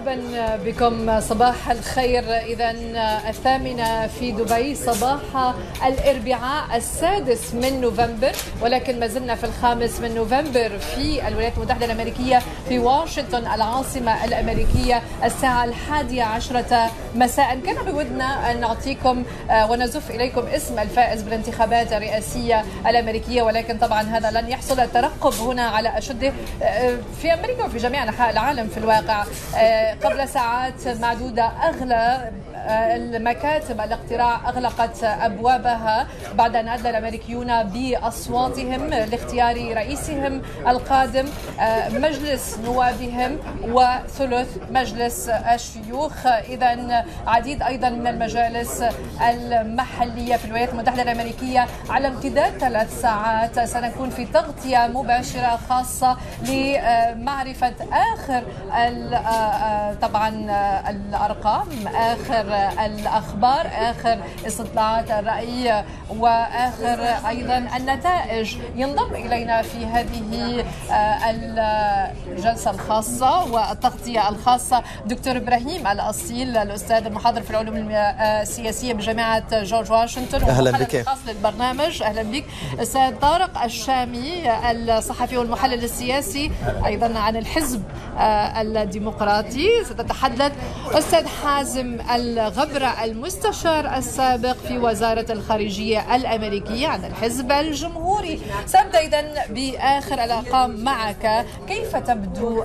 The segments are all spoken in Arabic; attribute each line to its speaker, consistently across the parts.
Speaker 1: مرحبا بكم، صباح الخير. إذا 8 في دبي، صباح الأربعاء 6 من نوفمبر، ولكن ما زلنا في 5 من نوفمبر في الولايات المتحدة الأمريكية في واشنطن العاصمة الأمريكية الساعة 11 مساء. كان بودنا أن نعطيكم ونزف إليكم اسم الفائز بالانتخابات الرئاسية الأمريكية، ولكن طبعا هذا لن يحصل. الترقب هنا على أشده في أمريكا وفي جميع أنحاء العالم في الواقع. قبل ساعات معدودة أغلى المكاتب الاقتراع أغلقت أبوابها بعد أن أدلى الأمريكيون بأصواتهم لاختيار رئيسهم القادم، مجلس نوابهم وثلث مجلس الشيوخ. إذن عديد أيضا من المجالس المحلية في الولايات المتحدة الأمريكية على امتداد 3 ساعات سنكون في تغطية مباشرة خاصة لمعرفة آخر طبعا الأرقام، آخر الأخبار، آخر استطلاعات الرأي، وآخر أيضا النتائج. ينضم إلينا في هذه الجلسة الخاصة والتغطية الخاصة دكتور إبراهيم الأصيل، الأستاذ المحاضر في العلوم السياسية بجامعة جورج واشنطن ومحلل الخاص للبرنامج. أهلا بك. أستاذ طارق الشامي، الصحفي والمحلل السياسي أيضا عن الحزب الديمقراطي. ستتحدث أستاذ حازم الغبرة، المستشار السابق في وزارة الخارجية الأمريكية عن الحزب الجمهوري. سأبدأ إذن بآخر الأرقام معك. كيف تبدو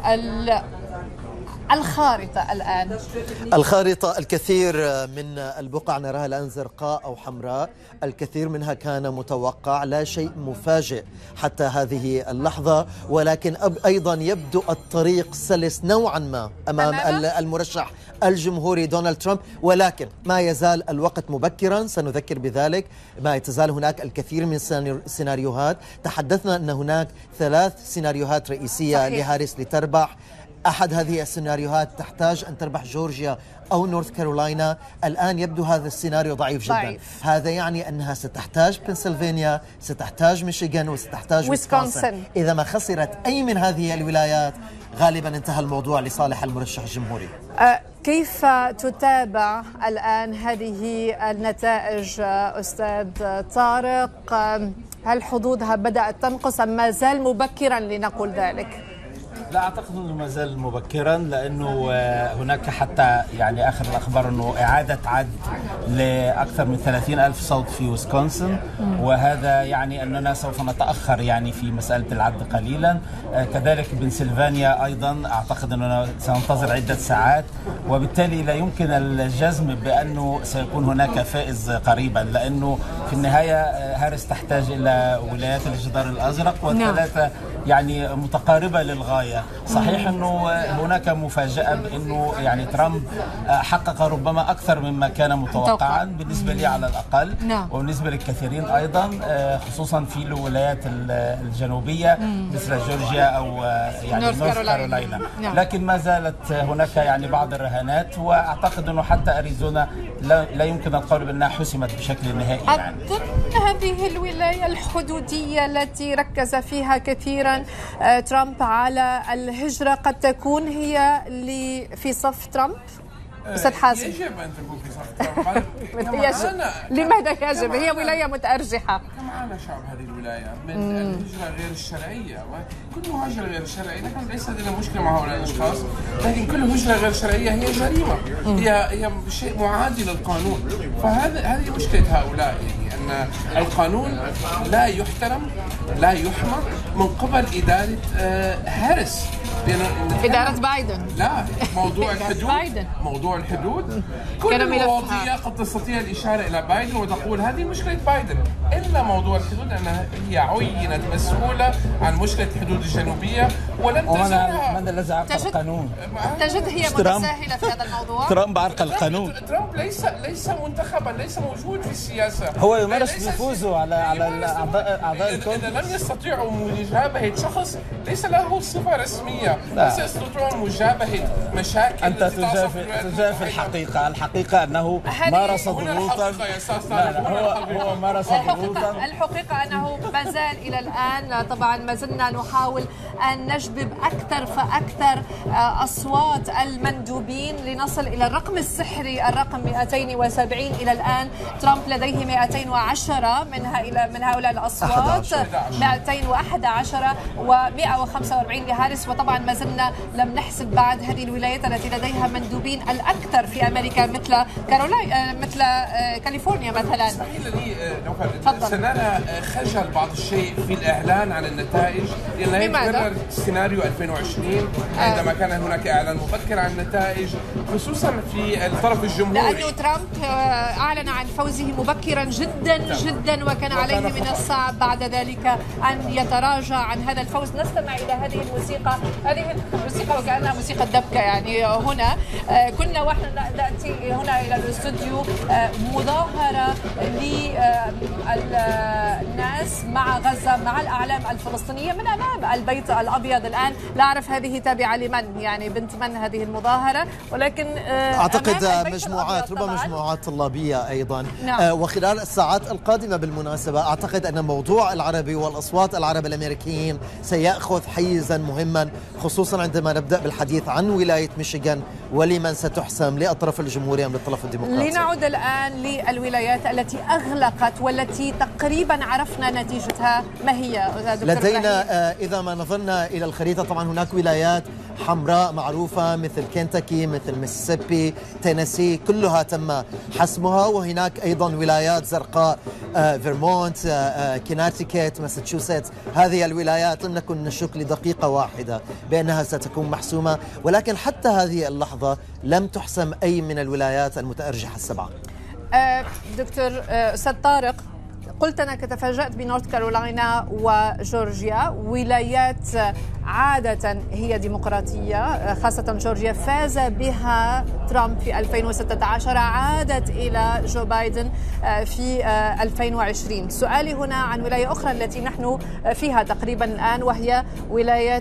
Speaker 1: الخارطة الآن؟
Speaker 2: الخارطة الكثير من البقع نراها الآن زرقاء أو حمراء، الكثير منها كان متوقع، لا شيء مفاجئ حتى هذه اللحظة، ولكن أيضا يبدو الطريق سلس نوعا ما أمام المرشح الجمهوري دونالد ترامب، ولكن ما يزال الوقت مبكرا، سنذكر بذلك. ما تزال هناك الكثير من السيناريوهات. تحدثنا أن هناك 3 سيناريوهات رئيسية صحيح لهاريس لتربح. أحد هذه السيناريوهات تحتاج أن تربح جورجيا أو نورث كارولاينا. الآن يبدو هذا السيناريو ضعيف جدا. هذا يعني أنها ستحتاج بنسلفانيا، ستحتاج ميشيغان، وستحتاج ويسكونسن. إذا ما خسرت أي من هذه الولايات غالبا انتهى الموضوع لصالح المرشح الجمهوري.
Speaker 1: كيف تتابع الآن هذه النتائج أستاذ طارق؟ هل حظوظها بدأت تنقص أم ما زال مبكرا لنقول ذلك؟
Speaker 3: لا، أعتقد أنه ما زال مبكرا، لأنه هناك حتى يعني آخر الأخبار أنه إعادة عد لأكثر من 30,000 صوت في ويسكونسن، وهذا يعني أننا سوف نتأخر يعني في مسألة العد قليلا. كذلك بنسلفانيا أيضا أعتقد أننا سننتظر عدة ساعات، وبالتالي لا يمكن الجزم بأنه سيكون هناك فائز قريبا، لأنه في النهاية هاريس تحتاج إلى ولايات الجدار الأزرق، والثلاثة يعني متقاربة للغاية. صحيح أنه هناك مفاجأة بأنه يعني ترامب حقق ربما أكثر مما كان متوقعا بالنسبة لي على الأقل، وبالنسبة للكثيرين أيضا، خصوصا في الولايات الجنوبية مثل جورجيا أو يعني نورث كارولاينا. لكن ما زالت هناك يعني بعض الرهانات، وأعتقد أنه حتى أريزونا لا يمكن القول بأنها حسمت بشكل نهائي. يعني
Speaker 1: هذه الولاية الحدودية التي ركز فيها كثيرا ترامب على الهجرة قد تكون هي اللي في صف ترامب؟ أستاذ حازم،
Speaker 4: يجب أن تكون في صف ترامب.
Speaker 1: لماذا يجب؟ هي ولاية متأرجحة.
Speaker 4: كم عانى شعب هذه الولاية من الهجرة غير الشرعية، وكل مهاجر غير شرعي، نحن ليس لدينا مشكلة مع هؤلاء الأشخاص، لكن كل هجرة غير شرعية هي جريمة، هي شيء معادي للقانون. هذه مشكلة هؤلاء، يعني أن القانون لا يحترم، لا يحمى من قبل إدارة هاريس،
Speaker 1: إدارة بايدن.
Speaker 4: لا، موضوع الحدود موضوع الحدود كل المواضيع قد تستطيع الإشارة إلى بايدن وتقول هذه مشكلة بايدن، إلا موضوع الحدود أنها هي عينت مسؤولة عن مشكلة الحدود الجنوبية ولن تزالها.
Speaker 3: من الذي عرقل القانون؟
Speaker 1: تجد هي متساهلة في هذا الموضوع.
Speaker 3: ترامب عرقل القانون.
Speaker 4: ترامب ليس منتخبا، ليس موجود في السياسة،
Speaker 3: هو يمارس نفوذه على أعضاء الكونغرس.
Speaker 4: إذا لم يستطيعوا مجابهة شخص ليس له صفة رسمية فيها، تستطيعون مجابهة مشاكل.
Speaker 3: أنت تجافي الحقيقة أنه مارس ضغوطا. هو مارس ضغوطا.
Speaker 1: الحقيقة أنه ما زال إلى الآن طبعا ما زلنا نحاول أن نجذب أكثر فأكثر أصوات المندوبين لنصل إلى الرقم السحري، الرقم 270. إلى الآن ترامب لديه 210 من هؤلاء الأصوات، 211 و145 لهاريس. وطبعا ما زلنا لم نحسب بعد هذه الولايات التي لديها مندوبين الأكثر في أمريكا مثل مثل كاليفورنيا مثلا.
Speaker 4: سنرى خجل بعض الشيء في الإعلان عن النتائج، لأنه يتكرر سيناريو 2020 عندما كان هناك إعلان مبكر عن النتائج، خصوصا في الطرف الجمهوري،
Speaker 1: لأنه ترامب أعلن عن فوزه مبكرا جدا جدا، وكان عليه من الصعب بعد ذلك أن يتراجع عن هذا الفوز. نستمع إلى هذه الموسيقى وكأنها موسيقى دبكة يعني. هنا كنا ونحن نأتي هنا إلى الاستوديو مظاهرة للناس مع غزة، مع الأعلام الفلسطينية من أمام البيت الأبيض. الآن لا أعرف هذه تابعة لمن، يعني بنت من هذه المظاهرة، ولكن
Speaker 2: أعتقد مجموعات، ربما مجموعات طلابية أيضا.
Speaker 1: نعم.
Speaker 2: وخلال الساعات القادمة بالمناسبة أعتقد أن موضوع العربي والأصوات العرب الأمريكيين سيأخذ حيزا مهما، خصوصا عندما نبدأ بالحديث عن ولاية ميشيغان ولمن ستحسم، للطرف الجمهوري أم للطرف الديمقراطي.
Speaker 1: لنعود الآن للولايات التي أغلقت والتي تقريبا عرفنا نتيجتها. ما هي
Speaker 2: لدينا إذا ما نظرنا إلى الخريطة طبعا هناك ولايات حمراء معروفة مثل كنتاكي، مثل ميسيسيبي، تينيسي، كلها تم حسمها. وهناك أيضا ولايات زرقاء، فيرمونت، كونتيكت، ماساتشوستس. هذه الولايات لم نكن نشك لدقيقة واحدة بأنها ستكون محسومة، ولكن حتى هذه اللحظة لم تحسم أي من الولايات المتأرجحة السبعة.
Speaker 1: دكتور أستاذ طارق، قلت أنك تفاجأت بنورث كارولاينا وجورجيا، ولايات عادة هي ديمقراطية، خاصة جورجيا فاز بها ترامب في 2016، عادت إلى جو بايدن في 2020. سؤالي هنا عن ولاية أخرى التي نحن فيها تقريبا الآن، وهي ولاية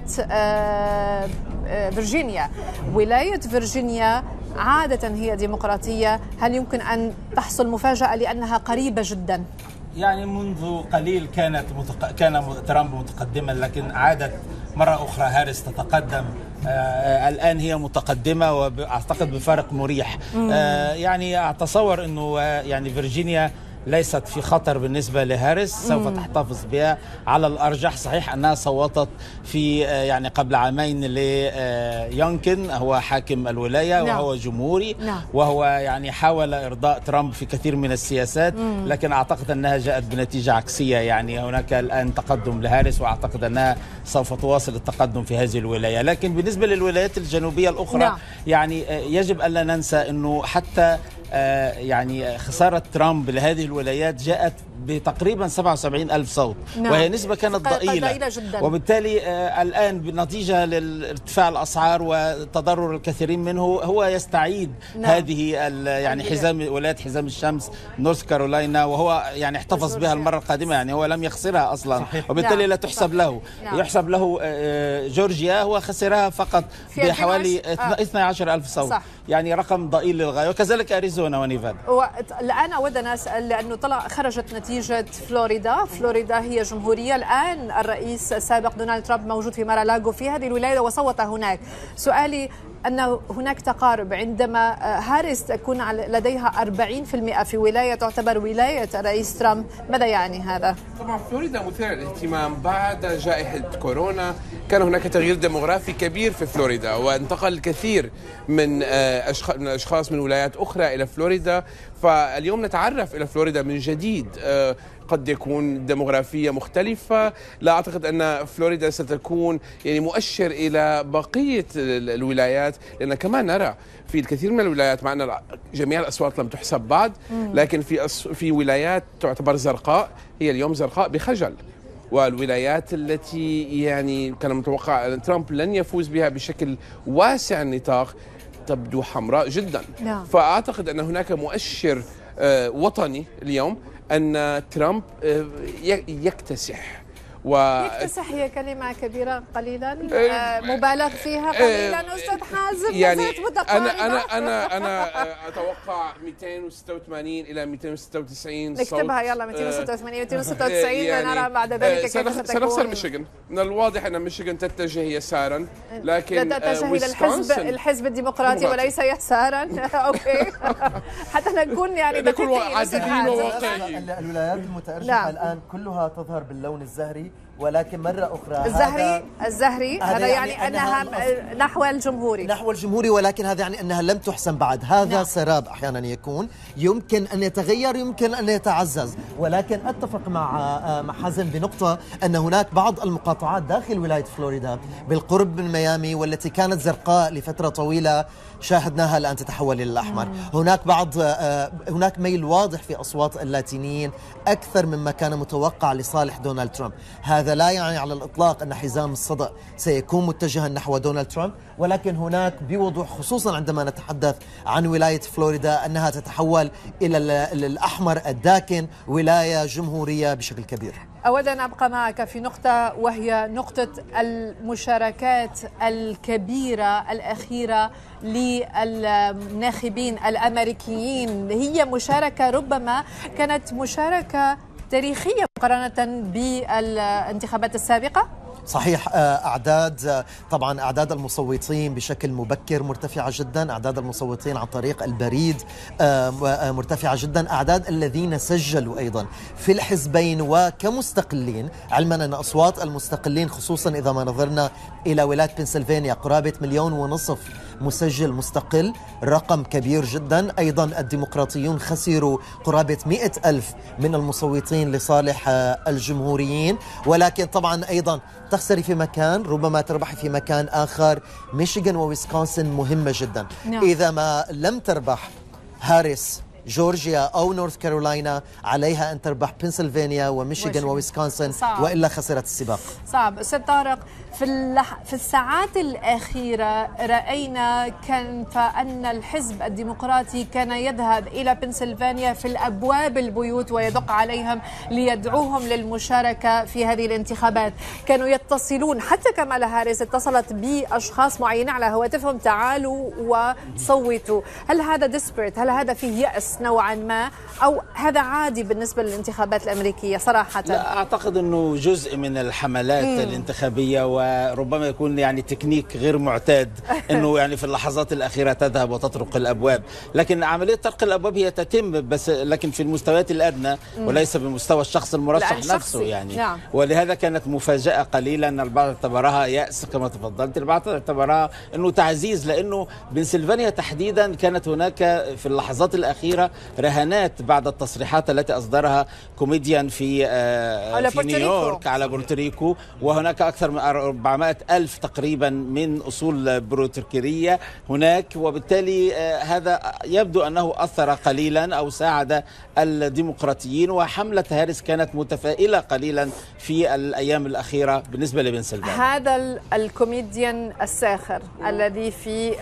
Speaker 1: فيرجينيا. ولاية فيرجينيا عادة هي ديمقراطية، هل يمكن أن تحصل مفاجأة لأنها قريبة جدا؟
Speaker 3: يعني منذ قليل كان ترامب متقدما، لكن عادت مرة أخرى هاريس تتقدم. الآن هي متقدمة وأعتقد بفارق مريح. يعني أتصور أنه يعني فيرجينيا ليست في خطر بالنسبة لهاريس، سوف تحتفظ بها على الأرجح. صحيح أنها صوتت في يعني قبل عامين ليونكن، هو حاكم الولاية وهو جمهوري، وهو يعني حاول إرضاء ترامب في كثير من السياسات، لكن أعتقد أنها جاءت بنتيجة عكسية. يعني هناك الآن تقدم لهاريس، وأعتقد أنها سوف تواصل التقدم في هذه الولاية. لكن بالنسبة للولايات الجنوبية الأخرى يعني يجب ألا ننسى أنه حتى يعني خسارة ترامب لهذه الولايات جاءت بتقريبا 77,000 صوت، وهي نسبة كانت ضئيلة جدا. وبالتالي الآن بنتيجة لارتفاع الأسعار وتضرر الكثيرين منه هو يستعيد هذه يعني ولاية حزام الشمس نورث كارولاينا، وهو يعني احتفظ بها المرة القادمة، يعني هو لم يخسرها أصلا. وبالتالي لا تحسب له. يحسب له جورجيا، هو خسرها فقط بحوالي 12,000 صوت، يعني رقم ضئيل للغاية، وكذلك أريزونا ونيفادا.
Speaker 1: الآن أود أن أسأل، لأنه خرجت نتيجة فلوريدا هي جمهورية. الآن الرئيس السابق دونالد ترامب موجود في مارالاغو في هذه الولاية وصوت هناك. سؤالي أن هناك تقارب عندما هاريس تكون لديها 40% في ولاية تعتبر ولاية الرئيس ترامب، ماذا يعني هذا؟
Speaker 4: طبعا فلوريدا مثيرة للاهتمام. بعد جائحة كورونا كان هناك تغيير ديموغرافي كبير في فلوريدا، وانتقل الكثير من أشخاص من ولايات أخرى إلى فلوريدا. فاليوم نتعرف إلى فلوريدا من جديد. قد يكون ديموغرافية مختلفة. لا أعتقد أن فلوريدا ستكون يعني مؤشر إلى بقية الولايات، لأن كما نرى في الكثير من الولايات، مع أن جميع الأصوات لم تحسب بعد، لكن في ولايات تعتبر زرقاء، هي اليوم زرقاء بخجل. والولايات التي يعني كان متوقع أن ترامب لن يفوز بها بشكل واسع النطاق تبدو حمراء جدا. فأعتقد أن هناك مؤشر وطني اليوم أن ترامب يكتسح
Speaker 1: يكتسح هي كلمة كبيرة قليلا مبالغ فيها قليلا أستاذ حازم.
Speaker 4: يعني أنا أتوقع 286 إلى 296 صوت.
Speaker 1: نكتبها يلا 286 296 ونرى بعد ذلك كيف ستكون.
Speaker 4: سنخسر ميشيغان. من الواضح أن ميشيغان تتجه يسارا، لكن
Speaker 1: لا تتجه الحزب الديمقراطي وليس يسارا. أوكي حتى نكون يعني
Speaker 4: نكون عادلين وواقعيين.
Speaker 2: الولايات المتأرجحة الآن كلها تظهر باللون الزهري، ولكن مرة أخرى
Speaker 1: الزهري هذا يعني أنها نحو الجمهوري
Speaker 2: ولكن هذا يعني أنها لم تحسم بعد. هذا سراب أحيانا يكون، يمكن أن يتغير، يمكن أن يتعزز. ولكن أتفق مع حازم بنقطة، أن هناك بعض المقاطعات داخل ولاية فلوريدا بالقرب من ميامي والتي كانت زرقاء لفترة طويلة شاهدناها الآن تتحول إلى الأحمر. هناك ميل واضح في أصوات اللاتينيين أكثر مما كان متوقع لصالح دونالد ترامب. هذا لا يعني على الإطلاق أن حزام الصدى سيكون متجها نحو دونالد ترامب، ولكن هناك بوضوح، خصوصا عندما نتحدث عن ولاية فلوريدا، أنها تتحول إلى الأحمر الداكن، ولاية جمهورية بشكل كبير.
Speaker 1: أود أن أبقى معك في نقطة، وهي نقطة المشاركات الكبيرة الأخيرة للناخبين الأمريكيين. هي مشاركة ربما كانت مشاركة تاريخية مقارنة بالانتخابات السابقة.
Speaker 2: صحيح. طبعا أعداد المصوتين بشكل مبكر مرتفعة جدا، أعداد المصوتين عن طريق البريد مرتفعة جدا، أعداد الذين سجلوا أيضا في الحزبين وكمستقلين، علما أن أصوات المستقلين خصوصا إذا ما نظرنا إلى ولاية بنسلفانيا قرابة 1.5 مليون مسجل مستقل، رقم كبير جدا. أيضا الديمقراطيون خسروا قرابة 100,000 من المصوتين لصالح الجمهوريين. ولكن طبعا أيضا تخسري في مكان ربما تربحي في مكان آخر. ميشيغان وويسكونسن مهمة جدا. إذا ما لم تربح هاريس جورجيا أو نورث كارولاينا، عليها أن تربح بنسلفانيا وميشيغان وويسكونسن، وإلا خسرت السباق.
Speaker 1: صعب. أستاذ طارق، في الساعات الأخيرة رأينا أن الحزب الديمقراطي كان يذهب إلى بنسلفانيا في الأبواب البيوت ويدق عليهم ليدعوهم للمشاركة في هذه الانتخابات. كانوا يتصلون، حتى كمالا هاريس اتصلت بأشخاص معينين على هواتفهم، تعالوا وصوتوا. هل هذا ديسبريت؟ هل هذا فيه يأس نوعا ما، أو هذا عادي بالنسبة للانتخابات الأمريكية صراحة؟
Speaker 3: لا، أعتقد أنه جزء من الحملات الانتخابية، وربما يكون يعني تكنيك غير معتاد أنه يعني في اللحظات الأخيرة تذهب وتطرق الأبواب. لكن عملية طرق الأبواب هي تتم، بس لكن في المستويات الأدنى وليس بمستوى الشخص المرشح نفسه يعني.
Speaker 1: نعم.
Speaker 3: ولهذا كانت مفاجأة قليلا أن البعض اعتبرها يأس كما تفضلت، البعض اعتبرها أنه تعزيز، لأنه بنسلفانيا تحديدا كانت هناك في اللحظات الأخيرة رهانات بعد التصريحات التي أصدرها كوميديان في نيويورك على بورتوريكو، وهناك أكثر من 400,000 تقريبا من أصول بروتوريكية هناك، وبالتالي هذا يبدو أنه أثر قليلا أو ساعد الديمقراطيين. وحملة هاريس كانت متفائلة قليلا في الأيام الأخيرة بالنسبة لبنسلفانيا.
Speaker 1: هذا الكوميديان الساخر الذي في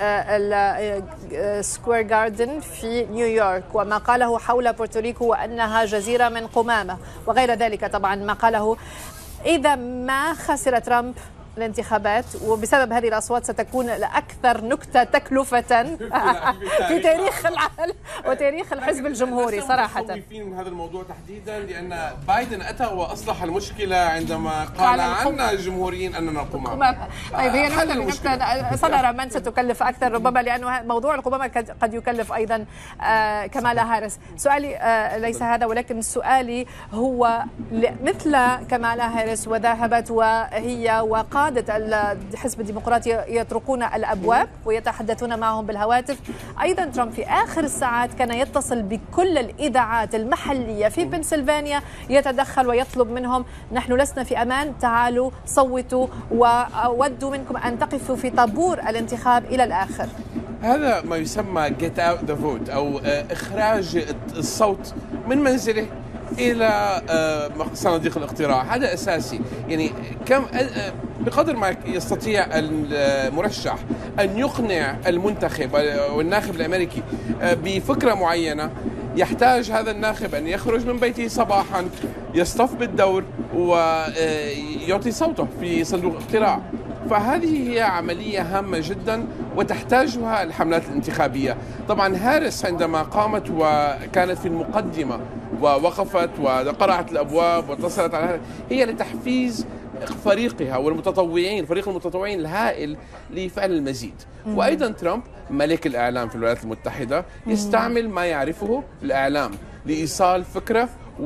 Speaker 1: سكوير جاردن في نيويورك، وما قاله حول بورتوريكو وأنها جزيرة من قمامة وغير ذلك، طبعا ما قاله، إذا ما خسر ترامب الانتخابات وبسبب هذه الأصوات ستكون الأكثر نكتة تكلفة في تاريخ العالم وتاريخ الحزب الجمهوري صراحة.
Speaker 4: من هذا الموضوع تحديدا لأن بايدن أتى وأصلح المشكلة عندما قال عنا الجمهوريين أننا قمامة.
Speaker 1: طيب هي نكتة صدر من ستكلف أكثر ربما، لأنه موضوع القمامة قد يكلف أيضا كمالا هاريس. سؤالي ليس هذا، ولكن سؤالي هو مثل كمالا هاريس وذهبت وهي وقادة الحزب الديمقراطي يطرقون الأبواب ويتحدثون معهم بالهواتف، أيضا ترامب في آخر الساعات كان يتصل بكل الإذاعات المحلية في بنسلفانيا، يتدخل ويطلب منهم نحن لسنا في أمان، تعالوا صوتوا وودوا منكم أن تقفوا في طابور الانتخاب إلى الآخر.
Speaker 4: هذا ما يسمى get out the vote أو إخراج الصوت من منزله إلى صناديق الاقتراع. هذا أساسي. يعني كم بقدر ما يستطيع المرشح أن يقنع المنتخب والناخب الأمريكي بفكرة معينة، يحتاج هذا الناخب أن يخرج من بيته صباحا، يصطف بالدور ويعطي صوته في صندوق اقتراع. فهذه هي عملية هامة جدا وتحتاجها الحملات الانتخابية. طبعا هاريس عندما قامت وكانت في المقدمة ووقفت وقرعت الأبواب واتصلت على هذا، هي لتحفيز فريقها والمتطوعين، فريق المتطوعين الهائل لفعل المزيد. وأيضا ترامب ملك الإعلام في الولايات المتحدة يستعمل ما يعرفه الإعلام لإيصال فكرة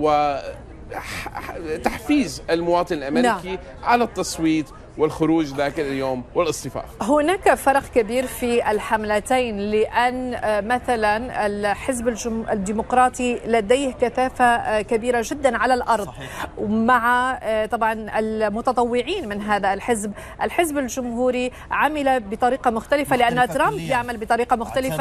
Speaker 4: وتحفيز المواطن الأمريكي على التصويت والخروج ذاك اليوم والاصطفاف.
Speaker 1: هناك فرق كبير في الحملتين، لأن مثلا الحزب الديمقراطي لديه كثافة كبيرة جدا على الأرض، صحيح. مع طبعا المتطوعين من هذا الحزب الجمهوري عمل بطريقة مختلفة لأن ترامب يعمل بطريقة مختلفة،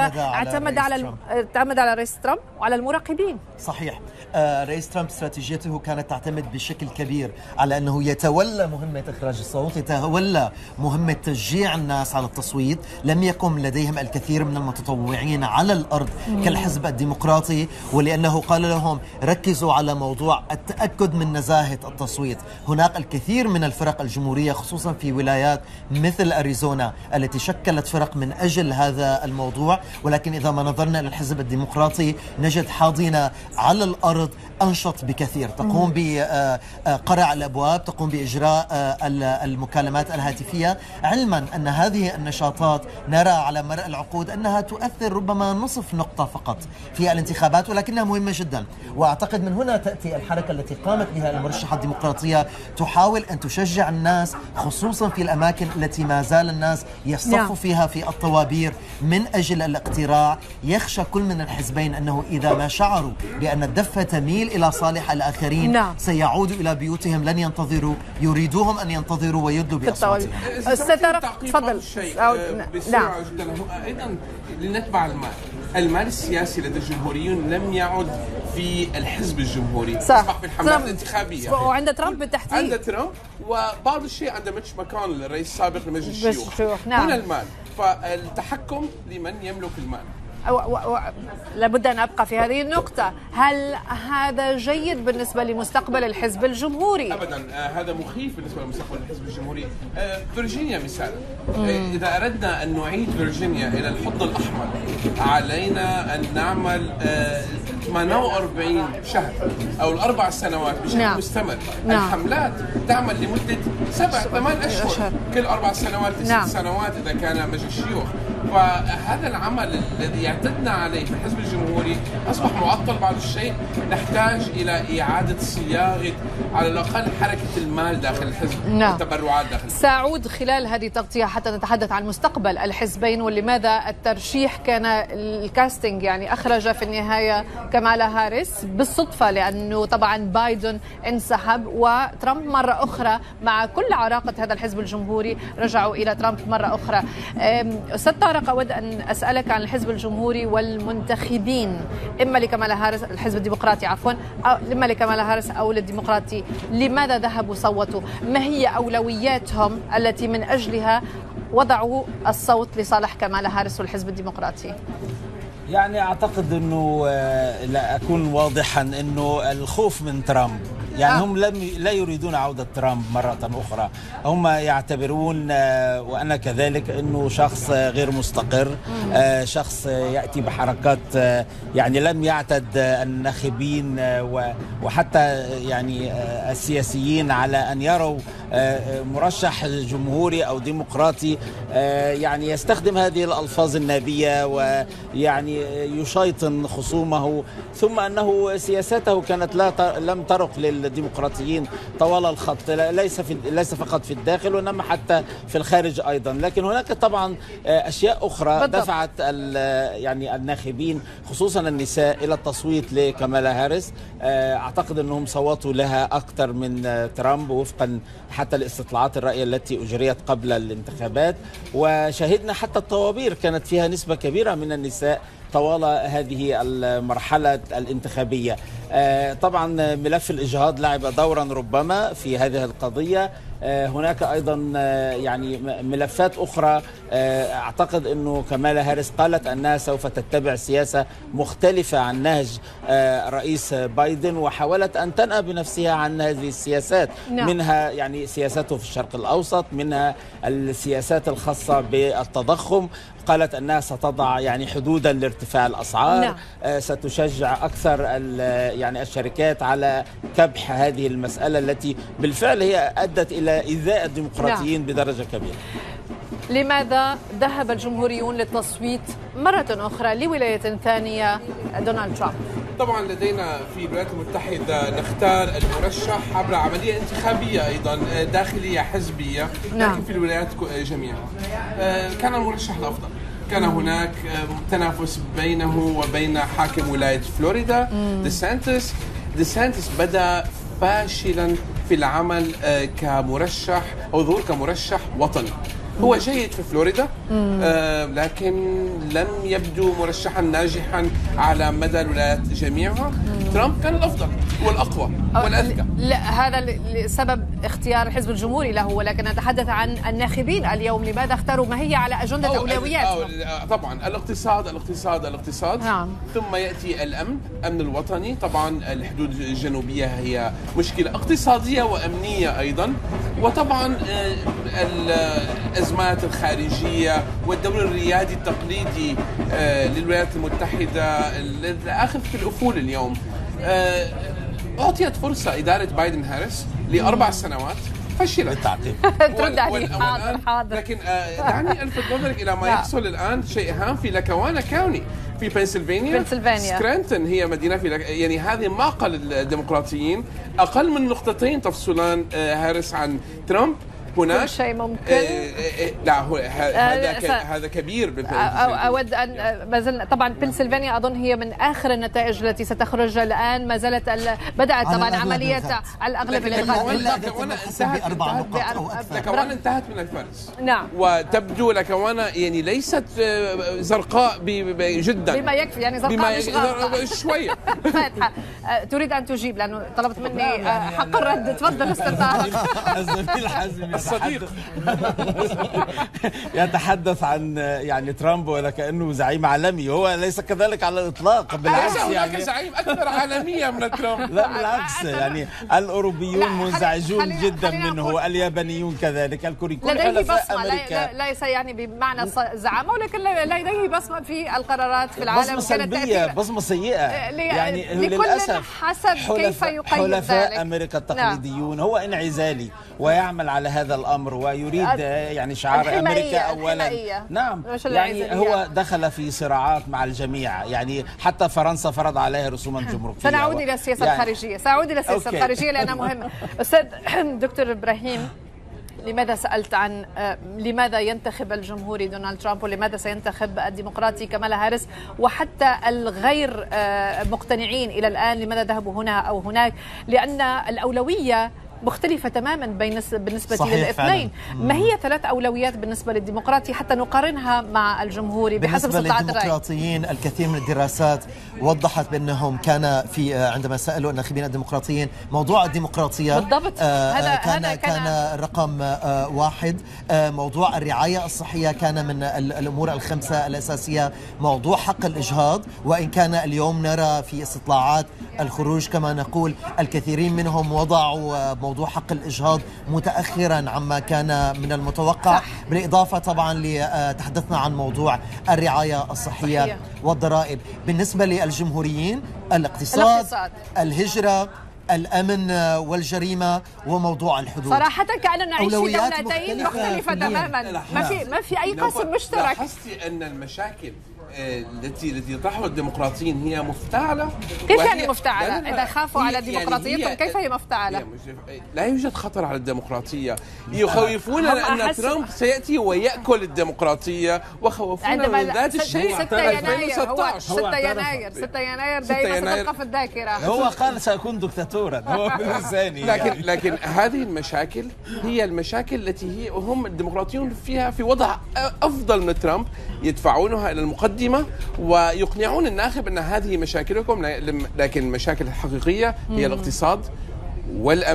Speaker 1: اعتمد على رئيس ترامب وعلى المراقبين.
Speaker 2: صحيح. رئيس ترامب استراتيجيته كانت تعتمد بشكل كبير على أنه يتولى مهمة إخراج الصوت، يتولى مهمة تشجيع الناس على التصويت. لم يكن لديهم الكثير من المتطوعين على الأرض كالحزب الديمقراطي، ولأنه قال لهم ركزوا على موضوع التأكد من نزاهة التصويت. هناك الكثير من الفرق الجمهورية خصوصا في ولايات مثل أريزونا التي شكلت فرق من أجل هذا الموضوع، ولكن إذا ما نظرنا إلى الحزب الديمقراطي نجد حاضنة على الأرض أنشط بكثير، تقوم بقرع الأبواب، تقوم بإجراء المكالمات الهاتفية، علما أن هذه النشاطات نرى على مر العقود أنها تؤثر ربما نصف نقطة فقط في الانتخابات، ولكنها مهمة جدا. وأعتقد من هنا تأتي الحركة التي قامت بها المرشحة الديمقراطية، تحاول أن تشجع الناس خصوصا في الأماكن التي ما زال الناس يصطفوا فيها في الطوابير من أجل الاقتراع. يخشى كل من الحزبين أنه إذا ما شعروا بأن الدفة تميل إلى صالح الآخرين سيعودوا إلى بيوتهم، لن ينتظروا، يريدوهم أن ينتظروا ويدلوا بأصواتهم.
Speaker 1: تفضل.
Speaker 4: بسرعة جدا. أيضا لنتبع المال السياسي لدى الجمهوريون لم يعد في الحزب الجمهوري، أصبح في الحملات الانتخابية،
Speaker 1: وعند ترامب بالتحديد،
Speaker 4: عند ترامب وبعض الشيء عند ميتش ماكونيل الرئيس السابق لمجلس الشيوخ. هنا المال، فالتحكم لمن يملك المال.
Speaker 1: لابد أن أبقى في هذه النقطة. هل هذا جيد بالنسبة لمستقبل الحزب الجمهوري؟
Speaker 4: أبدا، هذا مخيف بالنسبة لمستقبل الحزب الجمهوري. فيرجينيا مثال، إذا أردنا أن نعيد فيرجينيا إلى الحضن الأحمر علينا أن نعمل 48 شهر أو 4 سنوات بشكل مستمر. الحملات تعمل لمدة 7-8 أشهر، كل 4 سنوات 9 سنوات إذا كان مجلس الشيوخ. فهذا العمل الذي اعتدنا عليه في الحزب الجمهوري أصبح معطل بعض الشيء. نحتاج إلى إعادة صياغة على الأقل حركة المال داخل الحزب، التبرعات داخل الحزب.
Speaker 1: سأعود خلال هذه التغطية حتى نتحدث عن مستقبل الحزبين ولماذا الترشيح كان الكاستنج يعني أخرج في النهاية كمالا هاريس بالصدفة، لأنه طبعا بايدن انسحب وترامب مرة أخرى مع كل عراقة هذا الحزب الجمهوري رجعوا إلى ترامب مرة أخرى. أستاذ طارق، أود أن أسألك عن الحزب الجمهوري والمنتخبين، إما لكمالا هاريس، الحزب الديمقراطي عفوا، إما لكمالا هاريس أو للديمقراطي، لماذا ذهبوا صوتوا؟ ما هي أولوياتهم التي من أجلها وضعوا الصوت لصالح كمالا هاريس والحزب الديمقراطي؟
Speaker 3: يعني أعتقد أنه لا أكون واضحا أنه الخوف من ترامب، يعني هم لا يريدون عودة ترامب مرة أخرى. هم يعتبرون وأنا كذلك أنه شخص غير مستقر، شخص يأتي بحركات يعني لم يعتد الناخبين وحتى يعني السياسيين على أن يروا مرشح جمهوري أو ديمقراطي يعني يستخدم هذه الألفاظ النابية ويعني يشيطن خصومه، ثم أنه سياسته كانت لم ترق للديمقراطيين طوال الخط، ليس فقط في الداخل وإنما حتى في الخارج أيضا. لكن هناك طبعا أشياء أخرى دفعت يعني الناخبين خصوصا النساء إلى التصويت لكمالا هاريس. أعتقد أنهم صوتوا لها أكثر من ترامب وفقا حتى الاستطلاعات الرأي التي أجريت قبل الانتخابات، وشاهدنا حتى الطوابير كانت فيها نسبة كبيرة من النساء طوال هذه المرحلة الانتخابية. طبعا ملف الإجهاض لعب دورا ربما في هذه القضية، هناك أيضا يعني ملفات أخرى. أعتقد أنه كمالا هاريس قالت أنها سوف تتبع سياسة مختلفة عن نهج رئيس بايدن، وحاولت أن تنأى بنفسها عن هذه السياسات. منها يعني سياسته في الشرق الأوسط، منها السياسات الخاصة بالتضخم. قالت أنها ستضع يعني حدودا لارتفاع الأسعار. ستشجع أكثر يعني الشركات على كبح هذه المسألة التي بالفعل هي أدت إلى إيذاء الديمقراطيين بدرجة كبيرة.
Speaker 1: لماذا ذهب الجمهوريون للتصويت مرة أخرى لولاية ثانية دونالد ترامب؟
Speaker 4: طبعا لدينا في الولايات المتحدة نختار المرشح عبر عملية انتخابية أيضا داخلية حزبية، لكن في الولايات جميعها كان المرشح الأفضل. كان هناك تنافس بينه وبين حاكم ولاية فلوريدا ديسانتس بدأ فاشلا في العمل كمرشح أو ظهور كمرشح وطني. هو جيد في فلوريدا لكن لم يبدو مرشحا ناجحا على مدى الولايات جميعها. ترامب كان الأفضل والأقوى والأذكى.
Speaker 1: لا، هذا لسبب اختيار الحزب الجمهوري له، ولكن نتحدث عن الناخبين اليوم. لماذا اختاروا ما هي على أجندة أولويات؟
Speaker 4: طبعا الاقتصاد ثم يأتي الأمن الوطني. طبعا الحدود الجنوبية هي مشكلة اقتصادية وأمنية أيضا، وطبعا الأزمات الخارجية والدور الريادي التقليدي للولايات المتحدة الآخذ في الأفول اليوم. أعطيت فرصة إدارة بايدن هاريس ل4 سنوات، فشلت.
Speaker 1: ترد عليه حاضر.
Speaker 4: لكن دعني ألفت نظرك إلى ما يحصل الآن، شيء هام في لاكوانا كاوني في بنسلفانيا. سكرانتون هي مدينة في يعني هذه معقل الديمقراطيين، أقل من نقطتين تفصلان هاريس عن ترامب. هناك
Speaker 1: كل شيء ممكن.
Speaker 4: لا هذا كبير.
Speaker 1: أود أن ما زلنا طبعا بنسلفانيا أظن هي من آخر النتائج التي ستخرج الآن. ما زالت بدأت طبعا عملية على الأغلب
Speaker 4: لكوانا انتهت من الفرز.
Speaker 1: نعم.
Speaker 4: وتبدو لكوانا يعني ليست زرقاء جدا
Speaker 1: بما يكفي، يعني زرقاء مش غامقة
Speaker 4: شوية.
Speaker 1: فاتحة. تريد أن تجيب لأنه طلبت مني حق الرد. تفضل أستاذ طارق.
Speaker 3: الزميل حازم الصديق يتحدث عن يعني ترامب وكأنه زعيم عالمي. هو ليس كذلك على الإطلاق، بالعكس.
Speaker 4: يعني زعيم أكثر عالمية من ترامب.
Speaker 3: لا بالعكس، يعني الأوروبيون منزعجون جدا منه، اليابانيون كذلك، الكوريين.
Speaker 1: لديه بصمة، ليس يعني بمعنى الزعامة، ولكن لديه بصمة في القرارات في العالم.
Speaker 3: بصمة سلبية، بصمة سيئة. يعني للأسف
Speaker 1: حسب كيف يقيم
Speaker 3: حلفاء أمريكا التقليديون. هو انعزالي ويعمل على هذا الأمر ويريد يعني شعار أمريكا أولا.
Speaker 1: نعم،
Speaker 3: يعني هو دخل في صراعات مع الجميع، يعني حتى فرنسا فرض عليها رسوما جمركية.
Speaker 1: سنعود إلى السياسة الخارجية، الخارجية لأنها مهمة. أستاذ دكتور إبراهيم، لماذا سألت عن لماذا ينتخب الجمهوري دونالد ترامب ولماذا سينتخب الديمقراطي كمالا هاريس، وحتى الغير مقتنعين إلى الآن لماذا ذهبوا هنا أو هناك؟ لأن الأولوية مختلفة تماما بالنسبة للاثنين. ما هي 3 أولويات بالنسبة للديمقراطي حتى نقارنها مع الجمهوري بحسب استطلاعات الرأي؟
Speaker 2: بالنسبة للديمقراطيين الكثير من الدراسات وضحت بأنهم كان في عندما سألوا الناخبين الديمقراطيين موضوع الديمقراطية
Speaker 1: بالضبط
Speaker 2: كان رقم 1. موضوع الرعاية الصحية كان من الأمور ال5 الأساسية. موضوع حق الإجهاض، وإن كان اليوم نرى في استطلاعات الخروج كما نقول الكثيرين منهم وضعوا موضوع حق الإجهاض متأخرا عما كان من المتوقع. بالإضافة طبعا لتحدثنا عن موضوع الرعاية الصحية والضرائب. بالنسبة للجمهوريين الاقتصاد، الهجرة، الأمن والجريمة وموضوع الحدود.
Speaker 1: صراحة كأننا نعيش في دولتين مختلفة تماما. ما في أي قسم مشترك.
Speaker 4: لاحظتي أن المشاكل التي يطرحها الديمقراطيين هي مفتعلة؟
Speaker 1: كيف يعني مفتعلة؟ إذا خافوا على ديمقراطيتهم كيف هي مفتعلة؟
Speaker 4: لا يوجد خطر على الديمقراطية. يخوفوننا أن ترامب سيأتي ويأكل الديمقراطية، وخوفونا من ذات الشيء.
Speaker 1: 6 يناير هو 6 يناير دائما ستبقى في الذاكرة.
Speaker 3: هو قال سأكون دكتاتورا هو بلساني.
Speaker 4: لكن هذه المشاكل هي المشاكل التي هم الديمقراطيون فيها في وضع أفضل من ترامب، يدفعونها إلى المقدمة ويقنعون الناخب أن هذه مشاكلكم، لكن المشاكل الحقيقية هي الاقتصاد والأمن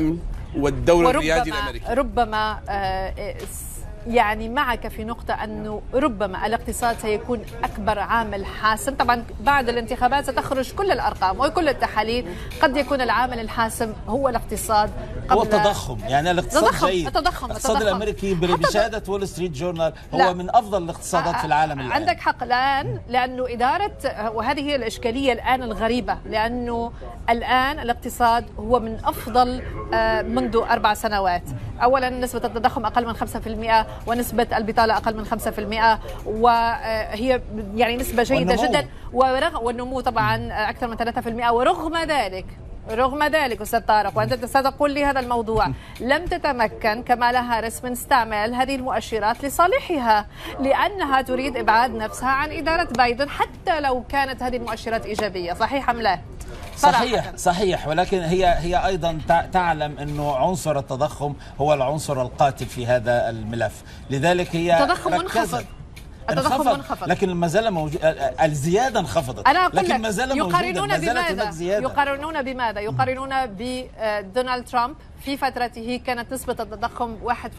Speaker 4: والدور الريادي الأمريكي.
Speaker 1: ربما يعني معك في نقطة أنه ربما الاقتصاد سيكون أكبر عامل حاسم. طبعا بعد الانتخابات ستخرج كل الأرقام وكل التحاليل، قد يكون العامل الحاسم هو الاقتصاد
Speaker 3: هو التضخم. يعني الاقتصاد جيد، الاقتصاد الأمريكي بشهادة وول ستريت جورنال هو من أفضل الاقتصادات في العالم الآن.
Speaker 1: عندك حق الآن، لأنه إدارة، وهذه هي الإشكالية الآن الغريبة، لأنه الآن الاقتصاد هو من أفضل منذ 4 سنوات. أولا نسبة التضخم أقل من 5%، ونسبة البطالة أقل من 5%، وهي يعني نسبة جيدة جدا، والنمو طبعا أكثر من 3%. ورغم ذلك أستاذ طارق، وأنت ستقول لي هذا الموضوع، لم تتمكن كمالا هاريس من استعمال هذه المؤشرات لصالحها، لأنها تريد إبعاد نفسها عن إدارة بايدن حتى لو كانت هذه المؤشرات إيجابية. صحيح أم لا؟
Speaker 3: صحيح، ولكن هي أيضا تعلم أنه عنصر التضخم هو العنصر القاتل في هذا الملف، لذلك هي
Speaker 1: التضخم منخفض.
Speaker 3: لكن ما زال موجود، الزيادة انخفضت، لكن ما زال
Speaker 1: يقارنون بماذا؟ يقارنون بدونالد ترامب في فترته كانت نسبة التضخم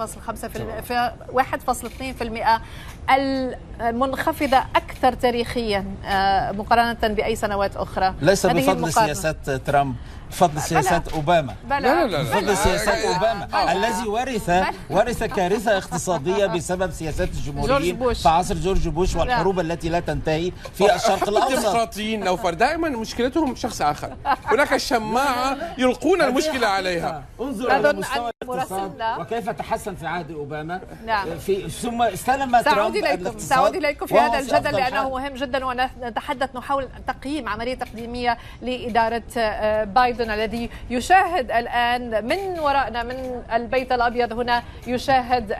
Speaker 1: 1.2%، المنخفضة أكثر تاريخيا مقارنة بأي سنوات أخرى.
Speaker 3: ليس بفضل سياسات ترامب، بفضل سياسات أوباما.
Speaker 1: لا
Speaker 3: بفضل سياسات أوباما الذي ورث كارثة اقتصادية بسبب سياسات الجمهوريين في عصر جورج بوش والحروب التي لا تنتهي في الشرق الأوسط.
Speaker 4: الديمقراطيين نوفر دائما مشكلتهم شخص آخر، هناك الشماعة يلقون المشكلة عليها.
Speaker 3: انظر إلى مستوى الاقتصاد وكيف تحسن في عهد أوباما.
Speaker 1: نعم.
Speaker 3: ثم استلم ترامب.
Speaker 1: سأعود إليكم في هذا الجدل لأنه مهم جدا، ونتحدث نحاول تقييم عملية تقديمية لإدارة بايدن الذي يشاهد الآن من ورائنا من البيت الأبيض هنا، يشاهد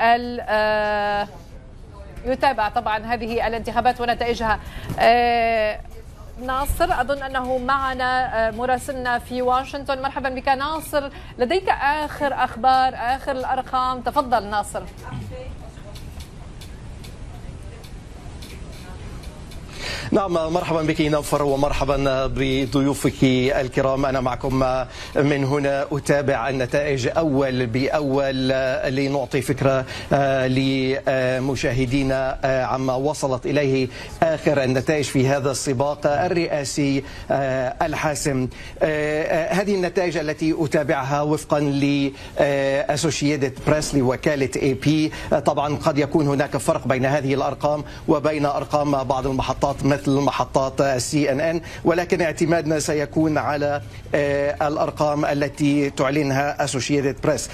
Speaker 1: يتابع طبعا هذه الانتخابات ونتائجها. ناصر أظن أنه معنا مراسلنا في واشنطن. مرحبا بك ناصر، لديك آخر أخبار، آخر الأرقام، تفضل ناصر.
Speaker 5: نعم، مرحبا بك نوفر ومرحبا بضيوفك الكرام. أنا معكم من هنا أتابع النتائج أول بأول لنعطي فكرة لمشاهدينا عما وصلت إليه آخر النتائج في هذا السباق الرئاسي الحاسم. هذه النتائج التي أتابعها وفقا لأسوشيتد بريس لوكالة AP. طبعا قد يكون هناك فرق بين هذه الأرقام وبين أرقام بعض المحطات مثل محطات CNN، ولكن اعتمادنا سيكون على الأرقام التي تعلنها أسوشيتد بريس.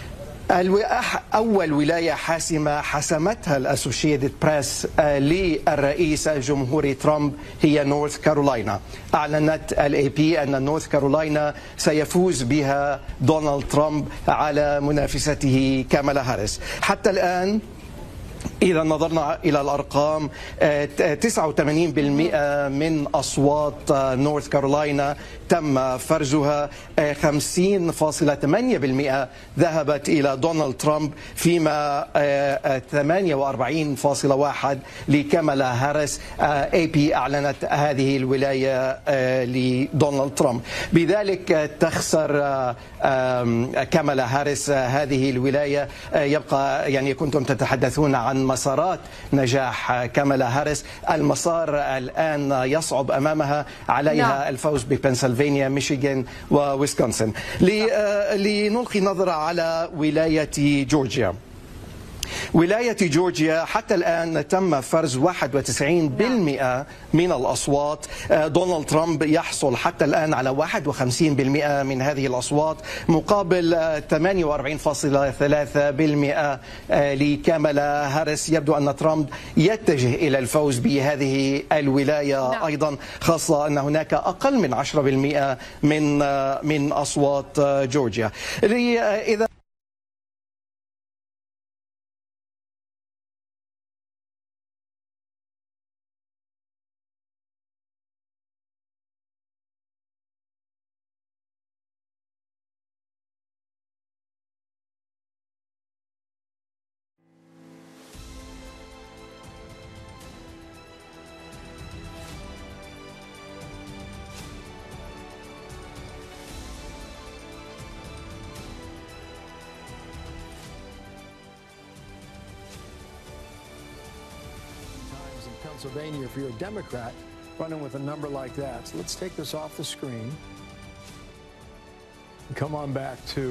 Speaker 5: أول ولاية حاسمة حسمتها الأسوشيتد بريس للرئيس الجمهوري ترامب هي نورث كارولاينا. أعلنت الAP أن نورث كارولاينا سيفوز بها دونالد ترامب على منافسته كامالا هاريس. حتى الآن إذا نظرنا إلى الأرقام، 89% من أصوات نورث كارولاينا تم فرزها، 50.8% ذهبت إلى دونالد ترامب، فيما 48.1% لكامالا هاريس. AP أعلنت هذه الولاية لدونالد ترامب، بذلك تخسر كامالا هاريس هذه الولاية. يبقى يعني كنتم تتحدثون عن مسارات نجاح كامالا هاريس، المسار الآن يصعب أمامها، عليها الفوز ببنسلفانيا، ميشيغان وويسكونسن. لنلقي نظرة على ولاية جورجيا. ولاية جورجيا حتى الآن تم فرز 91% من الأصوات. دونالد ترامب يحصل حتى الآن على 51% من هذه الأصوات مقابل 48.3% لكامالا هاريس. يبدو أن ترامب يتجه إلى الفوز بهذه الولاية أيضا، خاصة أن هناك أقل من 10% من أصوات جورجيا. إذا
Speaker 6: Pennsylvania, if you're a Democrat, running with a number like that. So let's take this off the screen. Come on back to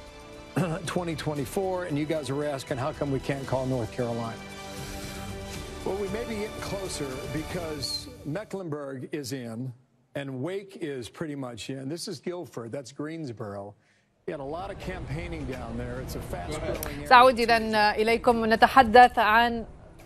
Speaker 6: 2024, and you guys are asking, how come we can't call North Carolina? Well, we may be getting closer because Mecklenburg is in, and Wake is pretty much in. This is Guilford. That's Greensboro. You had a lot of campaigning down there. It's a fast-growing area.
Speaker 1: سأعود إذا إليكم. نتحدث عن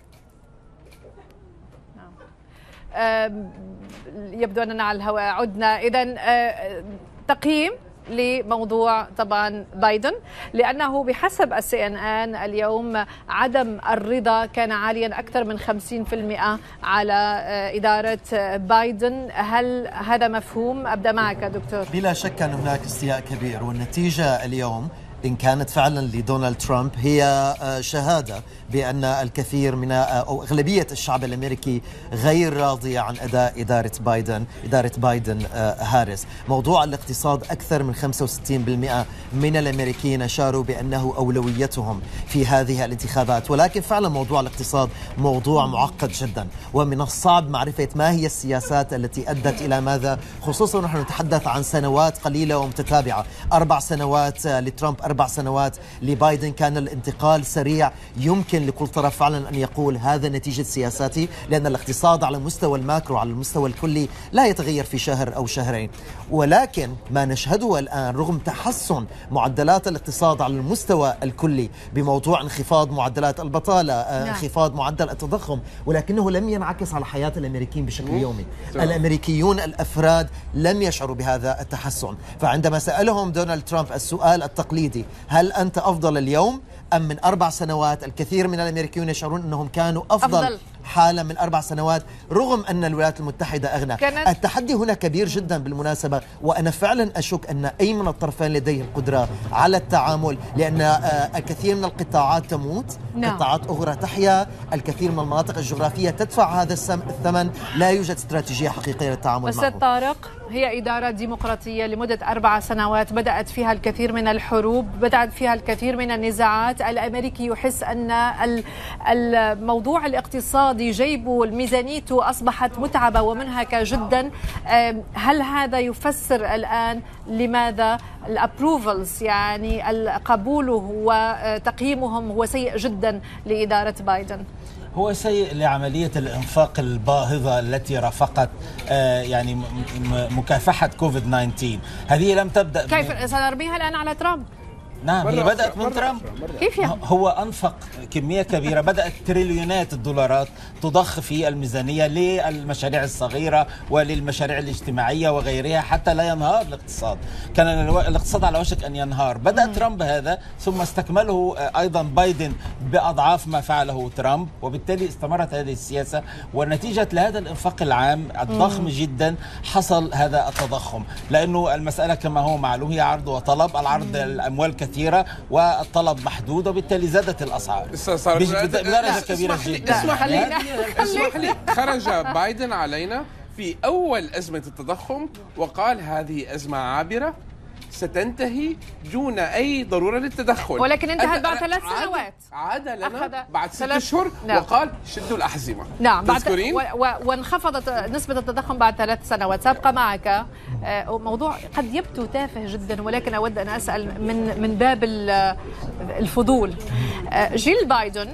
Speaker 1: يبدو أننا على الهواء. عدنا إذا. تقييم لموضوع طبعا بايدن، لأنه بحسب CNN اليوم عدم الرضا كان عاليا أكثر من 50% على إدارة بايدن. هل هذا مفهوم؟ أبدأ معك دكتور.
Speaker 2: بلا شك أن هناك استياء كبير، والنتيجة اليوم إن كانت فعلا لدونالد ترامب هي شهادة بأن الكثير من أو أغلبية الشعب الأمريكي غير راضية عن أداء إدارة بايدن هاريس. موضوع الاقتصاد أكثر من 65% من الأمريكيين أشاروا بأنه أولويتهم في هذه الانتخابات، ولكن فعلا موضوع الاقتصاد موضوع معقد جدا، ومن الصعب معرفة ما هي السياسات التي أدت إلى ماذا، خصوصا نحن نتحدث عن سنوات قليلة ومتتابعة. 4 سنوات لترامب، 4 سنوات لبايدن. كان الانتقال سريع، يمكن لكل طرف فعلا أن يقول هذا نتيجة سياساتي، لأن الاقتصاد على المستوى الماكرو على المستوى الكلي لا يتغير في شهر أو شهرين. ولكن ما نشهده الآن رغم تحسن معدلات الاقتصاد على المستوى الكلي بموضوع انخفاض معدلات البطالة، انخفاض معدل التضخم، ولكنه لم ينعكس على حياة الأمريكيين بشكل يومي. الأمريكيون الأفراد لم يشعروا بهذا التحسن. فعندما سألهم دونالد ترامب السؤال التقليدي، هل أنت أفضل اليوم أم من 4 سنوات؟ الكثير من الأمريكيون يشعرون أنهم كانوا أفضل حالة من 4 سنوات رغم أن الولايات المتحدة أغنى. التحدي هنا كبير جدا بالمناسبة، وأنا فعلا أشك أن أي من الطرفين لديه القدرة على التعامل، لأن الكثير من القطاعات تموت، قطاعات أخرى تحيا، الكثير من المناطق الجغرافية تدفع هذا الثمن. لا يوجد استراتيجية حقيقية للتعامل معه.
Speaker 1: أستاذ طارق، هي إدارة ديمقراطية لمدة 4 سنوات بدأت فيها الكثير من الحروب، بدأت فيها الكثير من النزاعات. الأمريكي يحس أن الموضوع الاقتصادي جيبه ميزانيته أصبحت متعبة ومنهكة جدا. هل هذا يفسر الآن لماذا الابروفلز، يعني قبوله وتقييمهم هو سيء جدا لإدارة بايدن؟
Speaker 3: هو سيء لعملية الإنفاق الباهظة التي رافقت يعني مكافحة كوفيد-19. هذه لم تبدأ.
Speaker 1: كيف سنرميها الآن على ترامب؟
Speaker 3: نعم، هي بدأت من ترامب.
Speaker 1: كيف يعني؟
Speaker 3: هو أنفق كمية كبيرة، بدأت تريليونات الدولارات تضخ في الميزانية للمشاريع الصغيرة وللمشاريع الاجتماعية وغيرها حتى لا ينهار الاقتصاد. كان الاقتصاد على وشك أن ينهار. بدأ ترامب هذا، ثم استكمله أيضا بايدن بأضعاف ما فعله ترامب، وبالتالي استمرت هذه السياسة، ونتيجة لهذا الإنفاق العام الضخم جدا حصل هذا التضخم. لأنه المسألة كما هو معلوم هي عرض وطلب. العرض الأموال كثيرة والطلب محدود، وبالتالي زادت الأسعار بدرجة كبيرة جدا.
Speaker 4: اسمح لي، خرج بايدن علينا في أول أزمة التضخم وقال هذه أزمة عابرة ستنتهي دون أي ضرورة للتدخل،
Speaker 1: ولكن انتهت بعد 3 سنوات.
Speaker 4: عاد لنا بعد 6 أشهر وقال شدوا الأحزمة.
Speaker 1: نعم، وانخفضت نسبة التضخم بعد 3 سنوات. سأبقى معك. موضوع قد يبدو تافه جدا، ولكن أود أن أسأل من باب الفضول. جيل بايدن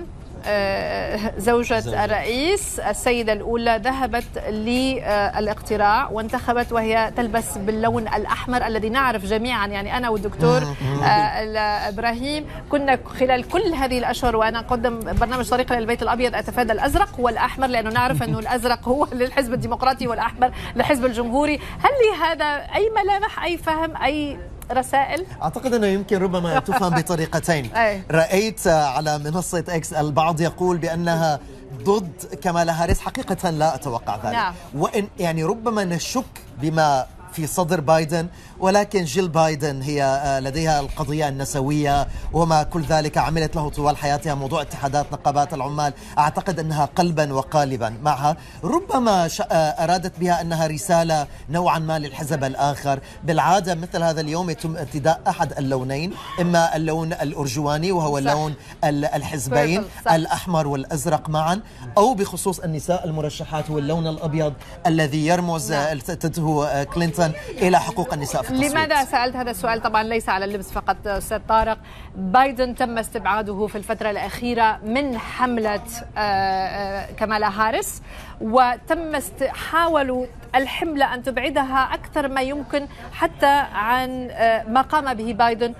Speaker 1: زوجة الرئيس السيدة الأولى ذهبت للاقتراع وانتخبت وهي تلبس باللون الأحمر الذي نعرف جميعا، يعني أنا والدكتور إبراهيم كنا خلال كل هذه الأشهر وأنا أقدم برنامج طريق للبيت الأبيض أتفادى الأزرق والأحمر، لأنه نعرف أنه الأزرق هو للحزب الديمقراطي والأحمر للحزب الجمهوري. هل لهذا أي ملامح، أي فهم، أي رسائل؟
Speaker 2: أعتقد أنه يمكن ربما تفهم بطريقتين. رأيت على منصة إكس البعض يقول بأنها ضد كمالا هاريس. حقيقة لا أتوقع ذلك. وإن يعني ربما نشك بما في صدر بايدن، ولكن جيل بايدن هي لديها القضية النسوية وما كل ذلك عملت له طوال حياتها، موضوع اتحادات نقابات العمال، أعتقد أنها قلبا وقالبا معها. ربما أرادت بها أنها رسالة نوعا ما للحزب الآخر. بالعادة مثل هذا اليوم يتم ارتداء أحد اللونين، إما اللون الأرجواني وهو اللون الحزبين الأحمر والأزرق معا، أو بخصوص النساء المرشحات هو اللون الأبيض الذي يرمز تته كلينتون إلى حقوق النساء في التصويت.
Speaker 1: لماذا سألت هذا السؤال؟ طبعا ليس على اللبس فقط أستاذ طارق. بايدن تم استبعاده في الفترة الأخيرة من حملة كامالا هاريس، وتم حاولوا الحملة أن تبعدها أكثر ما يمكن حتى عن ما قام به بايدن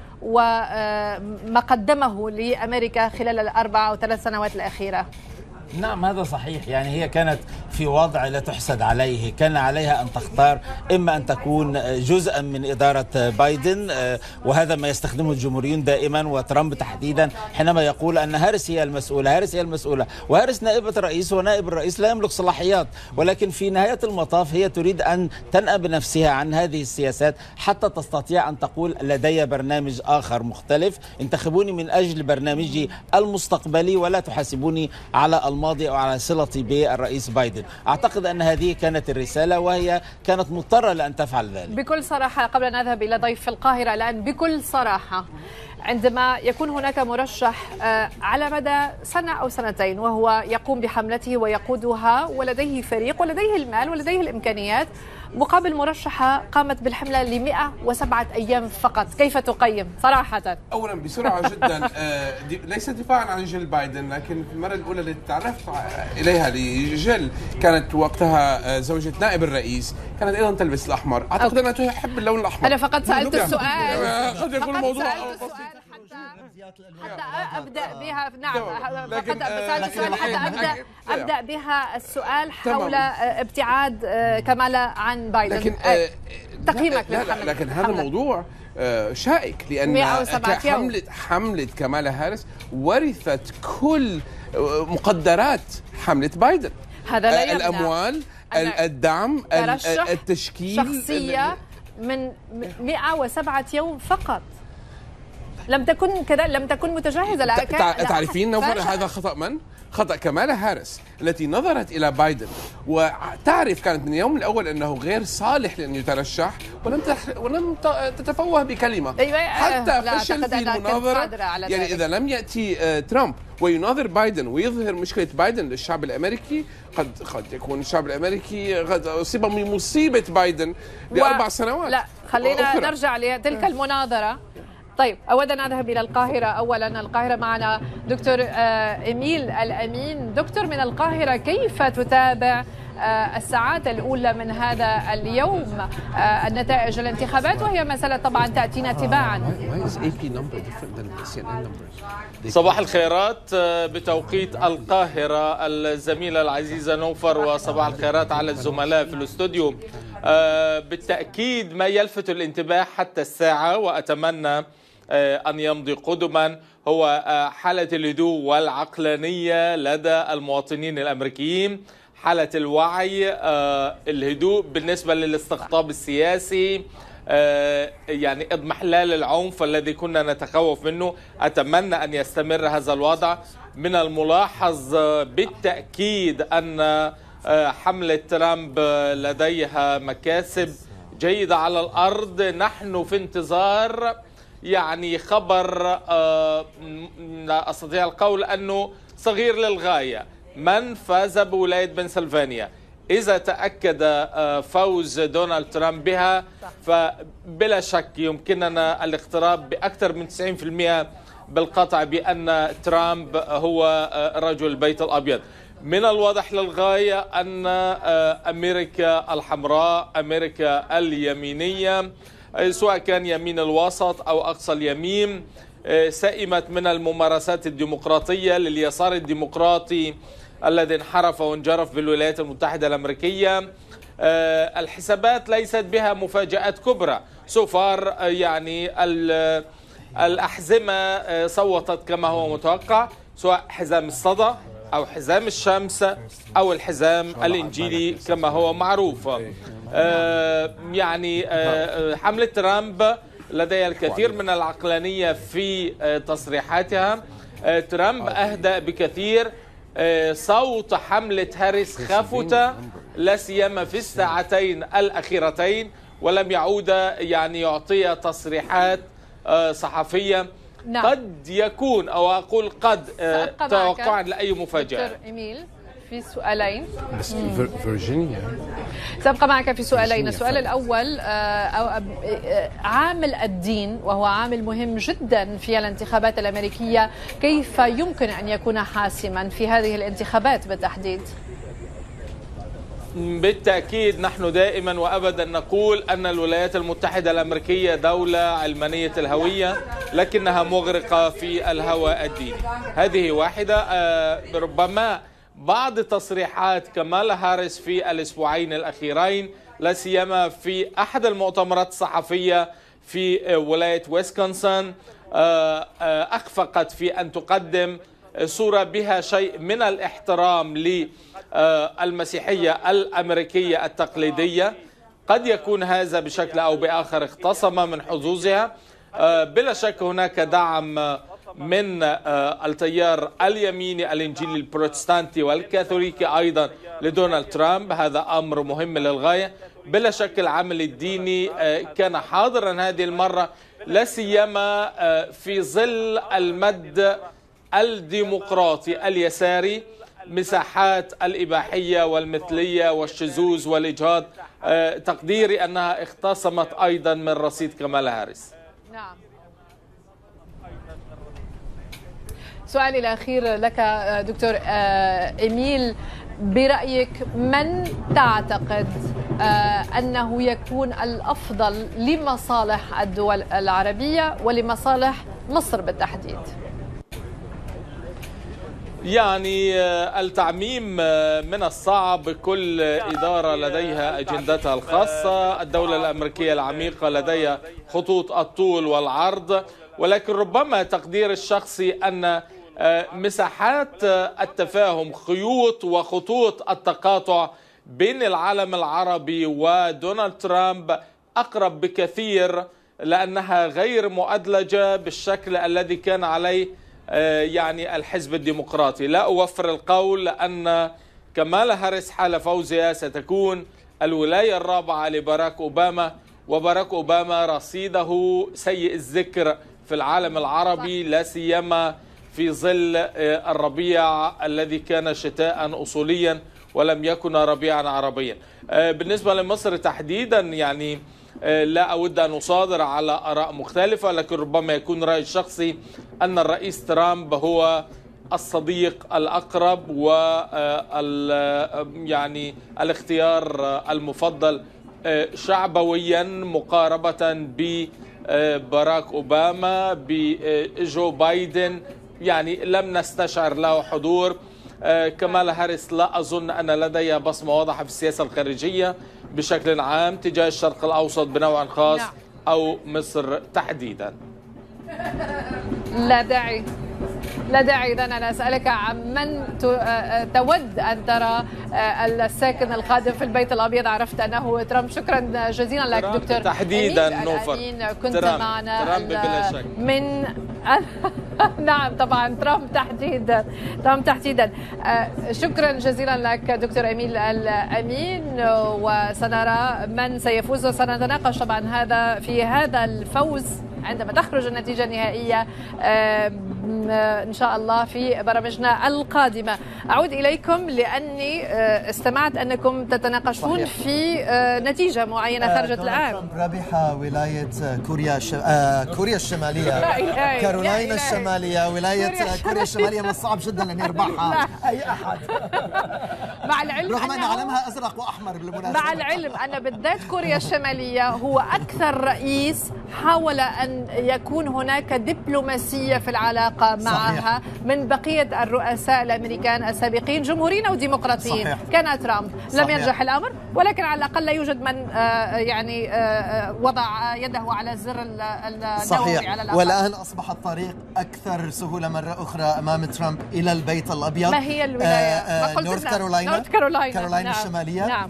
Speaker 1: وما قدمه لأمريكا خلال ال4 أو 3 سنوات الأخيرة.
Speaker 3: نعم هذا صحيح، يعني هي كانت في وضع لا تحسد عليه، كان عليها أن تختار إما أن تكون جزءا من إدارة بايدن، وهذا ما يستخدمه الجمهوريون دائما وترامب تحديدا حينما يقول أن هاريس هي المسؤولة، هاريس هي المسؤولة، وهاريس نائبة الرئيس، ونائب الرئيس لا يملك صلاحيات، ولكن في نهاية المطاف هي تريد أن تنأى بنفسها عن هذه السياسات حتى تستطيع أن تقول لدي برنامج آخر مختلف، انتخبوني من أجل برنامجي المستقبلي ولا تحاسبوني على الماضي أو على صلتي بالرئيس بايدن. أعتقد أن هذه كانت الرسالة، وهي كانت مضطرة لأن تفعل ذلك.
Speaker 1: بكل صراحة قبل أن نذهب إلى ضيف في القاهرة الآن، بكل صراحة عندما يكون هناك مرشح على مدى سنة أو سنتين وهو يقوم بحملته ويقودها ولديه فريق ولديه المال ولديه الإمكانيات، مقابل مرشحة قامت بالحملة ل107 أيام فقط، كيف تقيم صراحة؟
Speaker 4: أولا بسرعة جدا، ليس دفاعا عن جيل بايدن، لكن في المرة الأولى اللي تعرفت إليها لجيل كانت وقتها زوجة نائب الرئيس، كانت أيضا تلبس الأحمر. أعتقد أنها تحب اللون الأحمر.
Speaker 1: أنا فقط سألت السؤال،
Speaker 4: قد يكون الموضوع
Speaker 1: حتى أبدأ بها. نعم فقط سألت السؤال حتى أبدأ بها السؤال حول ابتعاد كامالا عن بايدن.
Speaker 4: لكن
Speaker 1: تقييمك
Speaker 4: للحملة. لكن هذا الموضوع شائك، لأن حملة كامالا هاريس ورثت كل مقدرات حملة بايدن،
Speaker 1: هذا لا يمنع
Speaker 4: الأموال، الدعم، التشكيل،
Speaker 1: شخصية من 107 يوم فقط. لم تكن كذا، لم تكن متجهزة.
Speaker 4: تعرفين نوفر هذا خطأ من؟ خطأ كامالا هاريس التي نظرت إلى بايدن وتعرف كانت من اليوم الأول أنه غير صالح لأن يترشح، ولم تتفوه بكلمة حتى فشل في المناظرة. يعني إذا لم يأتي ترامب ويناظر بايدن ويظهر مشكلة بايدن للشعب الأمريكي، قد يكون الشعب الأمريكي قد أصيب بمصيبة بايدن ل4 سنوات.
Speaker 1: لا خلينا نرجع لتلك المناظرة. طيب أولا نذهب إلى القاهرة. أولا القاهرة معنا دكتور إميل الأمين. دكتور من القاهرة، كيف تتابع الساعات الأولى من هذا اليوم النتائج الانتخابات، وهي مسألة طبعا تأتينا تباعا؟
Speaker 7: صباح الخيرات بتوقيت القاهرة الزميلة العزيزة نوفر، وصباح الخيرات على الزملاء في الاستوديو. بالتأكيد ما يلفت الانتباه حتى الساعة وأتمنى أن يمضي قدما هو حالة الهدوء والعقلانية لدى المواطنين الأمريكيين، حالة الوعي، الهدوء بالنسبة للاستقطاب السياسي، يعني اضمحلال العنف الذي كنا نتخوف منه. أتمنى أن يستمر هذا الوضع. من الملاحظ بالتأكيد أن حملة ترامب لديها مكاسب جيدة على الأرض. نحن في انتظار يعني خبر لا أستطيع القول أنه صغير للغاية، من فاز بولاية بنسلفانيا. إذا تأكد فوز دونالد ترامب بها فبلا شك يمكننا الاقتراب بأكثر من 90% بالقطع بأن ترامب هو رجل البيت الأبيض. من الواضح للغاية أن أمريكا الحمراء، أمريكا اليمينية، سواء كان يمين الوسط أو أقصى اليمين، سئمت من الممارسات الديمقراطية لليسار الديمقراطي الذي انحرف وانجرف بالولايات المتحدة الأمريكية. الحسابات ليست بها مفاجآت كبرى سوفار، يعني الأحزمة صوتت كما هو متوقع، سواء حزام الصدى أو حزام الشمس أو الحزام الإنجيلي كما هو معروف. يعني حملة ترامب لديها الكثير من العقلانية في تصريحاتها. ترامب أهدأ بكثير. صوت حملة هاريس خفت لا سيما في الساعتين الأخيرتين، ولم يعود يعني يعطي تصريحات صحفية.
Speaker 1: نعم.
Speaker 7: قد يكون أو أقول قد توقعا لأي مفاجأة.
Speaker 1: دكتور إيميل في سؤالين.
Speaker 6: فيرجينيا
Speaker 1: سأبقى معك في سؤالين. السؤال الأول عامل الدين، وهو عامل مهم جدا في الانتخابات الأمريكية، كيف يمكن أن يكون حاسما في هذه الانتخابات بالتحديد؟
Speaker 7: بالتأكيد نحن دائما وأبدا نقول أن الولايات المتحدة الأمريكية دولة علمانية الهوية، لكنها مغرقة في الهوى الديني. هذه واحدة. ربما بعض تصريحات كمالا هاريس في الأسبوعين الأخيرين، لا سيما في أحد المؤتمرات الصحفية في ولاية ويسكونسن، أخفقت في أن تقدم صورة بها شيء من الاحترام للمسيحية الأمريكية التقليدية. قد يكون هذا بشكل أو بآخر اختصم من حظوظها. بلا شك هناك دعم من التيار اليميني الإنجيلي البروتستانتي والكاثوليكي أيضا لدونالد ترامب. هذا أمر مهم للغاية. بلا شك العمل الديني كان حاضرا هذه المرة، لا سيما في ظل المد الديمقراطي اليساري، مساحات الإباحية والمثلية والشذوذ والإجهاض. تقديري أنها اختصمت أيضا من رصيد كمالا هاريس.
Speaker 1: نعم. سؤالي الأخير لك دكتور إيميل، برأيك من تعتقد أنه يكون الأفضل لمصالح الدول العربية ولمصالح مصر بالتحديد؟
Speaker 7: يعني التعميم من الصعب. كل إدارة لديها أجندتها الخاصة. الدولة الأمريكية العميقة لديها خطوط الطول والعرض، ولكن ربما تقدير الشخصي أن مساحات التفاهم، خيوط وخطوط التقاطع بين العالم العربي ودونالد ترامب أقرب بكثير، لأنها غير مؤدلجة بالشكل الذي كان عليه يعني الحزب الديمقراطي. لا أوفر القول أن كمالا هاريس حال فوزها ستكون الولاية الرابعة لباراك أوباما، وباراك أوباما رصيده سيء الذكر في العالم العربي، لا سيما في ظل الربيع الذي كان شتاء أصوليا ولم يكن ربيعا عربيا. بالنسبة لمصر تحديدا، يعني لا أود أن أصادر على آراء مختلفة، لكن ربما يكون رأيي الشخصي أن الرئيس ترامب هو الصديق الأقرب يعني الاختيار المفضل شعبويا مقاربة بباراك أوباما. بجو بايدن يعني لم نستشعر له حضور. كمالا هاريس لا أظن أن لديها بصمة واضحة في السياسة الخارجية بشكل عام تجاه الشرق الأوسط بنوع خاص أو مصر تحديدا.
Speaker 1: لا داعي إذن أنا أسألك عن من تود أن ترى الساكن القادم في البيت الأبيض. عرفت أنه ترامب. شكرا جزيلا لك دكتور
Speaker 7: تحديدا نوفر.
Speaker 1: كنت معنا
Speaker 7: ترامب بلا شك
Speaker 1: من نعم طبعا ترامب تحديدا. شكرا جزيلا لك دكتور إيميل الأمين، وسنرى من سيفوز وسنتناقش طبعا هذا في هذا الفوز عندما تخرج النتيجة النهائية إن شاء الله في برامجنا القادمة. أعود إليكم لأني استمعت أنكم تتناقشون في نتيجة معينة خرجت الآن.
Speaker 2: ربح ولاية كوريا الشمالية، كارولاينا الشمالية. ولاية كوريا الشمالية من الصعب جدا أن يربحها أي أحد،
Speaker 1: مع العلم
Speaker 2: رغم أن علمها أزرق وأحمر بالمناسبة.
Speaker 1: مع العلم أن بالذات كوريا الشمالية هو أكثر رئيس حاول أن يكون هناك دبلوماسية في العلاقة معها من بقية الرؤساء الأمريكان السابقين جمهوريين أو ديمقراطيين. كان ترامب لم ينجح الأمر، ولكن على الأقل لا يوجد من يعني وضع يده على الزر النووي على الأقل.
Speaker 2: والآن أصبح الطريق أكثر سهولة مرة أخرى أمام ترامب إلى البيت الأبيض.
Speaker 1: ما هي الولاية؟
Speaker 2: نورث كارولاينا
Speaker 1: نعم.
Speaker 2: الشمالية.
Speaker 1: نعم.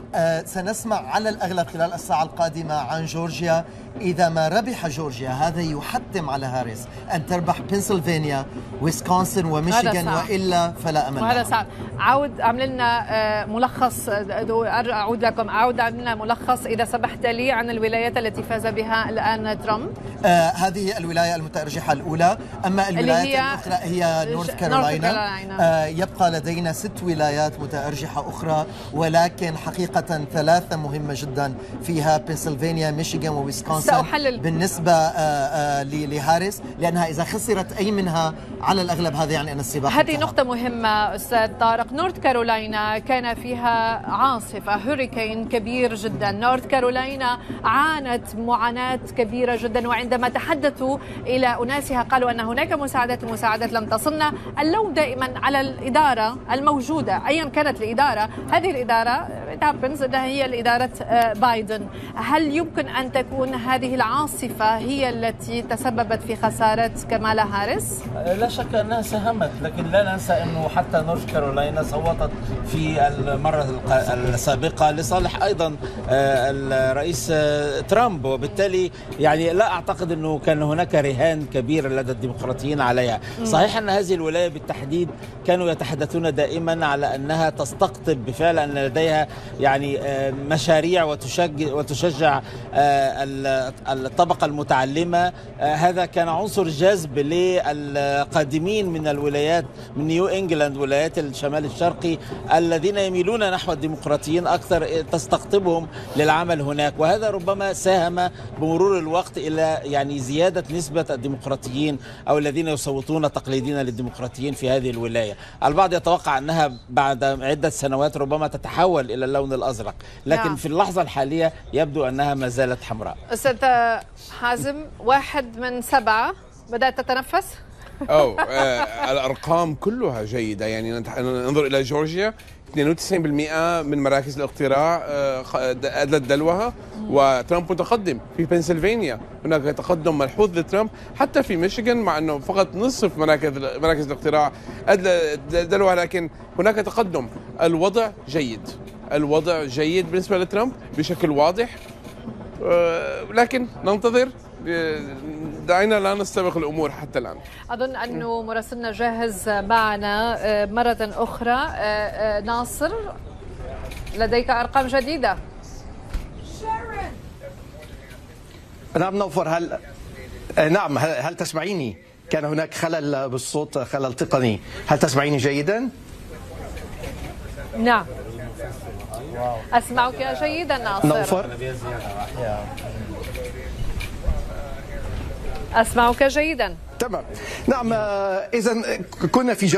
Speaker 2: سنسمع على الأغلب خلال الساعة القادمة عن جورجيا. إذا ما ربح جورجيا هذا يحتم على هاريس أن تربح بنسلفانيا ويسكونسن وميشيغان، وإلا فلا أمل.
Speaker 1: هذا صعب. عود أعمل لنا ملخص، أعود أعمل لنا ملخص إذا سمحت لي عن الولايات التي فاز بها الآن ترامب.
Speaker 2: هذه الولاية المتأرجحة الأولى. أما الولايات الأخرى هي نورث كارولاينا. يبقى لدينا 6 ولايات متأرجحة أخرى، ولكن حقيقة 3 مهمة جدا فيها بنسلفانيا ميشيغان وويسكونسن بالنسبة لهاريس، لأنها إذا خسرت أي منها على الأغلب هذا يعني أن السباق.
Speaker 1: هذه نقطة مهمة أستاذ طارق. نورث كارولاينا كان فيها عاصفة هوريكين كبير جدا. نورث كارولاينا عانت معاناة كبيرة جدا، وعندما تحدثوا إلى أناسها قالوا أن هناك المساعدات لم تصلنا. اللوم دائما على الإدارة الموجودة أيا كانت الإدارة. هذه الإدارة أنها هي الإدارة بايدن. هل يمكن أن تكون هذه العاصفة هي التي تسببت في خسارة كامالا هاريس؟
Speaker 3: لا شك أنها ساهمت، لكن لا ننسى أنه حتى نورث كارولاينا صوتت في المرة السابقة لصالح أيضا الرئيس ترامب، وبالتالي يعني لا أعتقد أنه كان هناك رهان كبير لدى الديمقراطيين عليها. صحيح أن هذه الولاية بالتحديد كانوا يتحدثون دائما على أنها تستقطب بالفعل أن لديها يعني مشاريع وتشجع الطبقة المتعلمة. هذا كان عنصر جذب للقادمين من الولايات من نيو إنجلاند، ولايات الشمال الشرقي الذين يميلون نحو الديمقراطيين أكثر، تستقطبهم للعمل هناك. وهذا ربما ساهم بمرور الوقت إلى يعني زيادة نسبة الديمقراطيين أو الذين يصوتون تقليديا للديمقراطيين في هذه الولاية. البعض يتوقع أنها بعد عدة سنوات ربما تتحول إلى اللون الأزرق، لكن في اللحظة الحالية يبدو أنها ما زالت حمراء.
Speaker 1: أستاذ حازم، 1 من 7 بدأت تتنفس؟
Speaker 4: الأرقام كلها جيدة. يعني ننظر إلى جورجيا 92% من مراكز الاقتراع أدلت دلوها، وترامب متقدم. في بنسلفانيا هناك تقدم ملحوظ لترامب، حتى في ميشيغان مع أنه فقط نصف مراكز الاقتراع أدلت دلوها، لكن هناك تقدم. الوضع جيد بالنسبة لترامب بشكل واضح، لكن ننتظر. دعينا لا نستبق الأمور حتى الآن.
Speaker 1: أظن أنه مراسلنا جاهز معنا مرة أخرى. ناصر، لديك أرقام جديدة.
Speaker 5: نعم نوفر، هل تسمعيني؟ كان هناك خلل بالصوت، خلل تقني. هل تسمعيني جيدا؟
Speaker 1: نعم أسمعك جيدا ناصر. أسمعك جيدا.
Speaker 5: تمام. نعم، إذن كنا في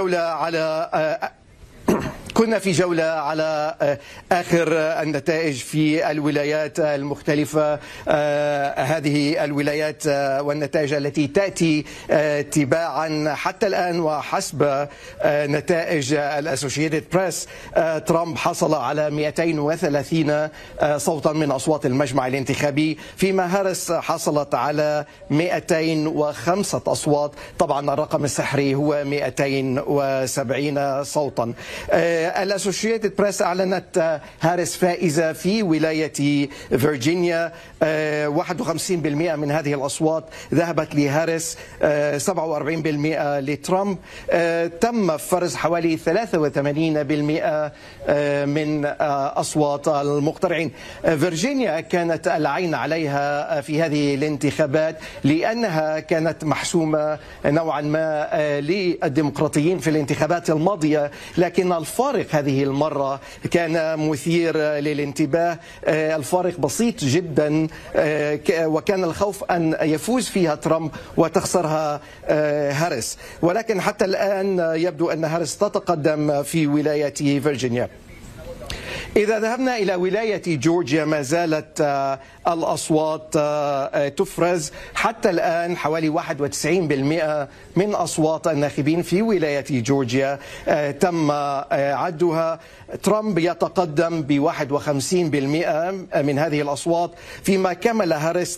Speaker 5: جولة على آخر النتائج في الولايات المختلفة. هذه الولايات والنتائج التي تأتي تباعا حتى الآن وحسب نتائج الأسوشيتد بريس. ترامب حصل على 230 صوتا من أصوات المجمع الانتخابي، فيما هاريس حصلت على 205 أصوات. طبعا الرقم السحري هو 270 صوتا. الأسوشيتد بريس أعلنت هاريس فائزة في ولاية فيرجينيا. 51% من هذه الأصوات ذهبت لهاريس، 47% لترامب. تم فرز حوالي 83% من أصوات المقترعين. فيرجينيا كانت العين عليها في هذه الانتخابات لأنها كانت محسومة نوعا ما للديمقراطيين في الانتخابات الماضية، لكن الفارق هذه المرة كان مثير للانتباه. الفارق بسيط جدا، وكان الخوف أن يفوز فيها ترامب وتخسرها هاريس، ولكن حتى الآن يبدو أن هاريس تتقدم في ولاية فيرجينيا. إذا ذهبنا إلى ولاية جورجيا ما زالت الأصوات تفرز. حتى الآن حوالي 91% من أصوات الناخبين في ولاية جورجيا تم عدها. ترامب يتقدم ب 51% من هذه الأصوات، فيما كامالا هاريس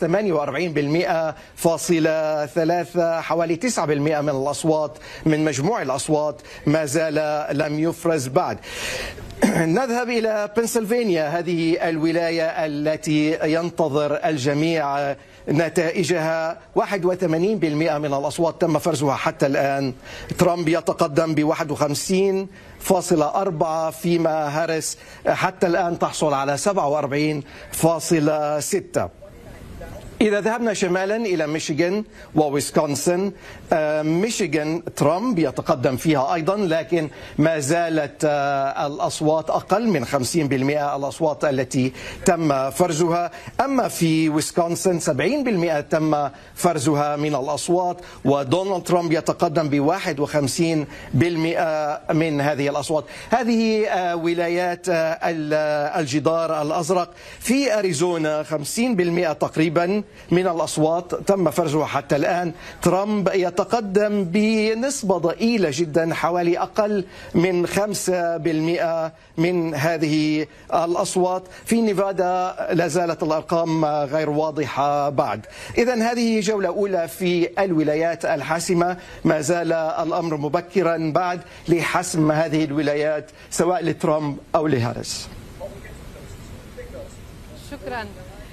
Speaker 5: 48.3%. حوالي 9% من الأصوات من مجموع الأصوات ما زال لم يفرز بعد. نذهب إلى بنسلفانيا، هذه الولاية التي ينتظر الجميع نتائجها. 81% من الأصوات تم فرزها حتى الآن. ترامب يتقدم ب 51.4%، فيما هاريس حتى الآن تحصل على 47.6%. إذا ذهبنا شمالا إلى ميشيغان وويسكونسن، ميشيغان ترامب يتقدم فيها أيضا، لكن ما زالت الأصوات أقل من 50% الأصوات التي تم فرزها. أما في ويسكونسن 70% تم فرزها من الأصوات، ودونالد ترامب يتقدم ب 51% من هذه الأصوات. هذه ولايات الجدار الأزرق. في أريزونا 50% تقريبا من الأصوات تم فرزها حتى الآن. ترامب يتقدم بنسبة ضئيلة جدا، حوالي أقل من 5% من هذه الأصوات. في نيفادا لا زالت الأرقام غير واضحة بعد. إذن هذه جولة أولى في الولايات الحاسمة. ما زال الأمر مبكرا بعد لحسم هذه الولايات سواء لترامب أو لهاريس.
Speaker 1: شكرا.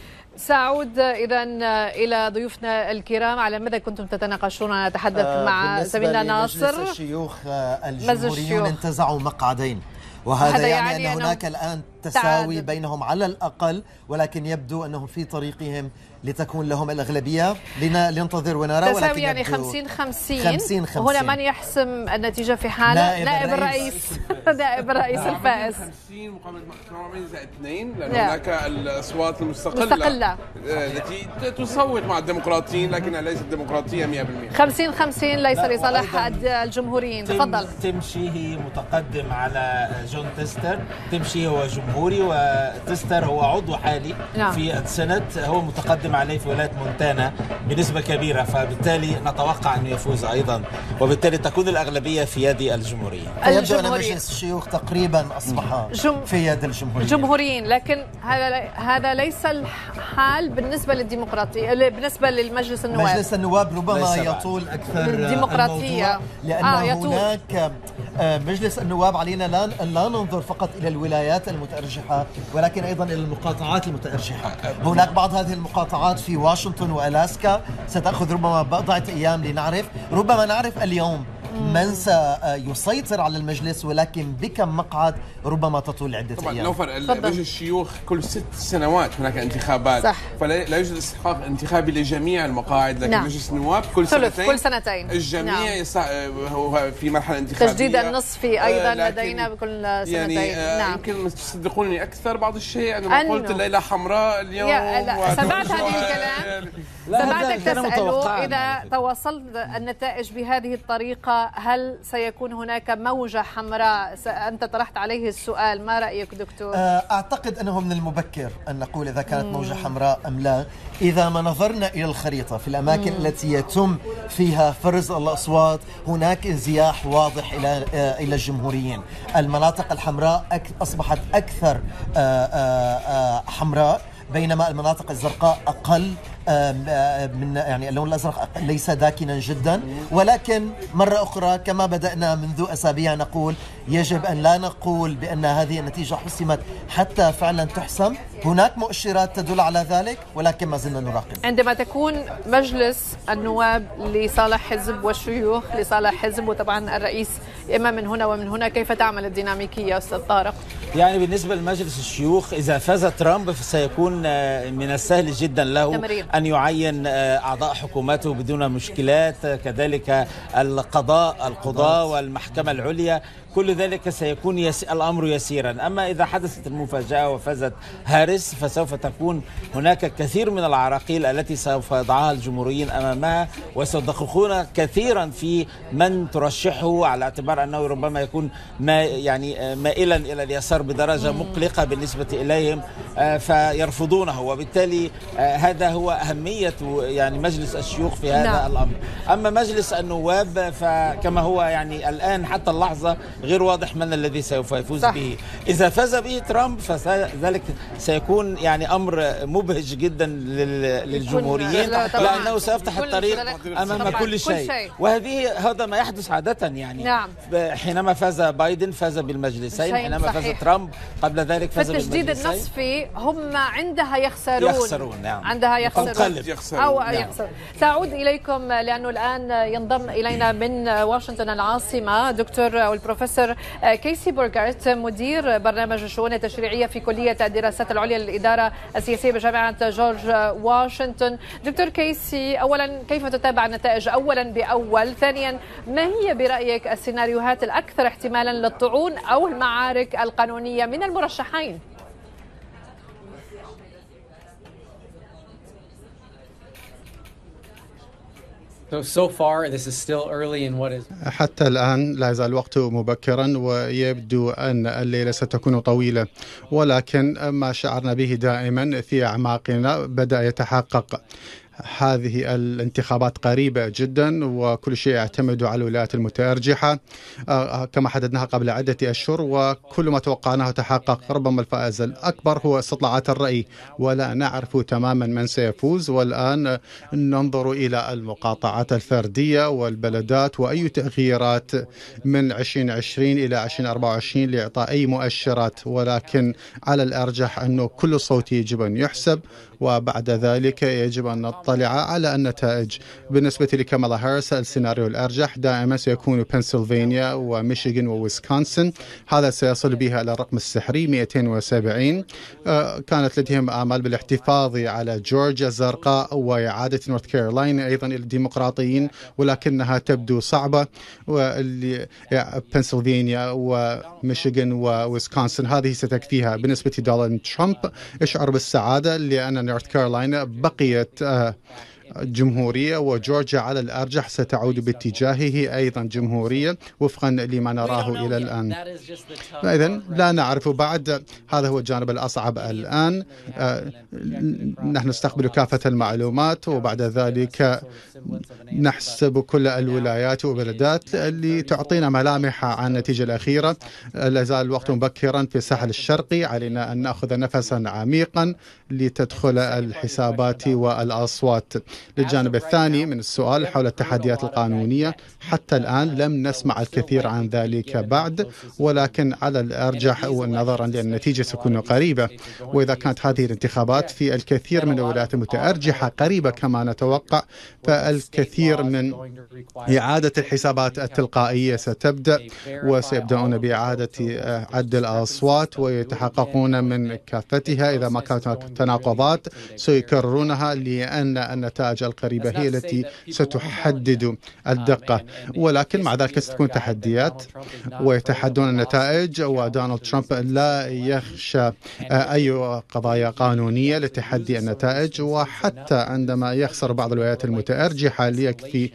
Speaker 1: سأعود إذا إلى ضيوفنا الكرام. على ماذا كنتم تتناقشون؟ نتحدث مع زميلنا ناصر.
Speaker 2: مجلس الشيوخ الجمهوريون انتزعوا مقعدين، وهذا يعني أن هناك الآن تساوي بينهم على الأقل، ولكن يبدو أنهم في طريقهم لتكون لهم الأغلبية. لننتظر ونرى.
Speaker 1: تساوي يعني 50-50. هنا من يحسم النتيجة في حالة نائب الرئيس نائب الرئيس الفائز.
Speaker 4: 50 مقابل 2، لأن هناك الأصوات المستقلة التي تصوت مع الديمقراطيين لكنها ليست ديمقراطية 100%.
Speaker 1: 50-50 ليس لصالح الجمهوريين. تفضل.
Speaker 3: تمشي هي متقدم على جون تيستر. تمشي هو جمهوري، وتيستر هو عضو حالي في السنت، هو متقدم عليه في ولاية مونتانا بنسبة كبيرة، فبالتالي نتوقع أنه يفوز أيضا، وبالتالي تكون الأغلبية في يد الجمهورية.
Speaker 2: يبدو أن مجلس الشيوخ تقريبا أصبح في يد
Speaker 1: الجمهوريين، لكن هذا ليس الحال بالنسبة للديمقراطية، بالنسبة للمجلس النواب.
Speaker 2: مجلس النواب ربما يطول أكثر
Speaker 1: الديمقراطية،
Speaker 2: لأن هناك مجلس النواب علينا لا ننظر فقط إلى الولايات المتأرجحة، ولكن أيضا إلى المقاطعات المتأرجحة. هناك بعض هذه المقاطعات في واشنطن وألاسكا ستأخذ ربما بضعة أيام لنعرف. ربما نعرف اليوم من سيسيطر على المجلس، ولكن بكم مقعد ربما تطول عدة
Speaker 4: طبعا
Speaker 2: أيام.
Speaker 4: نوفر مجلس الشيوخ كل 6 سنوات هناك انتخابات، صح. فلا يوجد استحقاق انتخابي لجميع المقاعد، لكن مجلس النواب كل سنتين الجميع هو في مرحلة انتخابية.
Speaker 1: تجديد النصفي أيضا لدينا بكل سنتين.
Speaker 2: يعني
Speaker 4: يمكن تصدقوني أكثر بعض الشيء عندما قلت الليلة حمراء اليوم.
Speaker 1: سمعت هذه الكلام. سمعتك تسألوا إذا توصلت النتائج بهذه الطريقة هل سيكون هناك موجة حمراء؟ أنت طرحت عليه السؤال، ما رأيك دكتور؟
Speaker 2: أعتقد أنه من المبكر أن نقول إذا كانت موجة حمراء أم لا. إذا ما نظرنا إلى الخريطة في الأماكن التي يتم فيها فرز الأصوات هناك انزياح واضح إلى الجمهوريين. المناطق الحمراء أصبحت أكثر حمراء، بينما المناطق الزرقاء أقل من يعني اللون الأزرق ليس داكنا جدا. ولكن مرة أخرى كما بدأنا منذ أسابيع نقول يجب أن لا نقول بأن هذه النتيجة حسمت حتى فعلا تحسم. هناك مؤشرات تدل على ذلك، ولكن ما زلنا نراقب.
Speaker 1: عندما تكون مجلس النواب لصالح حزب والشيوخ لصالح حزب، وطبعا الرئيس إما من هنا ومن هنا، كيف تعمل الديناميكية أستاذ طارق؟
Speaker 3: يعني بالنسبة لمجلس الشيوخ إذا فاز ترامب سيكون من السهل جدا له أن يعين أعضاء حكومته بدون مشكلات، كذلك القضاء والمحكمة العليا، كل ذلك سيكون الأمر يسيرا. أما إذا حدثت المفاجأة وفازت هاريس فسوف تكون هناك كثير من العراقيل التي سوف يضعها الجمهوريين أمامها، وسيدققون كثيرا في من ترشحه على اعتبار باعتبار أنه ربما يكون مائلا إلى اليسار بدرجة مقلقة بالنسبة إليهم، فيرفضونه. وبالتالي هذا هو أهمية يعني مجلس الشيوخ في هذا الأمر. أما مجلس النواب فكما هو يعني الآن حتى اللحظة غير واضح من الذي سوف يفوز به. إذا فاز به ترامب فذلك سيكون يعني أمر مبهج جدا للجمهوريين، لأنه سيفتح الطريق أمام كل شيء. هذا ما يحدث عادة يعني. حينما فاز بايدن فاز بالمجلسين، حينما فاز ترامب قبل ذلك فاز بالمجلسين.
Speaker 1: في التجديد النصفي هم عندها يخسرون. عندها يخسرون أو يخسر. سأعود إليكم لأنه الآن ينضم إلينا من واشنطن العاصمة دكتور أو البروفيسور كيسي بورغارت، مدير برنامج الشؤون التشريعية في كلية الدراسات العليا للإدارة السياسية بجامعة جورج واشنطن. دكتور كيسي، أولا كيف تتابع النتائج أولا بأول؟ ثانيا، ما هي برأيك السيناريوهات الأكثر احتمالا للطعون أو المعارك القانونية من المرشحين؟
Speaker 8: حتى الآن لا يزال الوقت مبكرا ويبدو أن الليلة ستكون طويلة، ولكن ما شعرنا به دائما في أعماقنا بدأ يتحقق. هذه الانتخابات قريبة جدا وكل شيء يعتمد على الولايات المتأرجحة كما حددناها قبل عدة أشهر، وكل ما توقعناه تحقق. ربما الفائز الأكبر هو استطلاعات الرأي ولا نعرف تماما من سيفوز، والآن ننظر إلى المقاطعات الفردية والبلدات وأي تغييرات من 2020 إلى 2024 لإعطاء أي مؤشرات، ولكن على الأرجح أنه كل صوت يجب أن يحسب، وبعد ذلك يجب أن نطلع على النتائج. بالنسبة لكامالا هاريس السيناريو الأرجح دائما سيكون بنسلفانيا وميشيغان وويسكونسن، هذا سيصل بها إلى الرقم السحري 270. كانت لديهم آمال بالاحتفاظ على جورجيا الزرقاء وإعادة نورث كارولاينا أيضا إلى الديمقراطيين، ولكنها تبدو صعبة. بنسلفانيا وميشيغان وويسكونسن هذه ستكفيها. بالنسبة لدونالد ترامب يشعر بالسعادة لأن نورث كارولاينا بقيت جمهورية وجورجيا على الأرجح ستعود باتجاهه أيضا جمهورية وفقا لما نراه إلى الآن. إذن لا نعرف بعد، هذا هو الجانب الأصعب الآن. نحن نستقبل كافة المعلومات وبعد ذلك نحسب كل الولايات والبلدات اللي تعطينا ملامح عن النتيجة الأخيرة. لا زال الوقت مبكرا في الساحل الشرقي، علينا أن نأخذ نفسا عميقا لتدخل الحسابات والأصوات. للجانب الثاني من السؤال حول التحديات القانونية، حتى الآن لم نسمع الكثير عن ذلك بعد، ولكن على الأرجح ونظرا لأن النتيجة ستكون قريبة، وإذا كانت هذه الانتخابات في الكثير من الولايات المتأرجحة قريبة كما نتوقع، فالكثير من إعادة الحسابات التلقائية ستبدأ، وسيبدأون بإعادة عد الأصوات ويتحققون من كافتها. إذا ما كانت تناقضات سيكررونها، لأن النتائج القريبة هي التي ستحدد الدقة، ولكن مع ذلك ستكون تحديات ويتحدون النتائج. ودونالد ترامب لا يخشى أي قضايا قانونية لتحدي النتائج، وحتى عندما يخسر بعض الولايات المتأرجحة ليكفي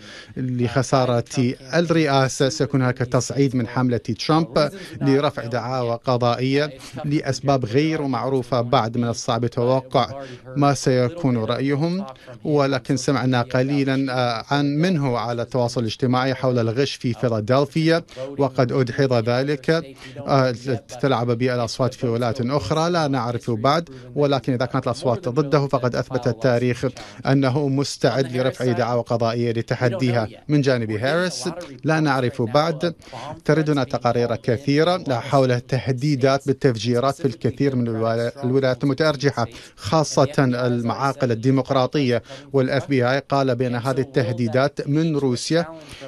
Speaker 8: لخسارة الرئاسة سيكون هناك تصعيد من حملة ترامب لرفع دعاوى قضائية لأسباب غير معروفة بعد. من الصعب توقع ما سيكون رأيهم، ولكن سمعنا قليلا منه على التواصل الاجتماعي حول الغش في فيلادلفيا، وقد أدحض ذلك. تلعب به الأصوات في ولايات أخرى لا نعرف بعد، ولكن إذا كانت الأصوات ضده فقد أثبت التاريخ أنه مستعد لرفع دعاوى قضائية لتحديها. من جانب هاريس لا نعرف بعد. تردنا تقارير كثيرة حول التهديدات بالتفجيرات في الكثير من الولايات المتأرجحة، خاصة المعاقل الديمقراطية، والأف بي آي قال بأن هذه التهديدات من روسيا.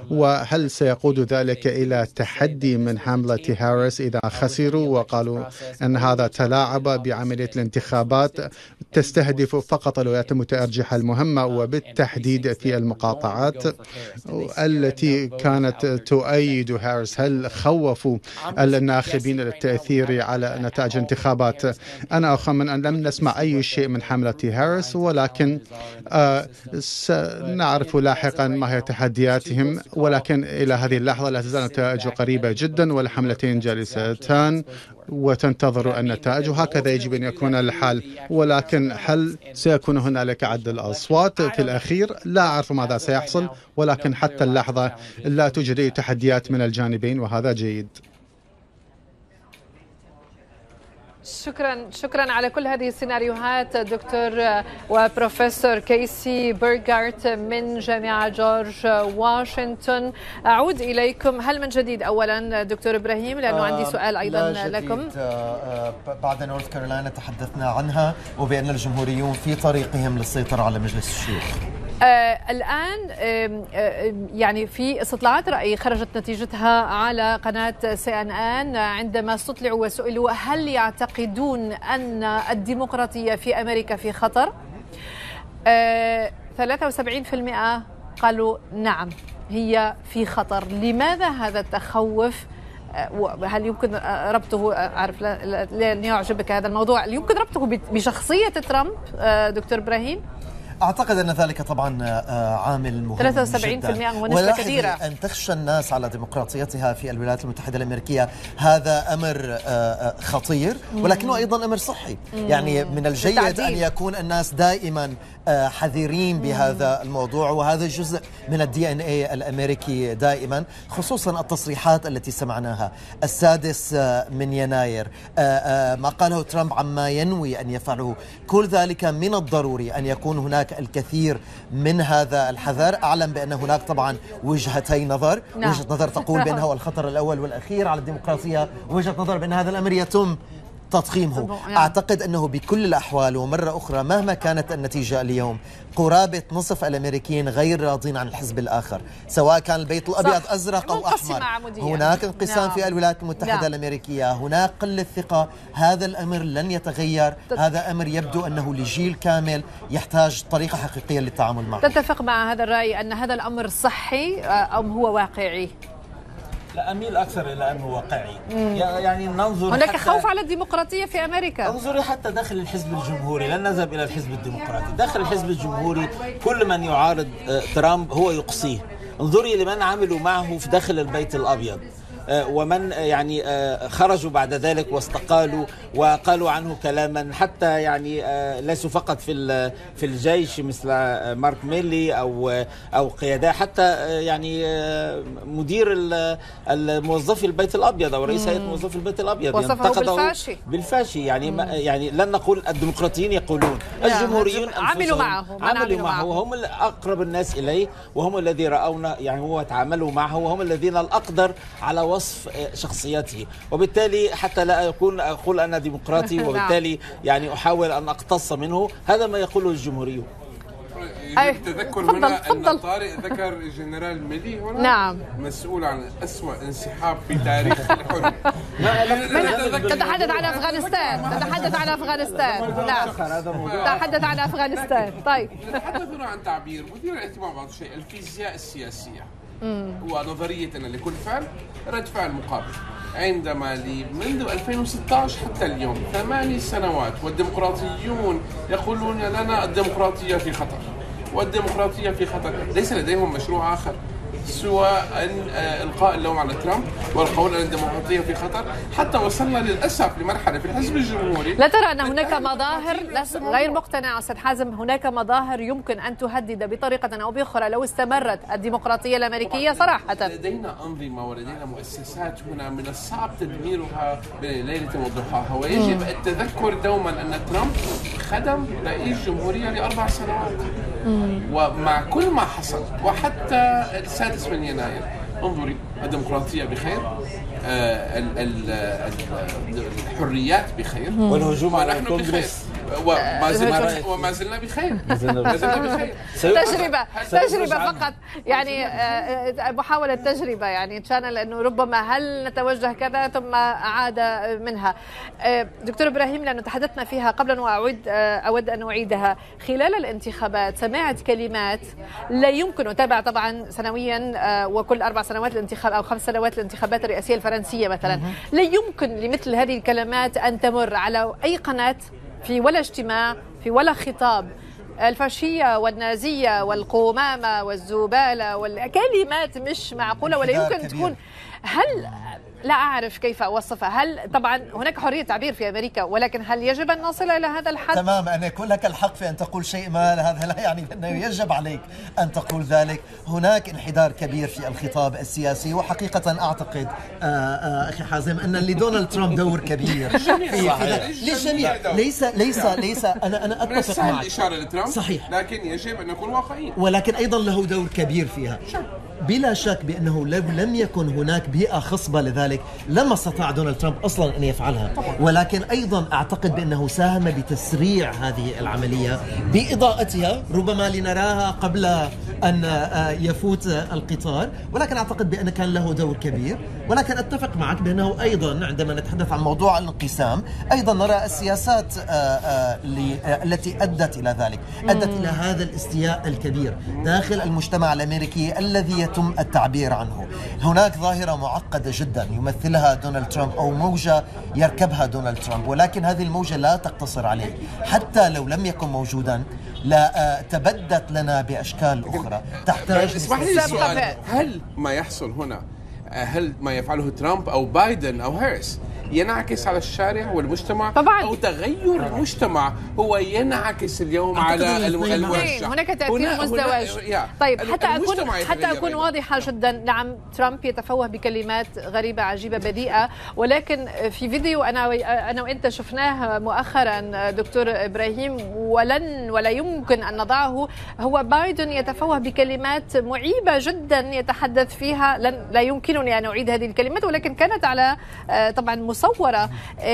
Speaker 8: وهل سيقود ذلك إلى تحدي من حملة هاريس إذا خسروا وقالوا أن هذا تلاعب بعملية الانتخابات تستهدف فقط الولايات المتأرجحة المهمة، وبالتحديد في المقاطعات التي كانت تؤيد هاريس؟ هل خوفوا الناخبين للتأثير على نتائج الانتخابات؟ أنا أخمن أن لم نسمع أي شيء من حملة هاريس، ولكن سنعرف لاحقا ما هي تحدياتهم، ولكن إلى هذه اللحظة لا تزال النتائج قريبة جدا والحملتين جالستان وتنتظر النتائج، وهكذا يجب أن يكون الحال. ولكن هل سيكون هنالك عدل الأصوات في الأخير؟ لا أعرف ماذا سيحصل، ولكن حتى اللحظة لا توجد أي تحديات من الجانبين، وهذا جيد.
Speaker 1: شكرا على كل هذه السيناريوهات دكتور وبروفيسور كيسي بيرغارت من جامعة جورج واشنطن. أعود إليكم، هل من جديد أولا دكتور إبراهيم، لأنه عندي سؤال أيضا لكم.
Speaker 2: بعد نورث كارولاينا تحدثنا عنها وبأن الجمهوريون في طريقهم للسيطرة على مجلس الشيوخ.
Speaker 1: الآن يعني في استطلاعات رأي خرجت نتيجتها على قناة CNN عندما استطلعوا وسئلوا هل يعتقدون أن الديمقراطية في أمريكا في خطر، 73% قالوا نعم هي في خطر. لماذا هذا التخوف؟ هل يمكن ربطه، أعرف لن يعجبك هذا الموضوع، يمكن ربطه بشخصية ترامب دكتور إبراهيم؟
Speaker 2: أعتقد أن ذلك طبعا عامل مهم
Speaker 1: 73% ونسبة كبيرة.
Speaker 2: أن تخشى الناس على ديمقراطيتها في الولايات المتحدة الأمريكية هذا أمر خطير، ولكنه أيضا أمر صحي. يعني من الجيد أن يكون الناس دائما حذرين بهذا الموضوع، وهذا جزء من الDNA الأمريكي دائما، خصوصا التصريحات التي سمعناها 6 يناير، ما قاله ترامب عما ينوي أن يفعله، كل ذلك من الضروري أن يكون هناك الكثير من هذا الحذر. أعلم بأن هناك طبعا وجهتي نظر، وجهة نظر تقول بأنه هو الخطر الأول والأخير على الديمقراطية، وجهة نظر بأن هذا الأمر يتم تضخيمه. أعتقد أنه بكل الأحوال ومرة أخرى مهما كانت النتيجة اليوم، قرابة نصف الأمريكيين غير راضين عن الحزب الآخر، سواء كان البيت الأبيض أزرق أو أحمر. هناك انقسام في الولايات المتحدة الأمريكية، هناك قلة ثقة. هذا الأمر لن يتغير، هذا أمر يبدو أنه لجيل كامل يحتاج طريقة حقيقية للتعامل معه.
Speaker 1: تتفق مع هذا الرأي أن هذا الأمر صحي أم هو واقعي؟
Speaker 3: لا، أميل أكثر إلى أنه واقعي. يعني ننظر،
Speaker 1: هناك خوف على الديمقراطية في أمريكا.
Speaker 3: انظري حتى داخل الحزب الجمهوري، لن نذهب إلى الحزب الديمقراطي، داخل الحزب الجمهوري كل من يعارض ترامب هو يقصيه. انظري لمن عملوا معه في داخل البيت الأبيض، ومن يعني خرجوا بعد ذلك واستقالوا وقالوا عنه كلاما، حتى يعني ليسوا فقط في الجيش مثل مارك ميلي او قيادة، حتى يعني مدير الموظفي البيت الابيض او رئيس هيئه موظفي البيت الابيض
Speaker 1: وصفه
Speaker 3: بالفاشي. يعني لن نقول الديمقراطيين يقولون، الجمهوريين
Speaker 1: عملوا
Speaker 3: معه وهم اقرب الناس اليه، وهم الذين راونا يعني هو تعاملوا معه، وهم الذين الاقدر على وصف شخصيته. وبالتالي حتى لا أقول أنا ديمقراطي وبالتالي يعني أحاول أن أقتص منه، هذا ما يقوله الجمهوريون.
Speaker 4: تذكر هنا أن طارق ذكر الجنرال ميلي هنا،
Speaker 1: نعم،
Speaker 4: مسؤول عن أسوأ انسحاب في تاريخ الحرب.
Speaker 1: تتحدث عن أفغانستان، نعم، تتحدث عن أفغانستان. طيب،
Speaker 4: نتحدث هنا عن تعبير مثير للاهتمام بعض الشيء، الفيزياء السياسية ونظرية أن لكل فعل رد فعل مقابل. عندما منذ 2016 حتى اليوم 8 سنوات والديمقراطيون يقولون لنا الديمقراطية في خطر، والديمقراطية في خطر، ليس لديهم مشروع آخر سوى أن إلقاء اللوم على ترامب والقول أن الديمقراطية في خطر، حتى وصلنا للأسف لمرحلة في الحزب الجمهوري.
Speaker 1: لا ترى أن هناك مظاهر، غير مقتنع أستاذ حازم، هناك مظاهر يمكن أن تهدد بطريقة أو بأخرى لو استمرت الديمقراطية الأمريكية صراحة؟
Speaker 4: لدينا أنظمة ولدينا مؤسسات هنا من الصعب تدميرها بين ليلة وضحاها، ويجب التذكر دوما أن ترامب خدم رئيس جمهورية ل4 سنوات، ومع كل ما حصل وحتى 6 يناير انظري الديمقراطية بخير، الحريات بخير،
Speaker 3: والهجوم على الكونغرس
Speaker 4: وما زلنا بخير.
Speaker 1: تجربة فقط، يعني محاولة تجربة، يعني كان لأنه ربما هل نتوجه كذا ثم عاد منها. دكتور إبراهيم، لأنه تحدثنا فيها قبلا وأود أن أعيدها، خلال الانتخابات سمعت كلمات لا يمكن، أتابع طبعا سنويا وكل 4 سنوات الانتخاب أو 5 سنوات الانتخابات الرئاسية الفرنسية مثلا، لا يمكن لمثل هذه الكلمات أن تمر على أي قناة في ولا اجتماع في ولا خطاب. الفاشية والنازية والقمامة والزبالة والكلمات مش معقولة ولا يمكن تكون. هل لا أعرف كيف أوصفها. هل طبعا هناك حرية تعبير في أمريكا، ولكن هل يجب أن نصل إلى هذا الحد؟
Speaker 2: تمام، أنا يكون لك الحق في أن تقول شيء ما، هذا لا يعني أنه يجب عليك أن تقول ذلك. هناك انحدار كبير في الخطاب السياسي، وحقيقة أعتقد أخي حازم أن لدونالد ترامب دور كبير للجميع. ليس أنا أتفق معك.
Speaker 4: الإشارة لترامب
Speaker 2: صحيح،
Speaker 4: لكن يجب أن نكون واقعيين،
Speaker 2: ولكن أيضا له دور كبير فيها. بلا شك بأنه لم يكن هناك بيئة خصبة لذلك لما استطاع دونالد ترامب أصلا أن يفعلها. ولكن أيضا أعتقد بأنه ساهم بتسريع هذه العملية بإضاءتها، ربما لنراها قبل أن يفوت القطار، ولكن أعتقد بأن كان له دور كبير. ولكن أتفق معك بأنه أيضا عندما نتحدث عن موضوع الانقسام أيضا نرى السياسات التي أدت إلى ذلك، أدت إلى هذا الاستياء الكبير داخل المجتمع الأمريكي الذي يتم التعبير عنه. هناك ظاهرة معقدة جدا يمثلها دونالد ترامب، أو موجة يركبها دونالد ترامب، ولكن هذه الموجة لا تقتصر عليه. حتى لو لم يكن موجودا لا تبدت لنا بأشكال أخرى تحتاج.
Speaker 4: اسمح لي السؤال، هل ما يحصل هنا، هل ما يفعله ترامب أو بايدن أو هاريس ينعكس على الشارع والمجتمع
Speaker 1: طبعا،
Speaker 4: أو تغير المجتمع هو ينعكس اليوم على المرشح؟
Speaker 1: هناك تأثير مزدوج. طيب حتى أكون واضحة جدا، نعم ترامب يتفوه بكلمات غريبة عجيبة بذيئة، ولكن في فيديو أنا وأنت شفناه مؤخرا دكتور إبراهيم ولا يمكن أن نضعه، هو بايدن يتفوه بكلمات معيبة جدا يتحدث فيها، لا يمكنني أن أعيد هذه الكلمات، ولكن كانت على طبعا مصورة.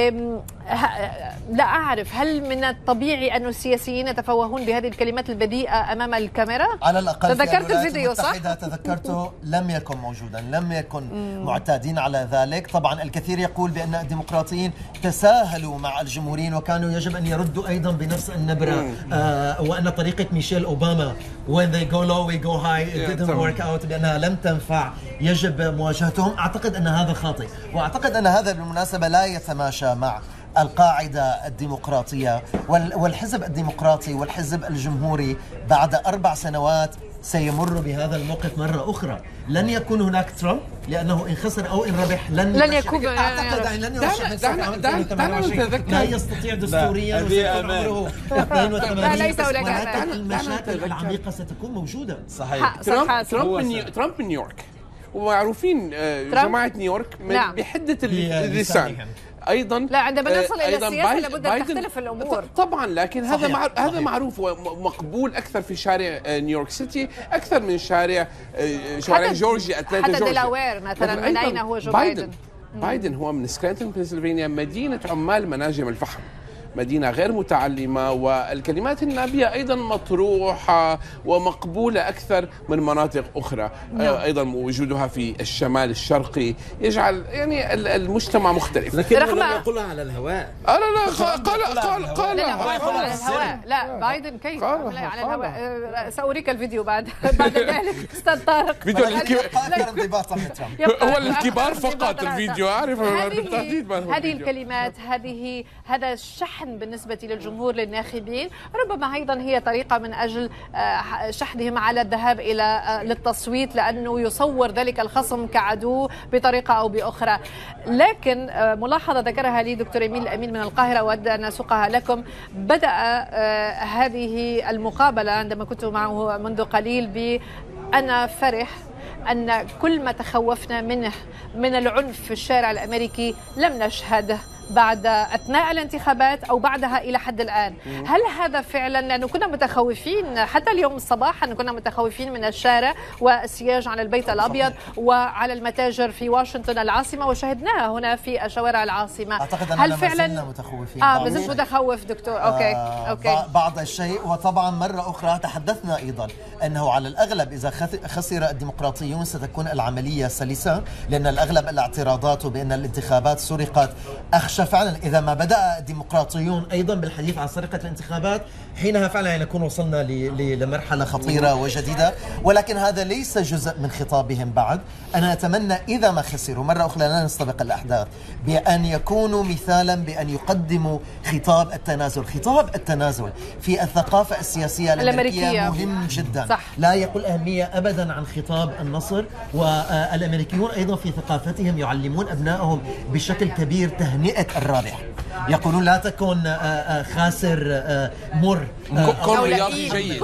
Speaker 1: لا أعرف، هل من الطبيعي أن السياسيين يتفوهون بهذه الكلمات البذيئة أمام الكاميرا؟
Speaker 2: على الأقل
Speaker 1: تذكرت الفيديو صح؟
Speaker 2: تذكرته، لم يكن موجودا، لم يكن معتادين على ذلك. طبعا الكثير يقول بأن الديمقراطيين تساهلوا مع الجمهوريين وكانوا يجب أن يردوا أيضا بنفس النبرة، وأن طريقة ميشيل أوباما when they go low we go high it didn't work out بأنها لم تنفع، يجب مواجهتهم. أعتقد أن هذا خاطئ، وأعتقد أن هذا بالمناسبة لا يتماشى مع القاعدة الديمقراطية والحزب الديمقراطي والحزب الجمهوري. بعد 4 سنوات سيمر بهذا الموقف مرة أخرى. لن يكون هناك ترامب لأنه إن خسر أو إن ربح لن يكون. أعتقد لن يرشح لا يستطيع دستوريا عمره 82. ولكن المشاكل العميقة ستكون موجودة.
Speaker 4: صحيح. ترامب من نيويورك، ومعروفين جماعة نيويورك بحدة اللسان. ايضا
Speaker 1: لا، عندما نصل الى السياسه لابد ان تختلف الامور
Speaker 4: طبعا، لكن هذا معروف ومقبول اكثر في شارع نيويورك سيتي اكثر من شارع جورجيا، اتلانتا جورجيا.
Speaker 1: حتى ديلاوير مثلا، من اين هو جو
Speaker 4: بايدن هو من سكرانتون بنسلفانيا، مدينه عمال مناجم الفحم، مدينة غير متعلمة، والكلمات النابية أيضا مطروحة ومقبولة أكثر من مناطق أخرى. أيضا وجودها في الشمال الشرقي يجعل يعني المجتمع مختلف.
Speaker 3: لكن لم يقولها على الهواء.
Speaker 4: قال
Speaker 1: على الهواء. لا بايدن كيف على الهواء؟ سأريك الفيديو بعد ذلك. استاذ طارق،
Speaker 4: فيديو هو للكبار فقط الفيديو، أعرف
Speaker 1: بالتحديد هذه الكلمات، هذا الشحن بالنسبة للجمهور للناخبين، ربما أيضا هي طريقة من أجل شحنهم على الذهاب للتصويت، لأنه يصور ذلك الخصم كعدو بطريقة أو بأخرى. لكن ملاحظة ذكرها لي دكتور إيميل الأمين من القاهرة وأود أن أسوقها لكم. بدأ هذه المقابلة عندما كنت معه منذ قليل أنا فرح أن كل ما تخوفنا منه من العنف في الشارع الأمريكي لم نشهده بعد أثناء الانتخابات أو بعدها إلى حد الآن. هل هذا فعلا، لأنه كنا متخوفين حتى اليوم صباحا، كنا متخوفين من الشارع والسياج على البيت الأبيض وعلى المتاجر في واشنطن العاصمة، وشاهدناها هنا في شوارع العاصمة.
Speaker 2: أعتقد
Speaker 1: هل فعلا
Speaker 2: متخوفين؟
Speaker 1: ما زلت متخوف دكتور. أوكي.
Speaker 2: بعض الشيء. وطبعا مرة أخرى تحدثنا أيضا أنه على الأغلب إذا خسر الديمقراطيون ستكون العملية سلسة، لأن الأغلب الاعتراضات بأن الانتخابات سرقت. أخشى نخشى فعلا إذا ما بدأ الديمقراطيون أيضا بالحديث عن سرقة الانتخابات، حينها فعلا نكون وصلنا لمرحلة خطيرة وجديدة، ولكن هذا ليس جزء من خطابهم بعد. أنا أتمنى إذا ما خسروا مرة أخرى، لا نستبق الأحداث، بأن يكونوا مثالا، بأن يقدموا خطاب التنازل. خطاب التنازل في الثقافة السياسية الأمريكية مهم جدا، صح. لا يقل أهمية أبدا عن خطاب النصر. والأمريكيون أيضا في ثقافتهم يعلمون أبنائهم بشكل كبير تهنئة الرابح. يقولون لا تكون خاسر مر،
Speaker 4: كن رياضي جيد.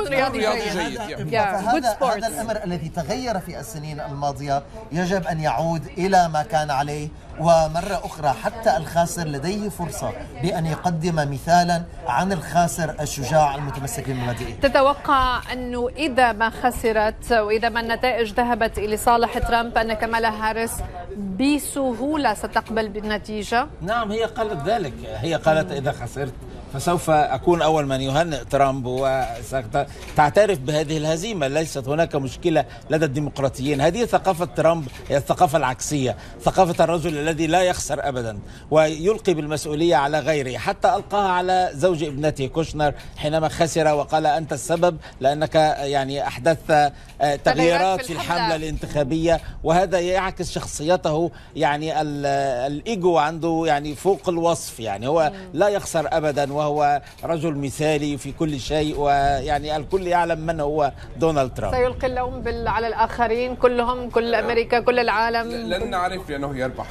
Speaker 2: فهذا الأمر الذي تغير في السنين الماضية يجب أن يعود إلى ما كان عليه. ومرة أخرى حتى الخاسر لديه فرصة بأن يقدم مثالا عن الخاسر الشجاع المتمسك بمبادئه.
Speaker 1: تتوقع أنه إذا ما خسرت وإذا ما النتائج ذهبت لصالح ترامب أن كامالا هاريس بسهولة ستقبل بالنتيجة؟
Speaker 3: نعم، هي قالت ذلك. هي قالت إذا خسرت فسوف أكون أول من يهنئ ترامب وتعترف بهذه الهزيمة. ليست هناك مشكلة لدى الديمقراطيين. هذه ثقافة ترامب، هي الثقافة العكسية، ثقافة الرجل الذي لا يخسر أبدا ويلقي بالمسؤولية على غيره. حتى ألقاها على زوج ابنته كوشنر حينما خسر وقال أنت السبب لأنك يعني أحدثت تغييرات في الحملة الانتخابية. وهذا يعكس شخصيته، يعني الإيجو عنده يعني فوق الوصف. يعني هو لا يخسر أبدا، وهو رجل مثالي في كل شيء، ويعني الكل يعلم من هو دونالد ترامب.
Speaker 1: سيلقي اللوم على الآخرين كلهم، كل أمريكا، كل العالم.
Speaker 4: لن نعرف لأنه يربح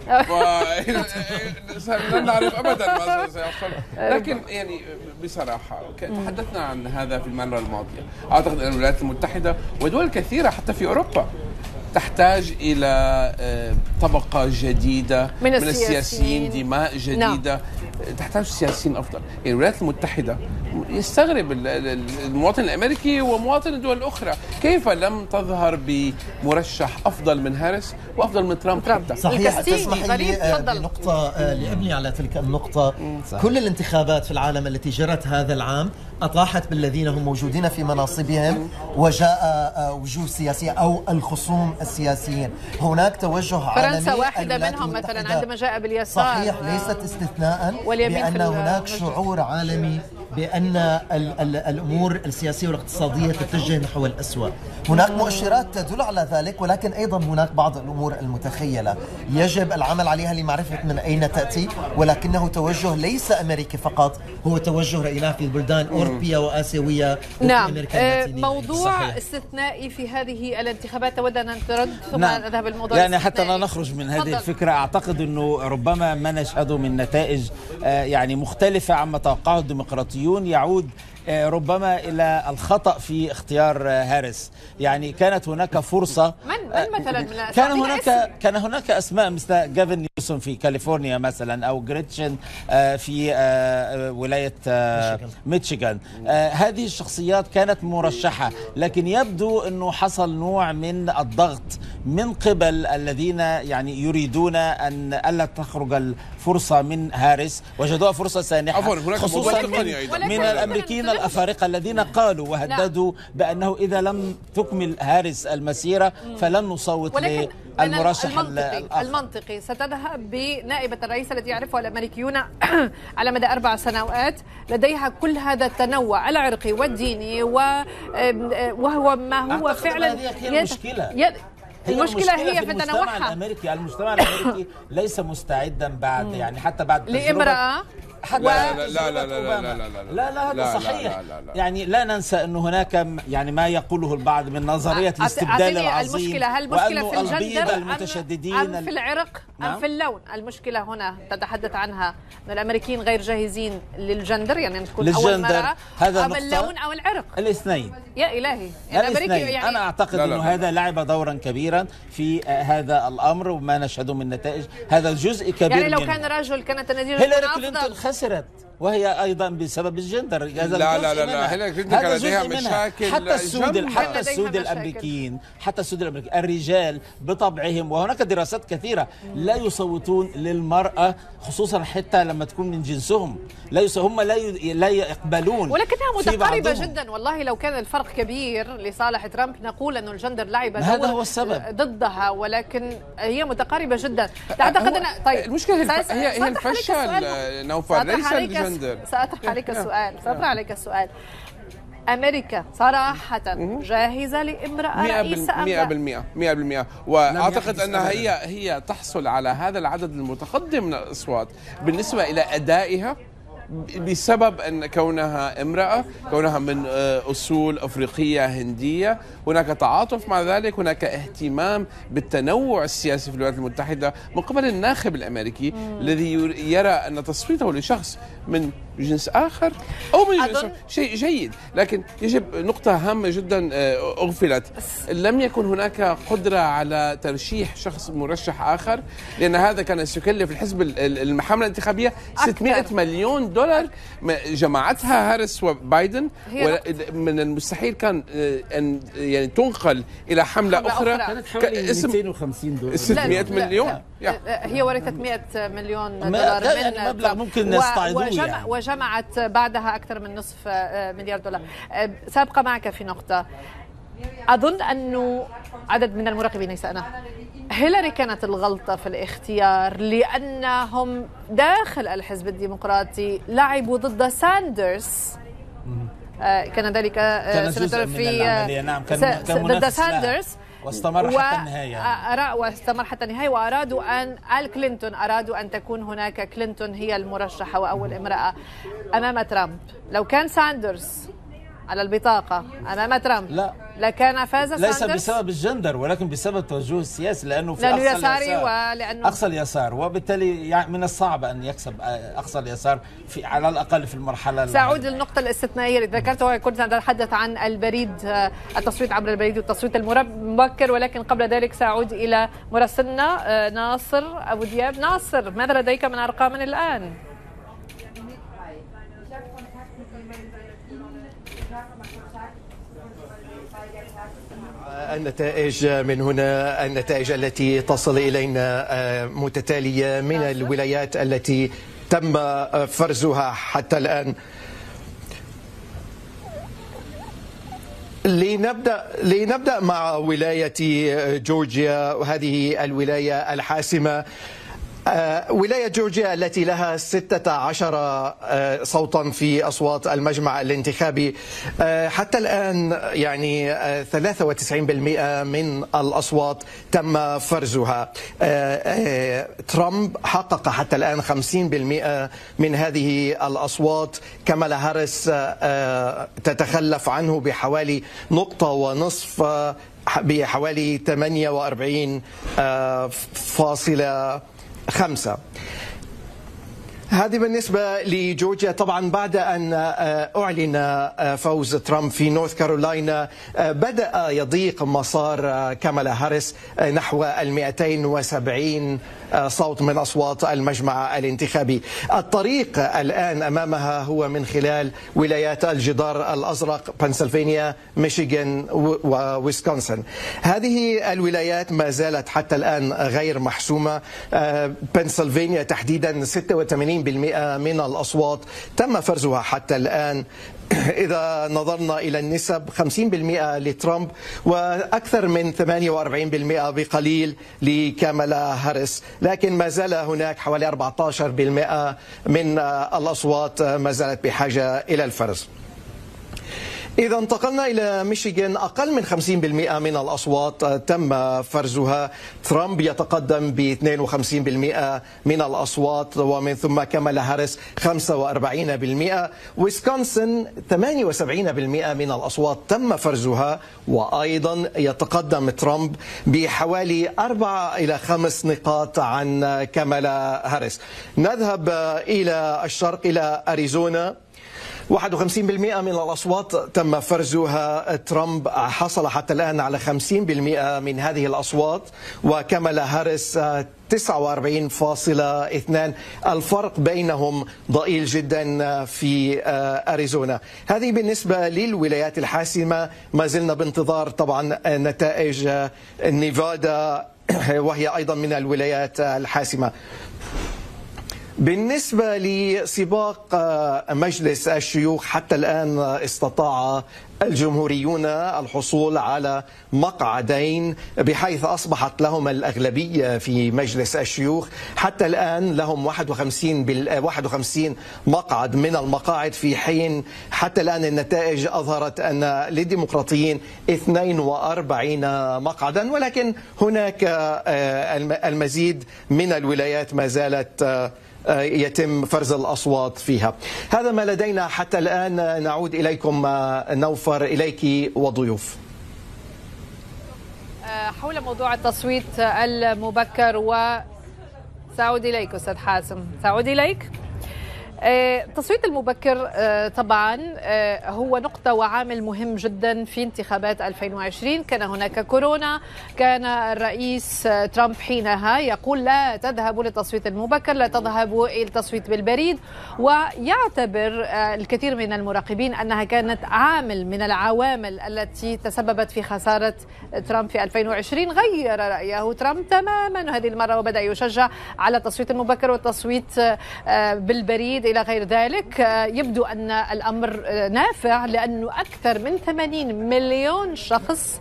Speaker 4: لن نعرف أبدا ما سيحصل. لكن يعني بصراحة تحدثنا عن هذا في المرة الماضية. أعتقد أن الولايات المتحدة ودول كثيرة حتى في أوروبا تحتاج إلى طبقة جديدة من السياسيين، دماء جديدة. تحتاج سياسيين أفضل. يعني الولايات المتحدة يستغرب المواطن الأمريكي ومواطن الدول الأخرى كيف لم تظهر بمرشح أفضل من هاريس وأفضل من ترامب.
Speaker 2: صحيح. تسمح لي بنقطة لأبني على تلك النقطة. كل الانتخابات في العالم التي جرت هذا العام أطاحت بالذين هم موجودين في مناصبهم، وجاء وجوه سياسية أو الخصوم السياسيين. هناك توجه عالمي.
Speaker 1: فرنسا واحدة منهم مثلا عندما جاء باليسار.
Speaker 2: صحيح، ليست استثناء، بأن هناك شعور عالمي بأن الأمور السياسية والاقتصادية تتجه نحو الأسوأ. هناك مؤشرات تدل على ذلك، ولكن أيضا هناك بعض الأمور المتخيلة يجب العمل عليها لمعرفة من أين تأتي، ولكنه توجه ليس أمريكي فقط، هو توجه رأيناه في بلدان أوروبية وآسيوية.
Speaker 1: نعم. موضوع صحيح. استثنائي في هذه الانتخابات. تود أن ترد ثم نذهب الموضوع
Speaker 3: يعني حتى لا نخرج من هذه الفكرة. أعتقد أنه ربما ما نشهده من نتائج يعني مختلفة عما توقعه الديمقراطيون يعود ربما إلى الخطأ في اختيار هاريس. يعني كانت هناك فرصة.
Speaker 1: من مثلا من
Speaker 3: كان هناك أسماء مثل جافن نيوسوم في كاليفورنيا مثلا، أو جريتشن في ولاية ميشيغان. هذه الشخصيات كانت مرشحة، لكن يبدو أنه حصل نوع من الضغط من قبل الذين يعني يريدون أن ألا تخرج الفرصة من هاريس. وجدوها فرصة سانحة، خصوصا من الأمريكيين الأفارقة الذين قالوا وهددوا بأنه إذا لم تكمل هاريس المسيرة فلن نصوت للمرشح
Speaker 1: المنطقي. ستذهب بنائبة الرئيس التي يعرفها الأمريكيون على مدى 4 سنوات، لديها كل هذا التنوع العرقي والديني، وهو ما هو فعلا المشكلة هي في تنوعها.
Speaker 3: المجتمع الأمريكي ليس مستعدا بعد، يعني حتى بعد
Speaker 1: لامرأة.
Speaker 3: لا هذا صحيح. يعني لا ننسى أنه هناك يعني ما يقوله البعض من نظرية الاستبدال العظيم.
Speaker 1: المشكلة، هل المشكلة في الجندر
Speaker 3: المتشددين
Speaker 1: أم في العرق أم في اللون؟ المشكلة هنا تتحدث عنها أن الأمريكيين غير جاهزين للجندر، يعني تكون أول مرة، أو اللون أو العرق،
Speaker 3: الاثنين.
Speaker 1: يا إلهي.
Speaker 3: يعني أنا أعتقد أنه هذا لعب دورا كبيرا في هذا الأمر، وما نشهده من نتائج هذا جزء كبير.
Speaker 1: يعني لو كان رجل كانت النتيجة
Speaker 3: هيلاري كلينتون خسرت وهي أيضا بسبب الجندر.
Speaker 4: لا هيلاري كلينتون كان لديها مشاكل.
Speaker 3: حتى السود الأمريكيين الرجال بطبعهم، وهناك دراسات كثيرة لا يصوتون للمرأة خصوصا حتى لما تكون من جنسهم، هم لا يقبلون،
Speaker 1: ولكنها متقاربة جدا. والله لو كان الفرق كبير لصالح ترامب نقول أنه الجندر لعب
Speaker 3: هذا هو السبب
Speaker 1: ضدها، ولكن هي متقاربة جدا. تعتقد أن طيب
Speaker 4: المشكلة هي الفشل نوفل ليس الجندر.
Speaker 1: سأطرح عليك السؤال. أمريكا صراحة جاهزة لامرأة رئيسة
Speaker 4: 100%. وأعتقد أنها هي تحصل على هذا العدد المتقدم من الأصوات بالنسبة إلى أدائها بسبب أن كونها امرأة، كونها من أصول أفريقية هندية، هناك تعاطف مع ذلك، هناك اهتمام بالتنوع السياسي في الولايات المتحدة من قبل الناخب الأمريكي الذي يرى أن تصويته لشخص من جنس آخر أو من جنس شيء جيد. لكن يجب نقطة هامة جدا أغفلت، لم يكن هناك قدرة على ترشيح شخص مرشح آخر، لأن هذا كان سيكلف الحزب الحملة الانتخابية 600 مليون دولار جمعتها هاريس وبايدن، من المستحيل كان أن يعني تنقل إلى حملة أخرى.
Speaker 3: كانت حوالي 250 دولار
Speaker 4: 600 مليون.
Speaker 1: هي ورثت 100 مليون دولار
Speaker 3: يعني مبلغ ممكن نستعيدوه،
Speaker 1: وجمعت بعدها أكثر من نصف مليار دولار. سأبقى معك في نقطة. أظن أنه عدد من المراقبين ليس أنا، هيلاري كانت الغلطة في الاختيار، لأنهم داخل الحزب الديمقراطي لعبوا ضد ساندرز. كان ذلك سنتر في ضد ساندرز
Speaker 3: واستمر حتى النهاية
Speaker 1: وأرادوا أن كلينتون أرادوا أن تكون هناك كلينتون هي المرشحة وأول امرأة أمام ترامب. لو كان ساندرز على البطاقة أمام ترامب لكان فاز
Speaker 3: ليس
Speaker 1: ساندرز،
Speaker 3: بسبب الجندر ولكن بسبب توجهه السياسي، لأنه في أقصى اليسار وبالتالي من الصعب أن يكسب أقصى اليسار على الأقل في المرحلة.
Speaker 1: سأعود للنقطة الاستثنائية اللي ذكرتها، كنت أتحدث عن البريد، التصويت عبر البريد والتصويت المبكر، ولكن قبل ذلك سأعود إلى مراسلنا ناصر أبو دياب. ناصر، ماذا لديك من أرقام الآن؟
Speaker 5: النتائج من هنا، النتائج التي تصل إلينا متتالية من الولايات التي تم فرزها حتى الآن. لنبدأ مع ولاية جورجيا، وهذه الولاية الحاسمة، ولاية جورجيا التي لها 16 صوتا في أصوات المجمع الانتخابي. حتى الآن يعني 93% من الأصوات تم فرزها. ترامب حقق حتى الآن 50% من هذه الأصوات. كامالا هاريس تتخلف عنه بحوالي نقطة ونصف، بحوالي 48.5. هذه بالنسبة لجورجيا. طبعا بعد أن أعلن فوز ترامب في نورث كارولاينا بدأ يضيق مسار كامالا هاريس نحو 270 صوت من أصوات المجمع الانتخابي. الطريق الآن أمامها هو من خلال ولايات الجدار الأزرق، بنسلفانيا، ميشيغان وويسكونسن. هذه الولايات ما زالت حتى الآن غير محسومة. بنسلفانيا تحديدا 86% من الأصوات تم فرزها حتى الآن. إذا نظرنا إلى النسب 50% لترامب وأكثر من 48% بقليل لكامالا هاريس، لكن ما زال هناك حوالي 14% من الأصوات ما زالت بحاجة إلى الفرز. إذا انتقلنا إلى ميشيغان، أقل من 50% من الأصوات تم فرزها. ترامب يتقدم ب 52% من الأصوات، ومن ثم كامالا هاريس 45%. ويسكونسن 78% من الأصوات تم فرزها، وأيضا يتقدم ترامب بحوالي 4 إلى 5 نقاط عن كامالا هاريس. نذهب إلى الشرق إلى أريزونا. 51% من الأصوات تم فرزها. ترامب حصل حتى الآن على 50% من هذه الأصوات، وكامالا هاريس 49.2. الفرق بينهم ضئيل جدا في أريزونا. هذه بالنسبة للولايات الحاسمة. ما زلنا بانتظار طبعا نتائج نيفادا، وهي أيضا من الولايات الحاسمة. بالنسبة لسباق مجلس الشيوخ، حتى الآن استطاع الجمهوريون الحصول على مقعدين، بحيث أصبحت لهم الأغلبية في مجلس الشيوخ. حتى الآن لهم 51 مقعد من المقاعد، في حين حتى الآن النتائج أظهرت أن للديمقراطيين 42 مقعدا، ولكن هناك المزيد من الولايات ما زالت يتم فرز الأصوات فيها. هذا ما لدينا حتى الآن. نعود إليكم نوفر، إليك وضيوف.
Speaker 1: حول موضوع التصويت المبكر، وسأعود إليك أستاذ حاسم، سأعود إليك. التصويت المبكر طبعا هو نقطة وعامل مهم جدا في انتخابات 2020. كان هناك كورونا، كان الرئيس ترامب حينها يقول لا تذهبوا للتصويت المبكر، لا تذهبوا إلى التصويت بالبريد، ويعتبر الكثير من المراقبين أنها كانت عامل من العوامل التي تسببت في خسارة ترامب في 2020. غير رأيه ترامب تماما هذه المرة، وبدأ يشجع على التصويت المبكر والتصويت بالبريد إلى غير ذلك. يبدو أن الأمر نافع، لأنه أكثر من 80 مليون شخص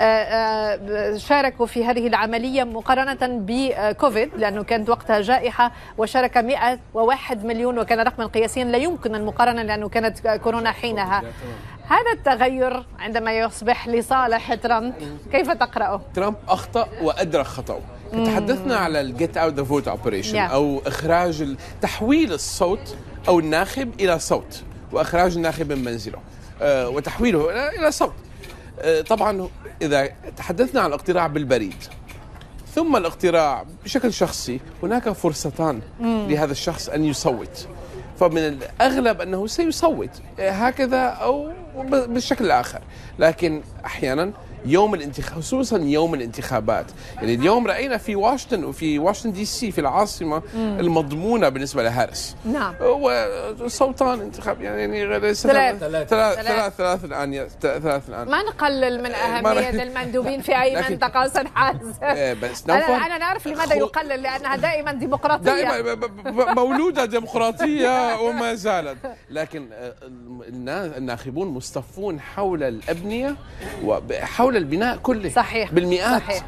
Speaker 1: شاركوا في هذه العملية مقارنة بكوفيد، لأنه كانت وقتها جائحة وشارك 101 مليون، وكان رقما قياسيا لا يمكن المقارنة لأنه كانت كورونا حينها. هذا التغير عندما يصبح لصالح ترامب كيف تقرأه؟
Speaker 4: ترامب أخطأ وأدرك خطأه. تحدثنا على الجيت اوت ذا فوت اوبريشن، او اخراج تحويل الصوت او الناخب الى صوت، واخراج الناخب من منزله وتحويله الى صوت. طبعا اذا تحدثنا عن الاقتراع بالبريد ثم الاقتراع بشكل شخصي، هناك فرصتان لهذا الشخص ان يصوت، فمن الأغلب أنه سيصوت هكذا أو بالشكل الآخر. لكن أحيانا يوم الانتخاب، خصوصا يوم الانتخابات، يعني اليوم رأينا في واشنطن وفي واشنطن دي سي في العاصمة المضمونة بالنسبة لهاريس،
Speaker 1: نعم،
Speaker 4: وصوتان انتخاب يعني ثلاث الآن.
Speaker 1: ما نقلل من أهمية المندوبين في أي منطقة أستاذ حازم، بس أنا نعرف لماذا يقلل، لأنها دائما ديمقراطية، دائما
Speaker 4: مولودة ديمقراطية وما زالت. لكن الناخبون مصطفون حول الأبنية وحول البناء كله،
Speaker 1: صحيح،
Speaker 4: بالمئات،
Speaker 1: صحيح.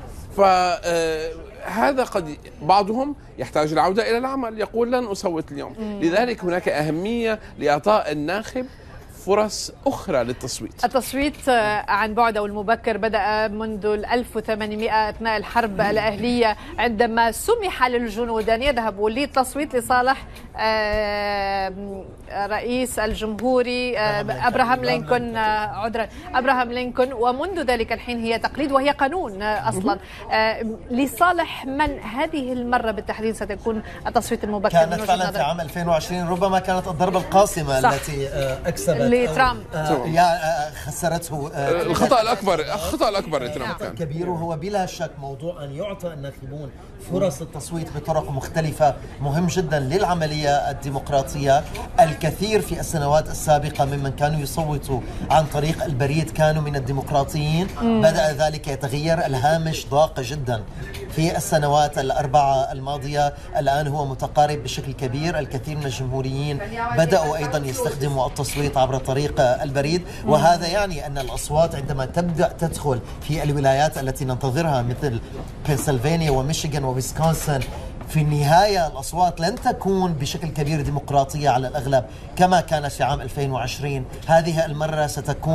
Speaker 4: فهذا قد بعضهم يحتاج العودة إلى العمل، يقول لن أصوت اليوم. لذلك هناك أهمية لإعطاء الناخب فرص أخرى للتصويت.
Speaker 1: التصويت عن بعد أو المبكر بدأ منذ 1800 أثناء الحرب الأهلية، عندما سمح للجنود أن يذهبوا للتصويت لصالح رئيس الجمهوري أبراهام لينكولن، أبراهام لينكولن. ومنذ ذلك الحين هي تقليد وهي قانون أصلا. لصالح من هذه المرة بالتحديد ستكون التصويت المبكر؟
Speaker 2: كانت فعلا في عام 2020 ربما كانت الضربة القاسمة التي أكسبت
Speaker 1: لترامب،
Speaker 2: خسرته.
Speaker 4: الخطأ الأكبر لترامب كان
Speaker 2: كبير، وهو بلا شك موضوع أن يعطى الناخبون فرص للتصويت بطرق مختلفة مهم جدا للعملية الديمقراطية. الكثير في السنوات السابقة ممن كانوا يصوتوا عن طريق البريد كانوا من الديمقراطيين. بدأ ذلك يتغير، الهامش ضاق جدا في السنوات الأربعة الماضية، الآن هو متقارب بشكل كبير. الكثير من الجمهوريين بدأوا أيضا يستخدموا التصويت عبر طريق البريد، وهذا يعني أن الأصوات عندما تبدأ تدخل في الولايات التي ننتظرها مثل بنسلفانيا وميشيغان وويسكونسن، في النهاية الأصوات لن تكون بشكل كبير ديمقراطية على الأغلب كما كانت في عام 2020. هذه المرة ستكون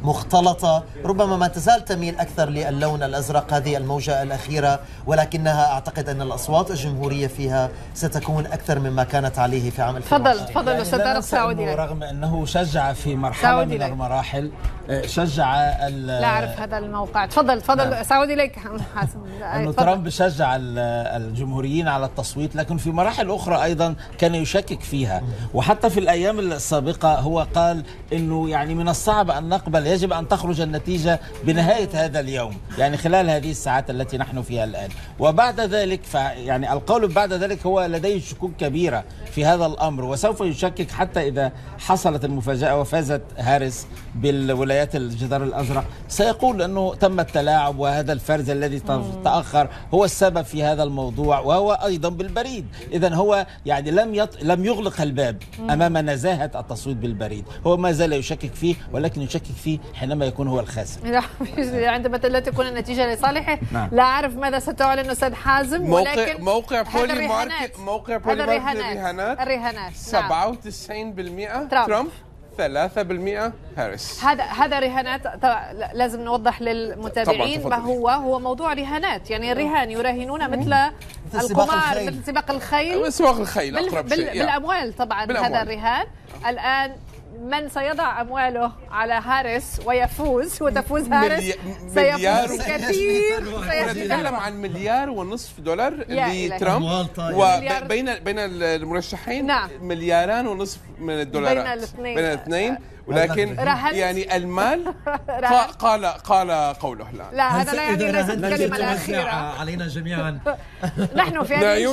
Speaker 2: مختلطة، ربما ما تزال تميل أكثر للون الأزرق هذه الموجة الأخيرة، ولكنها أعتقد أن الأصوات الجمهورية فيها ستكون أكثر مما كانت عليه في عام 2020.
Speaker 1: تفضل أستاذ طارق سعودي.
Speaker 3: رغم أنه شجع في مرحلة من المراحل، شجع
Speaker 1: لا أعرف هذا الموقع. تفضل سعودي لك حسن.
Speaker 3: أنه ترامب شجع الجمهوريين على التصويت، لكن في مراحل أخرى أيضا كان يشكك فيها. وحتى في الأيام السابقة هو قال أنه يعني من الصعب أن نقبل، يجب أن تخرج النتيجة بنهاية هذا اليوم، يعني خلال هذه الساعات التي نحن فيها الآن. وبعد ذلك يعني القول بعد ذلك هو لديه شكوك كبيرة في هذا الأمر، وسوف يشكك حتى إذا حصلت المفاجأة وفازت هاريس بالولايات الجدار الأزرق، سيقول أنه تم التلاعب وهذا الفرز الذي تأخر هو السبب في هذا الموضوع، وهو أيضا بالبريد. إذن هو يعني لم يغلق الباب أمام نزاهة التصويت بالبريد، هو ما زال يشكك فيه، ولكن يشكك فيه حينما يكون هو الخاسر.
Speaker 1: عندما لا تكون النتيجة لصالحه. لا أعرف ماذا ستعلن أستاذ حازم، ولكن
Speaker 4: موقع بولي ماركت
Speaker 1: الرهانات
Speaker 4: 97% ترامب 3% هاريس.
Speaker 1: هذا رهانات. لازم نوضح للمتابعين ما هو موضوع رهانات، يعني الرهان يراهنون مثل القمار، مثل سباق الخيل.
Speaker 4: سباق الخيل أقرب شيء
Speaker 1: بالأموال طبعا. هذا الرهان الآن من سيضع أمواله على هاريس ويفوز وتفوز هاريس سيفوز كثير.
Speaker 4: نتكلم عن $1.5 لترامب، وبين المرشحين $2.5 من الدولارات بين الاثنين. ولكن يعني المال قال قوله.
Speaker 1: لا هذا لا يعني ليست الكلمة الأخيرة
Speaker 2: علينا جميعا.
Speaker 1: نحن في هذه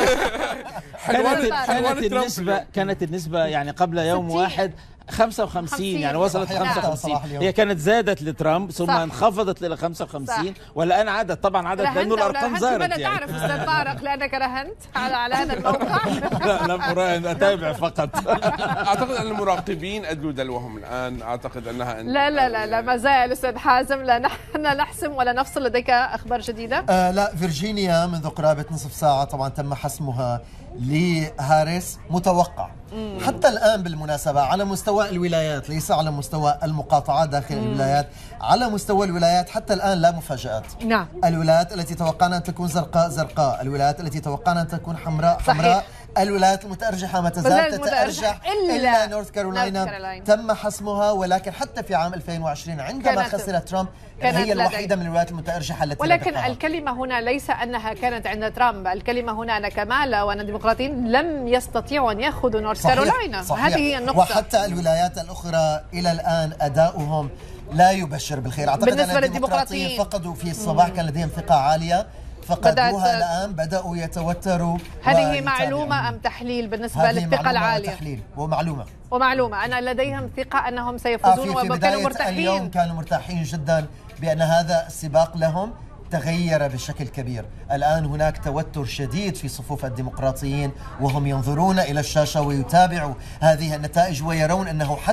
Speaker 1: الجلسة
Speaker 3: كانت النسبة يعني قبل يوم واحد 55، يعني وصلت 55. هي كانت زادت لترامب ثم انخفضت إلى 55 والآن عادت. طبعا عادت لأنه الأرقام زادت.
Speaker 1: يعني تعرف أستاذ طارق لأنك رهنت على هذا الموقع.
Speaker 3: لا لم أراهن، أتابع فقط.
Speaker 4: أعتقد أن المراقبين أدلوا دلوهم الآن. أعتقد أنها
Speaker 1: لا ما زال أستاذ حازم، لا نحن نحسم ولا نفصل. لديك أخبار جديدة؟
Speaker 2: لا، فيرجينيا منذ قرابة نصف ساعة طبعا تم حسمها لهاريس متوقع. حتى الآن بالمناسبة على مستوى الولايات، ليس على مستوى المقاطعات داخل الولايات، على مستوى الولايات حتى الآن لا مفاجآت.
Speaker 1: نعم.
Speaker 2: الولايات التي توقعنا أن تكون زرقاء، الولايات التي توقعنا أن تكون حمراء، الولايات المتأرجحة ما تزال تتأرجح إلا نورث كارولاينا تم حسمها. ولكن حتى في عام 2020 عندما خسر ترامب هي الوحيدة من الولايات المتأرجحة التي
Speaker 1: ولكن الكلمة هنا ليس أنها كانت عند ترامب، الكلمة هنا أن كمالا وأن الديمقراطيين لم يستطيعوا أن يأخذوا نورث كارولاينا.
Speaker 2: صحيح.
Speaker 1: هذه هي النقطة.
Speaker 2: وحتى الولايات الأخرى إلى الآن أداؤهم لا يبشر بالخير. أعتقد أن الديمقراطيين فقدوا في الصباح كان لديهم ثقة عالية، فقدوها الآن بدأوا يتوتروا.
Speaker 1: هذه معلومة أم تحليل بالنسبة للثقة العالية؟
Speaker 2: تحليل ومعلومة أنا لديهم ثقة أنهم سيفوزون وكانوا مرتاحين. اليوم كانوا مرتاحين جدا بأن هذا السباق لهم تغير بشكل كبير. الآن هناك توتر شديد في صفوف الديمقراطيين، وهم ينظرون إلى الشاشة ويتابعوا هذه النتائج ويرون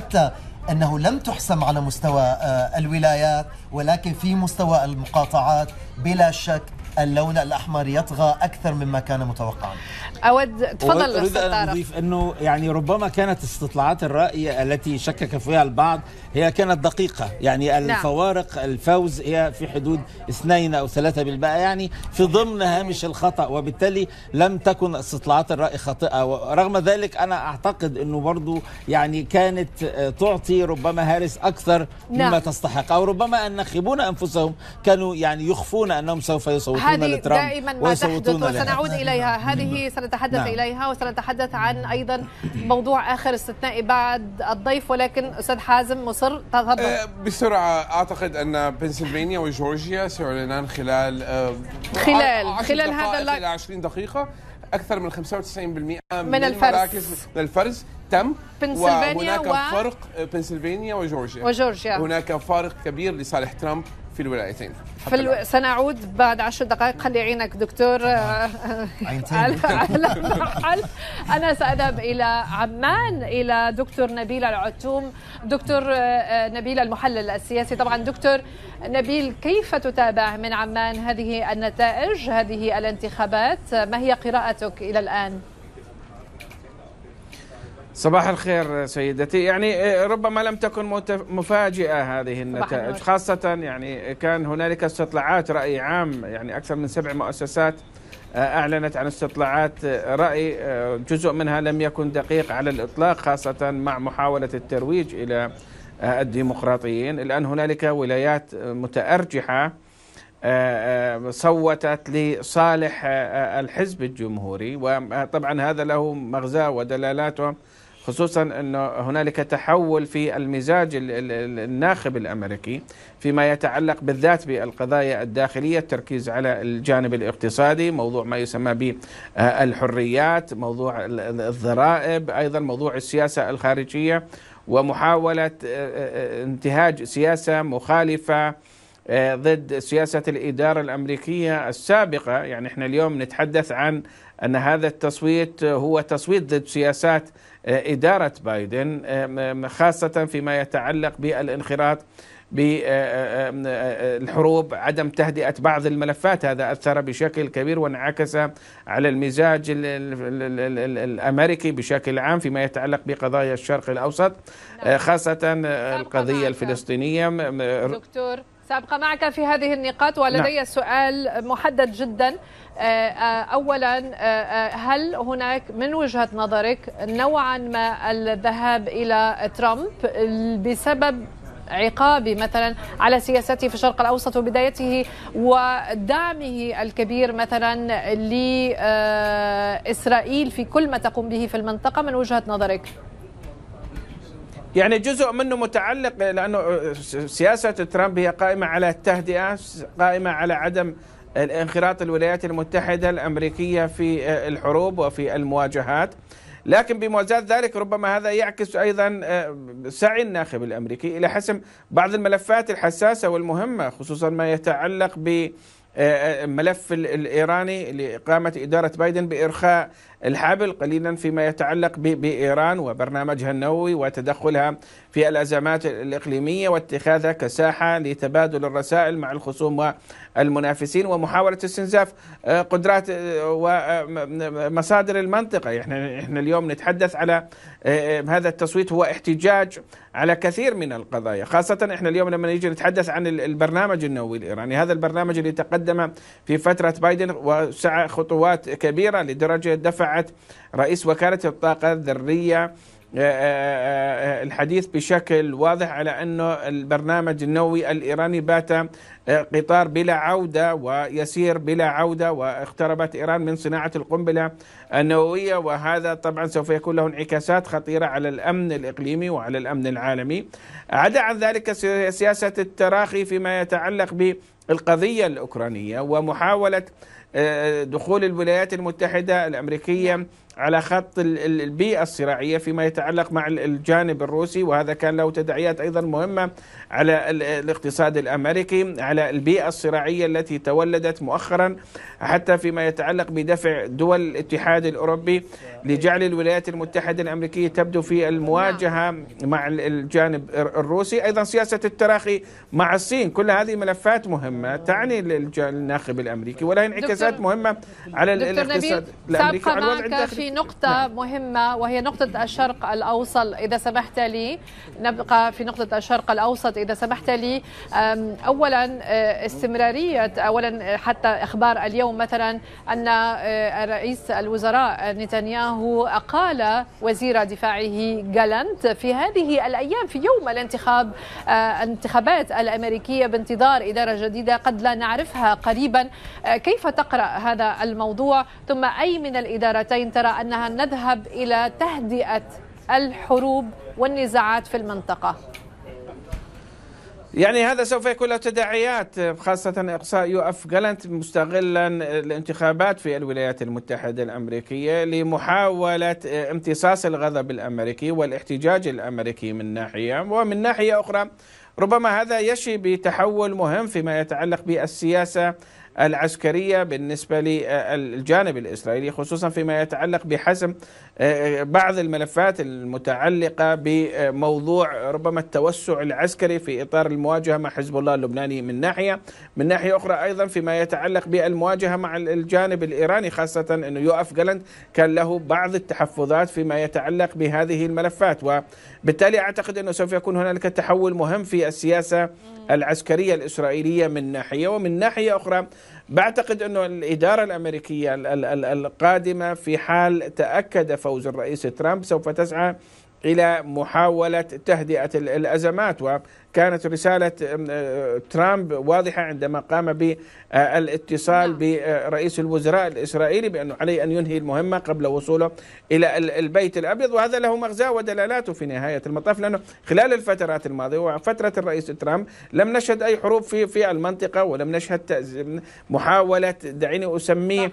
Speaker 2: أنه لم تحسم على مستوى الولايات، ولكن في مستوى المقاطعات بلا شك اللون الأحمر يطغى أكثر مما كان متوقعا.
Speaker 1: تفضل.
Speaker 3: أريد أن أضيف أنه يعني ربما كانت استطلاعات الرأي التي شكك فيها البعض هي كانت دقيقة، يعني الفوارق الفوز هي في حدود 2 أو 3%، يعني في ضمن هامش الخطأ، وبالتالي لم تكن استطلاعات الرأي خاطئة. ورغم ذلك أنا أعتقد أنه برضو يعني كانت تعطي ربما هاريس أكثر مما تستحق، أو ربما أن الناخبون أنفسهم كانوا يعني يخفون أنهم سوف يصوتون لترامب.
Speaker 1: هذه دائما ما تحدث وسنعود إليها. هذه سنتحدث إليها، وسنتحدث عن أيضا موضوع آخر استثنائي بعد الضيف. ولكن أستاذ حازم مصر، تفضل
Speaker 4: بسرعة. أعتقد أن بنسلفانيا وجورجيا سيعلنان خلال هذا 20 دقيقة. أكثر من 95% من الفرز تم. وهناك فرق بنسلفانيا وجورجيا. هناك فارق كبير لصالح ترامب في الولايتين.
Speaker 1: سنعود بعد 10 دقائق. خلي عينك دكتور أنا سأذهب إلى عمان إلى دكتور نبيل العتوم. دكتور نبيل المحلل السياسي. طبعا دكتور نبيل، كيف تتابع من عمان هذه النتائج، هذه الانتخابات؟ ما هي قراءتك إلى الآن؟
Speaker 9: صباح الخير سيدتي. يعني ربما لم تكن مفاجئة هذه النتائج، خاصة يعني كان هنالك استطلاعات رأي عام، يعني أكثر من 7 مؤسسات أعلنت عن استطلاعات رأي، جزء منها لم يكن دقيق على الإطلاق، خاصة مع محاولة الترويج إلى الديمقراطيين. الآن هنالك ولايات متأرجحة صوتت لصالح الحزب الجمهوري، وطبعا هذا له مغزاه ودلالاته، خصوصا أن هنالك تحول في المزاج الناخب الأمريكي فيما يتعلق بالذات بالقضايا الداخلية، التركيز على الجانب الاقتصادي، موضوع ما يسمى بالحريات، موضوع الضرائب، أيضا موضوع السياسة الخارجية، ومحاولة انتهاج سياسة مخالفة ضد سياسة الإدارة الأمريكية السابقة. يعني احنا اليوم نتحدث عن أن هذا التصويت هو تصويت ضد سياسات إدارة بايدن، خاصة فيما يتعلق بالانخراط بالحروب، عدم تهدئة بعض الملفات. هذا أثر بشكل كبير وانعكس على المزاج الأمريكي بشكل عام فيما يتعلق بقضايا الشرق الأوسط، خاصة القضية الفلسطينية.
Speaker 1: دكتور، سأبقى معك في هذه النقاط، ولدي سؤال محدد جدا. أولا، هل هناك من وجهة نظرك نوعا ما الذهاب إلى ترامب بسبب عقابه مثلا على سياسته في الشرق الأوسط وبدايته ودعمه الكبير مثلا لإسرائيل في كل ما تقوم به في المنطقة من وجهة نظرك؟
Speaker 9: يعني جزء منه متعلق، لأنه سياسة ترامب هي قائمة على التهدئة، قائمة على عدم الانخراط الولايات المتحدة الأمريكية في الحروب وفي المواجهات، لكن بموازاة ذلك ربما هذا يعكس أيضا سعي الناخب الأمريكي إلى حسم بعض الملفات الحساسة والمهمة، خصوصا ما يتعلق بملف الإيراني لإقامة إدارة بايدن بإرخاء الحبل قليلا فيما يتعلق بإيران وبرنامجها النووي وتدخلها في الأزمات الإقليمية واتخاذها كساحة لتبادل الرسائل مع الخصوم والمنافسين ومحاولة استنزاف قدرات ومصادر المنطقة. احنا اليوم نتحدث على هذا التصويت هو احتجاج على كثير من القضايا، خاصة احنا اليوم لما نيجي نتحدث عن البرنامج النووي الإيراني، هذا البرنامج اللي تقدم في فترة بايدن وسعى خطوات كبيرة لدرجة دفعت رئيس وكالة الطاقة الذرية الحديث بشكل واضح على أنه البرنامج النووي الإيراني بات قطار بلا عودة ويسير بلا عودة، واقتربت إيران من صناعة القنبلة النووية، وهذا طبعا سوف يكون له انعكاسات خطيرة على الأمن الإقليمي وعلى الأمن العالمي. عدا عن ذلك سياسة التراخي فيما يتعلق بالقضية الأوكرانية ومحاولة دخول الولايات المتحدة الأمريكية على خط البيئة الصراعية فيما يتعلق مع الجانب الروسي، وهذا كان له تداعيات أيضا مهمة على الاقتصاد الأمريكي، على البيئة الصراعية التي تولدت مؤخرا، حتى فيما يتعلق بدفع دول الاتحاد الأوروبي لجعل الولايات المتحدة الأمريكية تبدو في المواجهة مع الجانب الروسي. أيضا سياسة التراخي مع الصين، كل هذه ملفات مهمة تعني الناخب الأمريكي ولها انعكاسات مهمة على الاقتصاد الأمريكي.
Speaker 1: سأبقى معك في نقطة مهمة وهي نقطة الشرق الأوسط إذا سمحت لي، نبقى في نقطة الشرق الأوسط إذا سمحت لي. أولا استمرارية، أولا حتى إخبار اليوم مثلا أن رئيس الوزراء نتنياهو أقال وزير دفاعه جالانت في هذه الأيام في يوم الانتخابات الأمريكية بانتظار إدارة جديدة قد لا نعرفها قريبا. كيف تقرأ هذا الموضوع؟ ثم أي من الإدارتين ترى أنها نذهب إلى تهدئة الحروب والنزاعات في المنطقة؟
Speaker 9: يعني هذا سوف يكون له تداعيات، خاصة إقصاء يوآف جالانت مستغلا الانتخابات في الولايات المتحدة الأمريكية لمحاولة امتصاص الغضب الأمريكي والاحتجاج الأمريكي من ناحية، ومن ناحية أخرى ربما هذا يشي بتحول مهم فيما يتعلق بالسياسة العسكرية بالنسبة للجانب الإسرائيلي، خصوصا فيما يتعلق بحسم بعض الملفات المتعلقة بموضوع ربما التوسع العسكري في إطار المواجهة مع حزب الله اللبناني من ناحية أخرى، أيضا فيما يتعلق بالمواجهة مع الجانب الإيراني، خاصة أنه يوآف جالانت كان له بعض التحفظات فيما يتعلق بهذه الملفات، وبالتالي أعتقد أنه سوف يكون هنالك تحول مهم في السياسة العسكرية الإسرائيلية من ناحية، ومن ناحية أخرى بعتقد أنه الإدارة الأمريكية القادمة في حال تأكد فوز الرئيس ترامب سوف تسعى إلى محاولة تهدئة الأزمات، وكانت رسالة ترامب واضحة عندما قام بالاتصال برئيس الوزراء الإسرائيلي بأنه عليه أن ينهي المهمة قبل وصوله إلى البيت الأبيض، وهذا له مغزاه ودلالاته في نهاية المطاف، لأنه خلال الفترات الماضية وفترة الرئيس ترامب لم نشهد أي حروب في المنطقة، ولم نشهد محاولة دعيني أسميه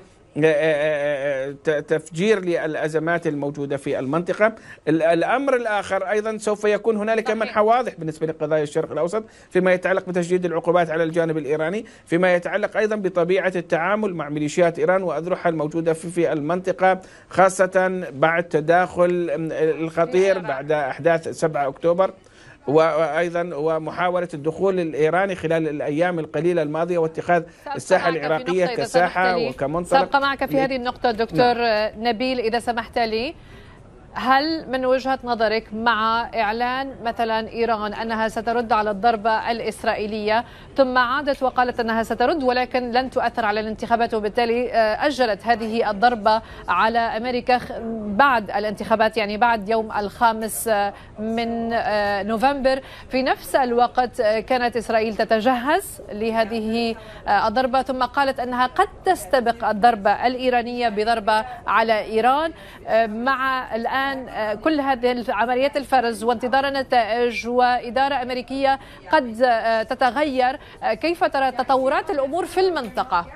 Speaker 9: تفجير للأزمات الموجودة في المنطقة. الأمر الآخر أيضا سوف يكون هنالك منحى واضح بالنسبة لقضايا الشرق الأوسط فيما يتعلق بتشديد العقوبات على الجانب الإيراني، فيما يتعلق أيضا بطبيعة التعامل مع ميليشيات إيران وأذرعها الموجودة في المنطقة، خاصة بعد تداخل الخطير بعد أحداث 7 أكتوبر، وأيضا ومحاولة الدخول الإيراني خلال الأيام القليلة الماضية واتخاذ الساحة العراقية كساحة وكمنطلق.
Speaker 1: سأبقى معك في هذه النقطة دكتور نبيل إذا سمحت لي. هل من وجهة نظرك مع إعلان مثلا إيران أنها سترد على الضربة الإسرائيلية ثم عادت وقالت أنها سترد ولكن لن تؤثر على الانتخابات وبالتالي أجلت هذه الضربة على أمريكا بعد الانتخابات، يعني بعد يوم 5 من نوفمبر، في نفس الوقت كانت إسرائيل تتجهز لهذه الضربة ثم قالت أنها قد تستبق الضربة الإيرانية بضربة على إيران، مع الآن كل هذه عمليات الفرز وانتظار النتائج وإدارة أمريكية قد تتغير، كيف ترى تطورات الأمور في المنطقة؟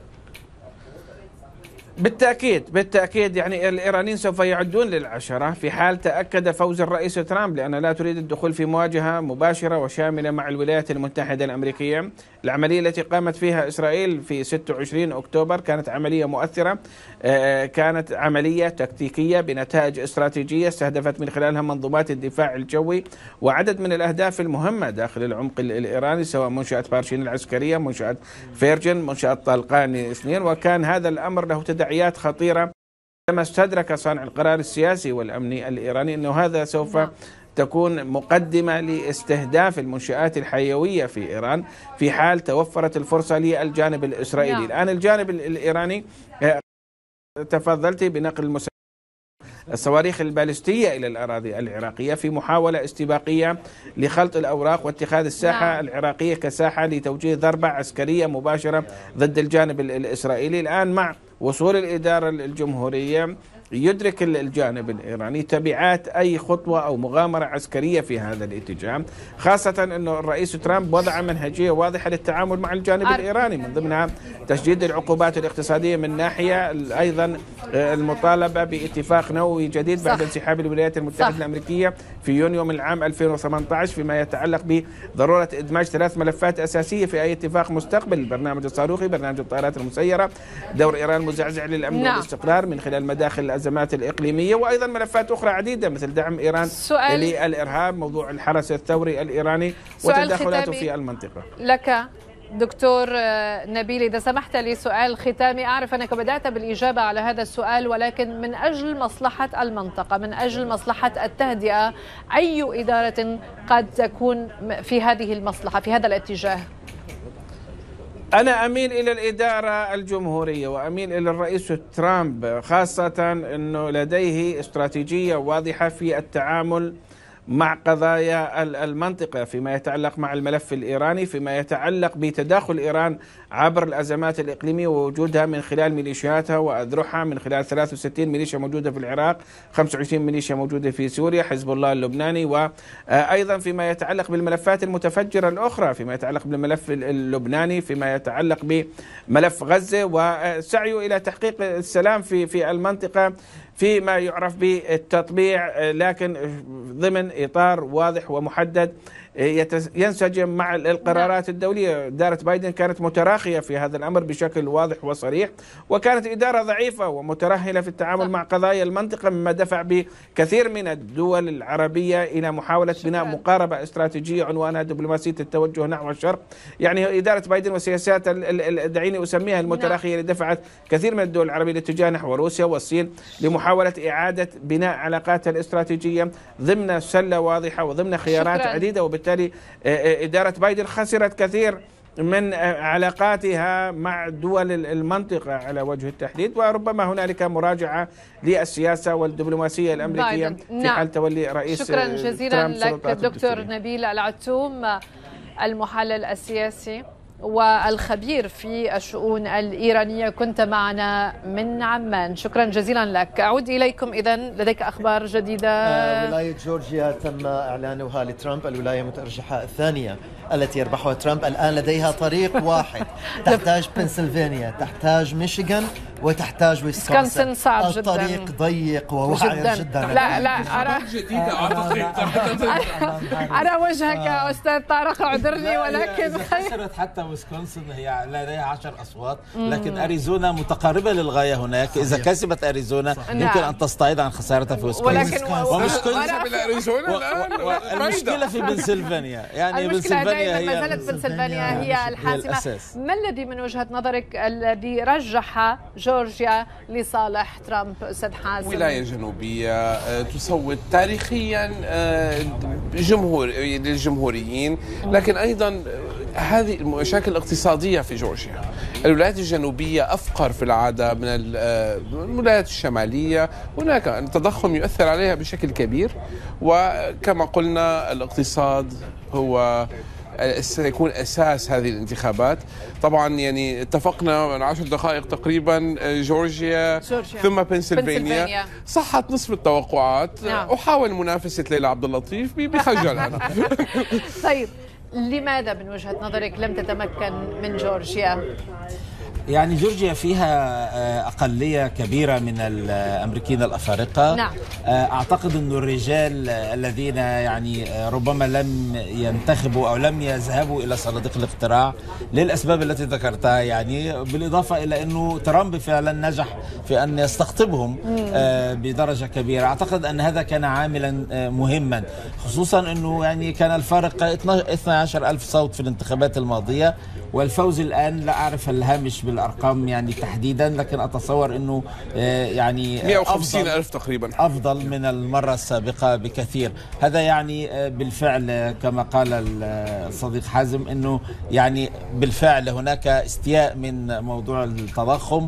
Speaker 9: بالتأكيد يعني الإيرانيين سوف يعدون للعشرة في حال تأكد فوز الرئيس ترامب، لأنها لا تريد الدخول في مواجهة مباشرة وشاملة مع الولايات المتحدة الأمريكية. العملية التي قامت فيها إسرائيل في 26 أكتوبر كانت عملية مؤثرة، كانت عملية تكتيكية بنتائج استراتيجية استهدفت من خلالها منظومات الدفاع الجوي وعدد من الأهداف المهمة داخل العمق الإيراني، سواء منشأة بارشين العسكرية، منشأة فيرجن، منشأة طلقان 2، وكان هذا الأمر له تداعيات خطيرة لما استدرك صانع القرار السياسي والأمني الإيراني أنه هذا سوف تكون مقدمة لاستهداف المنشآت الحيوية في إيران في حال توفرت الفرصة للجانب الإسرائيلي. الآن الجانب الإيراني تفضلت بنقل الصواريخ البالستية إلى الأراضي العراقية في محاولة استباقية لخلط الأوراق واتخاذ الساحة العراقية كساحة لتوجيه ضربة عسكرية مباشرة ضد الجانب الإسرائيلي. الآن مع وصول الإدارة الجمهورية يدرك الجانب الإيراني تبعات أي خطوة أو مغامرة عسكرية في هذا الاتجاه، خاصة أنه الرئيس ترامب وضع منهجية واضحة للتعامل مع الجانب الإيراني، من ضمنها تشديد العقوبات الاقتصادية من ناحية، أيضا المطالبة باتفاق نووي جديد بعد انسحاب الولايات المتحدة الأمريكية في يونيو من العام 2018 فيما يتعلق بضرورة إدماج 3 ملفات أساسية في أي اتفاق مستقبل: البرنامج الصاروخي، برنامج الطائرات المسيرة، دور إيران مزعزع للأمن والاستقرار من خلال مداخل الأزمات الإقليمية، وأيضا ملفات أخرى عديدة مثل دعم إيران للإرهاب، موضوع الحرس الثوري الإيراني وتدخلاته في المنطقة.
Speaker 1: لك دكتور نبيل إذا سمحت لي سؤال ختامي، أعرف أنك بدأت بالإجابة على هذا السؤال ولكن من أجل مصلحة المنطقة، من أجل مصلحة التهدئة، أي إدارة قد تكون في هذه المصلحة في هذا الاتجاه؟
Speaker 9: أنا أميل إلى الإدارة الجمهورية وأميل إلى الرئيس ترامب، خاصة أنه لديه استراتيجية واضحة في التعامل مع قضايا المنطقة فيما يتعلق مع الملف الإيراني، فيما يتعلق بتداخل إيران عبر الأزمات الإقليمية ووجودها من خلال ميليشياتها وأذرعها من خلال 63 ميليشيا موجودة في العراق، 25 ميليشيا موجودة في سوريا، حزب الله اللبناني، وأيضا فيما يتعلق بالملفات المتفجرة الأخرى، فيما يتعلق بالملف اللبناني، فيما يتعلق بملف غزة، وسعيه إلى تحقيق السلام في المنطقة فيما يعرف بالتطبيع، لكن ضمن إطار واضح ومحدد ينسجم مع القرارات الدولية. إدارة بايدن كانت متراخية في هذا الأمر بشكل واضح وصريح، وكانت إدارة ضعيفة ومترهلة في التعامل مع قضايا المنطقة، مما دفع بكثير من الدول العربية إلى محاولة بناء مقاربة استراتيجية عنوانها دبلوماسية التوجه نحو الشرق. يعني إدارة بايدن وسياسات دعيني أسميها المتراخية اللي دفعت كثير من الدول العربية الاتجاه نحو روسيا والصين لمحاولة إعادة بناء علاقاتها الاستراتيجية ضمن سلة واضحة وضمن خيارات عديدة، وبالتالي إدارة بايدن خسرت كثير من علاقاتها مع دول المنطقة على وجه التحديد، وربما هنالك مراجعة للسياسة والدبلوماسية الأمريكية في حال تولي رئيس
Speaker 1: شكرا جزيلا لك دكتور نبيل العتوم، المحلل السياسي والخبير في الشؤون الإيرانية، كنت معنا من عمان. شكرا جزيلا لك. أعود إليكم إذن، لديك أخبار جديدة.
Speaker 2: ولاية جورجيا تم إعلانها لترامب الولاية المتأرجحة الثانية التي يربحها ترامب. الآن لديها طريق واحد، تحتاج بنسلفانيا، تحتاج ميشيغان، وتحتاج ويسكونسن.
Speaker 1: صعب جدا،
Speaker 2: الطريق ضيق ووعر جدا.
Speaker 1: لا أرى وجهك أستاذ طارق، اعذرني، ولكن
Speaker 3: خسرت حتى ويسكونسن، هي لديها 10 أصوات، لكن أريزونا متقاربة للغاية هناك. إذا كسبت أريزونا يمكن أن تصطعد عن خسارتها في ويسكونسن. المشكلة في بنسلفانيا، يعني بنسلفانيا هي
Speaker 1: ما زالت بنسلفانيا هي الحاسمة. ما الذي من وجهة نظرك الذي رجح جورجيا لصالح ترامب أستاذ حازم؟
Speaker 4: ولاية جنوبية تصوت تاريخيا للجمهوريين، لكن أيضا هذه المشاكل الاقتصادية في جورجيا. الولايات الجنوبية أفقر في العادة من الولايات الشمالية، هناك التضخم يؤثر عليها بشكل كبير، وكما قلنا الاقتصاد هو سيكون أساس هذه الانتخابات. طبعا يعني اتفقنا من 10 دقائق تقريبا جورجيا ثم بنسلفانيا. صحت نصف التوقعات. أحاول منافسة ليلى عبد اللطيف بخجل أنا.
Speaker 1: طيب، لماذا من وجهة نظرك لم تتمكن من جورجيا؟
Speaker 3: يعني جورجيا فيها أقلية كبيرة من الأمريكيين الأفارقة.
Speaker 1: نعم.
Speaker 3: أعتقد أن الرجال الذين يعني ربما لم ينتخبوا أو لم يذهبوا إلى صناديق الاقتراع للأسباب التي ذكرتها، يعني بالإضافة إلى أنه ترامب فعلا نجح في أن يستقطبهم بدرجة كبيرة. أعتقد أن هذا كان عاملا مهما، خصوصا أنه يعني كان الفارق 12,000 صوت في الانتخابات الماضية، والفوز الآن لا أعرف الهامش بالأرقام يعني تحديدا، لكن أتصور أنه يعني
Speaker 4: 150,000 تقريبا،
Speaker 3: أفضل من المرة السابقة بكثير. هذا يعني بالفعل كما قال الصديق حازم أنه يعني بالفعل هناك استياء من موضوع التضخم،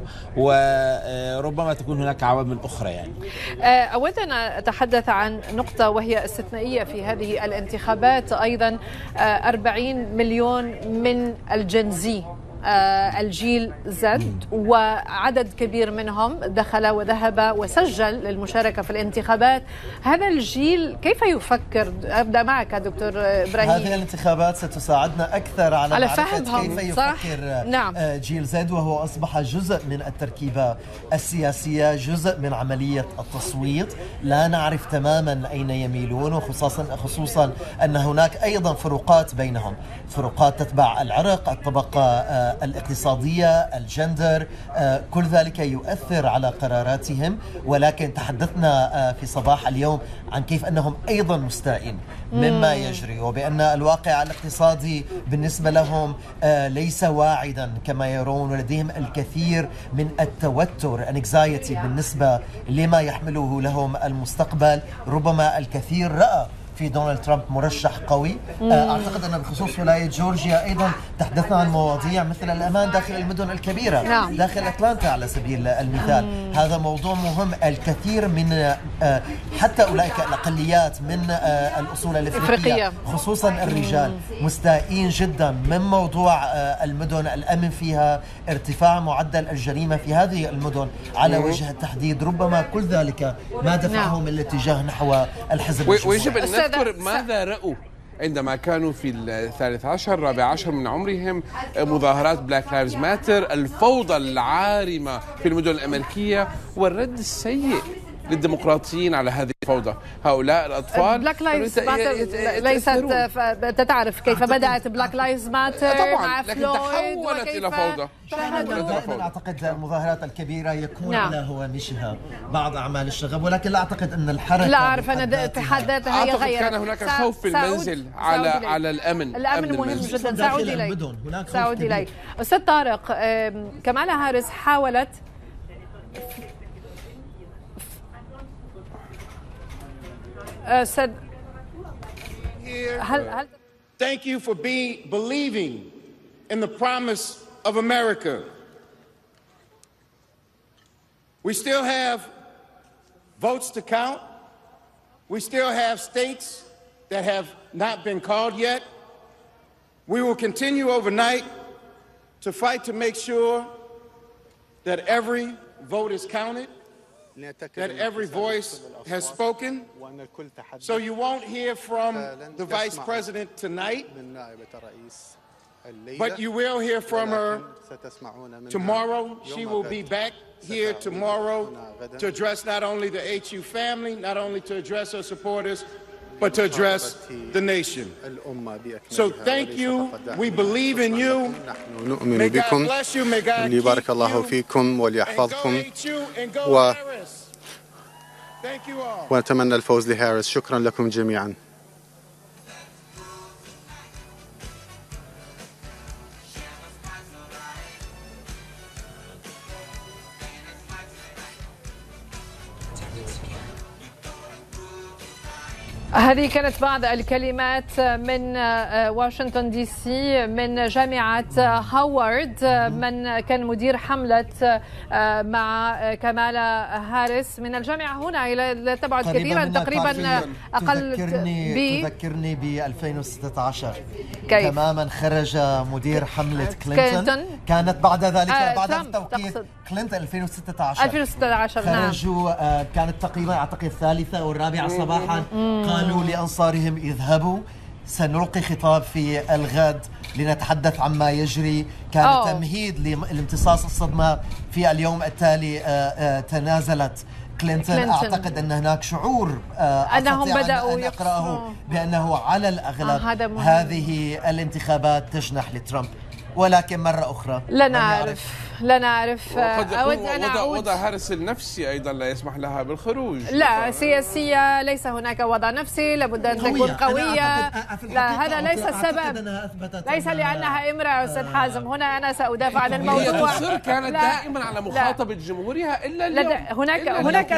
Speaker 3: وربما تكون هناك عوامل أخرى. يعني
Speaker 1: أود أن أتحدث عن نقطة وهي استثنائية في هذه الانتخابات أيضا. 40 مليون من الجنزي، الجيل زد، وعدد كبير منهم دخل وذهب وسجل للمشاركة في الانتخابات. هذا الجيل كيف يفكر؟ أبدأ معك دكتور إبراهيم.
Speaker 2: هذه الانتخابات ستساعدنا أكثر على
Speaker 1: فهمهم
Speaker 2: كيف يفكر
Speaker 1: نعم.
Speaker 2: جيل زد، وهو أصبح جزء من التركيبة السياسية، جزء من عملية التصويت. لا نعرف تماما أين يميلون، خصوصا أن هناك أيضا فروقات بينهم، فروقات تتبع العرق، الطبقة الاقتصادية، الجندر، كل ذلك يؤثر على قراراتهم. ولكن تحدثنا في صباح اليوم عن كيف أنهم أيضا مستائين مما يجري، وبأن الواقع الاقتصادي بالنسبة لهم ليس واعدا كما يرون، ولديهم الكثير من التوتر anxiety بالنسبة لما يحمله لهم المستقبل. ربما الكثير رأى في دونالد ترامب مرشح قوي. أعتقد أن بخصوص ولاية جورجيا أيضا تحدثنا عن مواضيع مثل الأمان داخل المدن الكبيرة.
Speaker 1: نعم.
Speaker 2: داخل أتلانتا على سبيل المثال. هذا موضوع مهم. الكثير من حتى أولئك الأقليات من الأصول الإفريقية خصوصا الرجال مستائين جدا من موضوع المدن، الأمن فيها، ارتفاع معدل الجريمة في هذه المدن على وجه التحديد. ربما كل ذلك ما دفعهم الاتجاه نحو الحزب
Speaker 4: ويجب أن نذكر ماذا رأوا عندما كانوا في 13 14 من عمرهم. مظاهرات بلاك لايفز ماتر، الفوضى العارمة في المدن الأمريكية، والرد السيء للديمقراطيين على هذه الفوضى. هؤلاء الأطفال
Speaker 1: بلاك لايفز ماتر ليست تتعرف كيف بدأت بلاك لايفز ماتر مع
Speaker 4: لكن
Speaker 1: فلويد
Speaker 4: تحولت إلى فوضى.
Speaker 2: دائما أعتقد المظاهرات الكبيرة يكون على هوامشها بعض أعمال الشغب، ولكن لا أعتقد أن الحركة
Speaker 1: لا أعرف أنا في حد ذاتها هي
Speaker 4: أعتقد
Speaker 1: غيرت.
Speaker 4: كان هناك خوف في المنزل على الأمن.
Speaker 1: الأمن مهم جدا. سأعود إليك. أستاذ طارق، كمالا هاريس حاولت
Speaker 10: Thank you for believing in the promise of America. We still have votes to count. We still have states that have not been called yet. We will continue overnight to fight to make sure that every vote is counted, that every voice has spoken. So you won't hear from the Vice President tonight, but you will hear from her tomorrow. She will be back here tomorrow to address not only the HU family, not only to address her supporters, but to address the nation. So thank you. We believe in you. May God bless you. May God
Speaker 8: يبارك الله فيكم وليحفظكم ونتمنى الفوز لهاريس. شكرا لكم جميعا.
Speaker 1: هذه كانت بعض الكلمات من واشنطن دي سي من جامعة هاوارد، من كان مدير حملة مع كمالا هاريس من الجامعة هنا لا تبعد كثيرا، تقريبا أقل
Speaker 2: تذكرني ب 2016 تماما. خرج مدير حملة كلينتون، كانت بعد ذلك بعد توقيت كلينتون 2016 خرجوا. كانت تقريبا أعتقد الثالثة أو الرابعة صباحا قالوا لأنصارهم اذهبوا، سنلقي خطاب في الغد لنتحدث عما يجري. كان تمهيد لامتصاص الصدمة. في اليوم التالي تنازلت كلينتون. أعتقد أن هناك شعور
Speaker 1: أنهم بدأوا
Speaker 2: يقرأه بأنه على الأغلب هذه الانتخابات تجنح لترامب، ولكن مرة أخرى
Speaker 1: لا نعرف.
Speaker 4: أود أن أعود. وضع هاريس النفسي أيضا لا يسمح لها بالخروج.
Speaker 1: لا، سياسية ليس هناك وضع نفسي، لابد أن تكون قوية. لا، هذا ليس السبب، ليس لأنها امرأة. أستاذ حازم، هنا أنا سأدافع عن الموضوع.
Speaker 4: هي كانت دائما على مخاطبة جمهورها إلا اليوم.
Speaker 1: هناك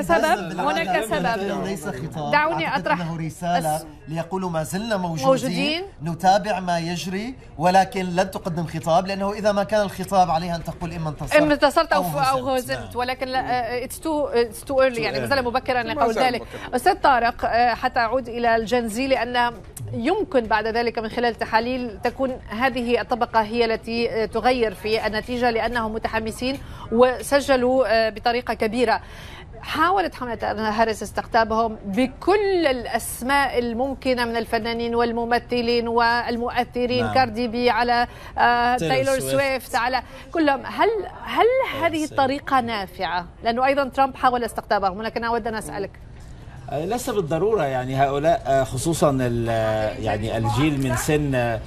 Speaker 1: سبب.
Speaker 2: ليس خطاب.
Speaker 1: دعوني أطرح
Speaker 2: رسالة ليقولوا ما زلنا موجودين، نتابع ما يجري، ولكن لن تقدم خطاب، لأنه إذا ما كان الخطاب عليها أن تقول إما
Speaker 1: انتصرت أو هزمت، ولكن it's too early، يعني ما زال مبكرا لقول ذلك. أستاذ طارق، حتى أعود إلى الجنزي، لأن يمكن بعد ذلك من خلال تحاليل تكون هذه الطبقة هي التي تغير في النتيجة، لأنهم متحمسين وسجلوا بطريقة كبيرة. حاولت حملة هاريس استقطابهم بكل الأسماء الممكنة من الفنانين والممثلين والمؤثرين. كاردي بي، على تايلور سويفت، على كلهم. هل هذه الطريقة نافعة؟ لأنه أيضا ترامب حاول استقطابهم، ولكن أود أن أسألك.
Speaker 11: ليس بالضرورة، يعني هؤلاء خصوصا يعني الجيل من سن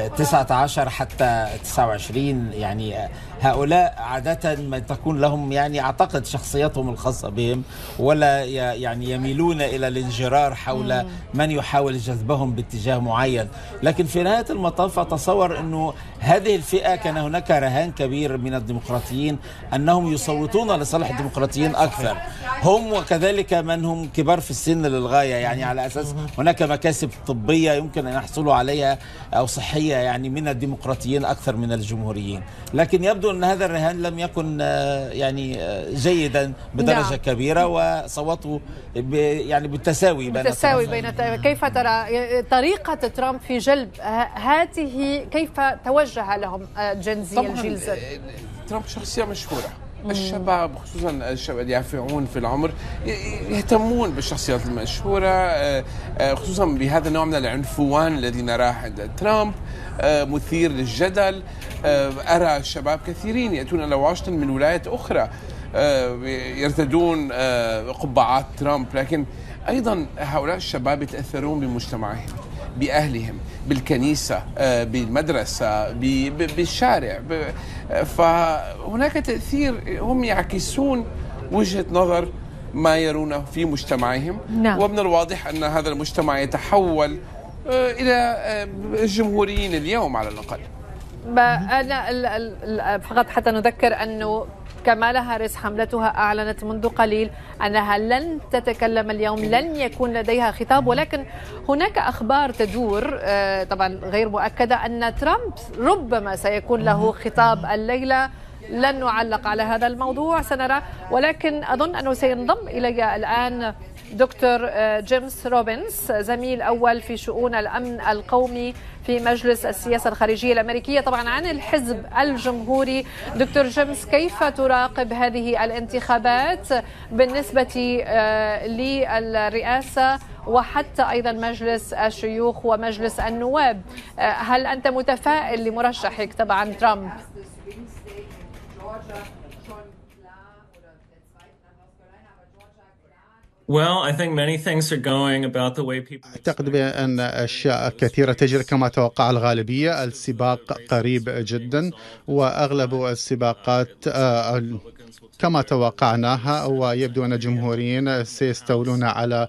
Speaker 11: 19 حتى 29، يعني هؤلاء عادة ما تكون لهم يعني أعتقد شخصيتهم الخاصة بهم، ولا يعني يميلون إلى الانجرار حول من يحاول جذبهم باتجاه معين. لكن في نهاية المطاف أتصور أنه هذه الفئة كان هناك رهان كبير من الديمقراطيين أنهم يصوتون لصالح الديمقراطيين أكثر، هم وكذلك من هم كبار في السن للغاية، يعني على أساس هناك مكاسب طبية يمكن أن يحصلوا عليها أو صحية يعني من الديمقراطيين أكثر من الجمهوريين. لكن يبدو أن هذا الرهان لم يكن يعني جيدا بدرجة كبيرة، وصوتوا يعني بالتساوي
Speaker 1: بين كيف ترى طريقة ترامب في جلب هاته؟ كيف توجه لهم جنزي الجيل زد؟
Speaker 4: ترامب شخصية مشهورة. الشباب خصوصا الشباب اليافعون في العمر يهتمون بالشخصيات المشهورة، خصوصا بهذا النوع من العنفوان الذي نراه عند ترامب، مثير للجدل. أرى شباب كثيرين يأتون إلى واشنطن من ولايات أخرى يرتدون قبعات ترامب، لكن أيضا هؤلاء الشباب يتأثرون بمجتمعهم، بأهلهم، بالكنيسة، بالمدرسة، بالشارع، فهناك تأثير. هم يعكسون وجهة نظر ما يرونه في مجتمعهم.
Speaker 1: نعم.
Speaker 4: ومن الواضح أن هذا المجتمع يتحول إلى الجمهوريين اليوم على الأقل.
Speaker 1: أنا فقط حتى نذكر أنه كامالا هاريس حملتها أعلنت منذ قليل أنها لن تتكلم اليوم، لن يكون لديها خطاب، ولكن هناك أخبار تدور طبعا غير مؤكدة أن ترامب ربما سيكون له خطاب الليلة. لن نعلق على هذا الموضوع، سنرى. ولكن أظن أنه سينضم إلي الآن دكتور جيمس روبنز، زميل أول في شؤون الأمن القومي في مجلس السياسة الخارجية الأمريكية، طبعا عن الحزب الجمهوري. دكتور جيمس، كيف تراقب هذه الانتخابات بالنسبة للرئاسة وحتى أيضا مجلس الشيوخ ومجلس النواب؟ هل أنت متفائل لمرشحك طبعا ترامب؟
Speaker 8: أعتقد بأن أشياء كثيرة تجري كما توقع الغالبية. السباق قريب جدا، وأغلب السباقات كما توقعناها، ويبدو أن الجمهوريين سيستولون على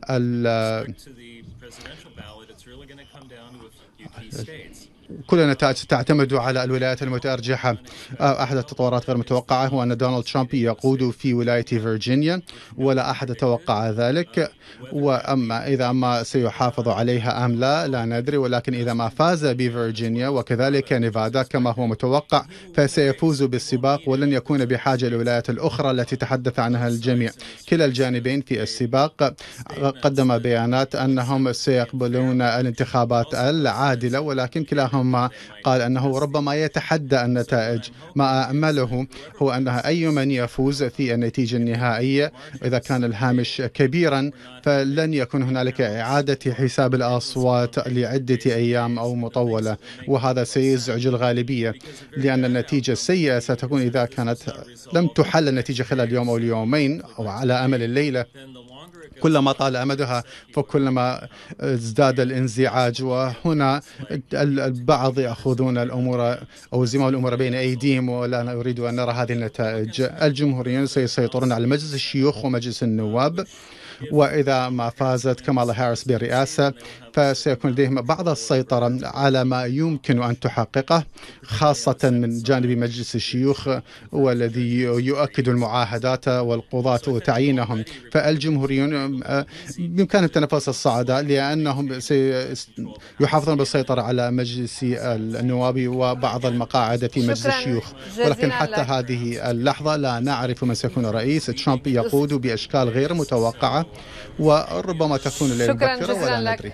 Speaker 8: كل النتائج تعتمد على الولايات المتأرجحة. أحد التطورات غير متوقعة هو أن دونالد ترامب يقود في ولاية فيرجينيا، ولا أحد توقع ذلك. وأما إذا ما سيحافظ عليها أم لا ندري، ولكن إذا ما فاز بفيرجينيا وكذلك نيفادا كما هو متوقع فسيفوز بالسباق، ولن يكون بحاجة للولايات الأخرى التي تحدث عنها الجميع. كلا الجانبين في السباق قدم بيانات أنهم سيقبلون الانتخابات العادلة، ولكن كلاهما قال أنه ربما يتحدى النتائج. ما أأمله هو أن أي من يفوز في النتيجة النهائية إذا كان الهامش كبيرا فلن يكون هنالك إعادة حساب الأصوات لعدة أيام أو مطولة، وهذا سيزعج الغالبية، لأن النتيجة السيئة ستكون إذا كانت لم تحل النتيجة خلال اليوم أو اليومين أو على أمل الليلة. كلما طال أمدها فكلما ازداد الانزعاج، وهنا البعض يأخذون الأمور أو يزيمون الأمور بين أيديهم، ولا نريد أن نرى هذه النتائج. الجمهوريين سيسيطرون على مجلس الشيوخ ومجلس النواب، وإذا ما فازت كامالا هاريس بالرئاسة فسيكون لديهم بعض السيطرة على ما يمكن أن تحققه، خاصة من جانب مجلس الشيوخ والذي يؤكد المعاهدات والقضاة وتعيينهم. فالجمهوريون بإمكانهم تنافس الصعداء لأنهم سيحافظون بالسيطرة على مجلس النواب وبعض المقاعد في مجلس الشيوخ. ولكن حتى هذه اللحظة لا نعرف من سيكون الرئيس. ترامب يقود بأشكال غير متوقعة، وربما تكون الليلة مبكرة ولا ندري.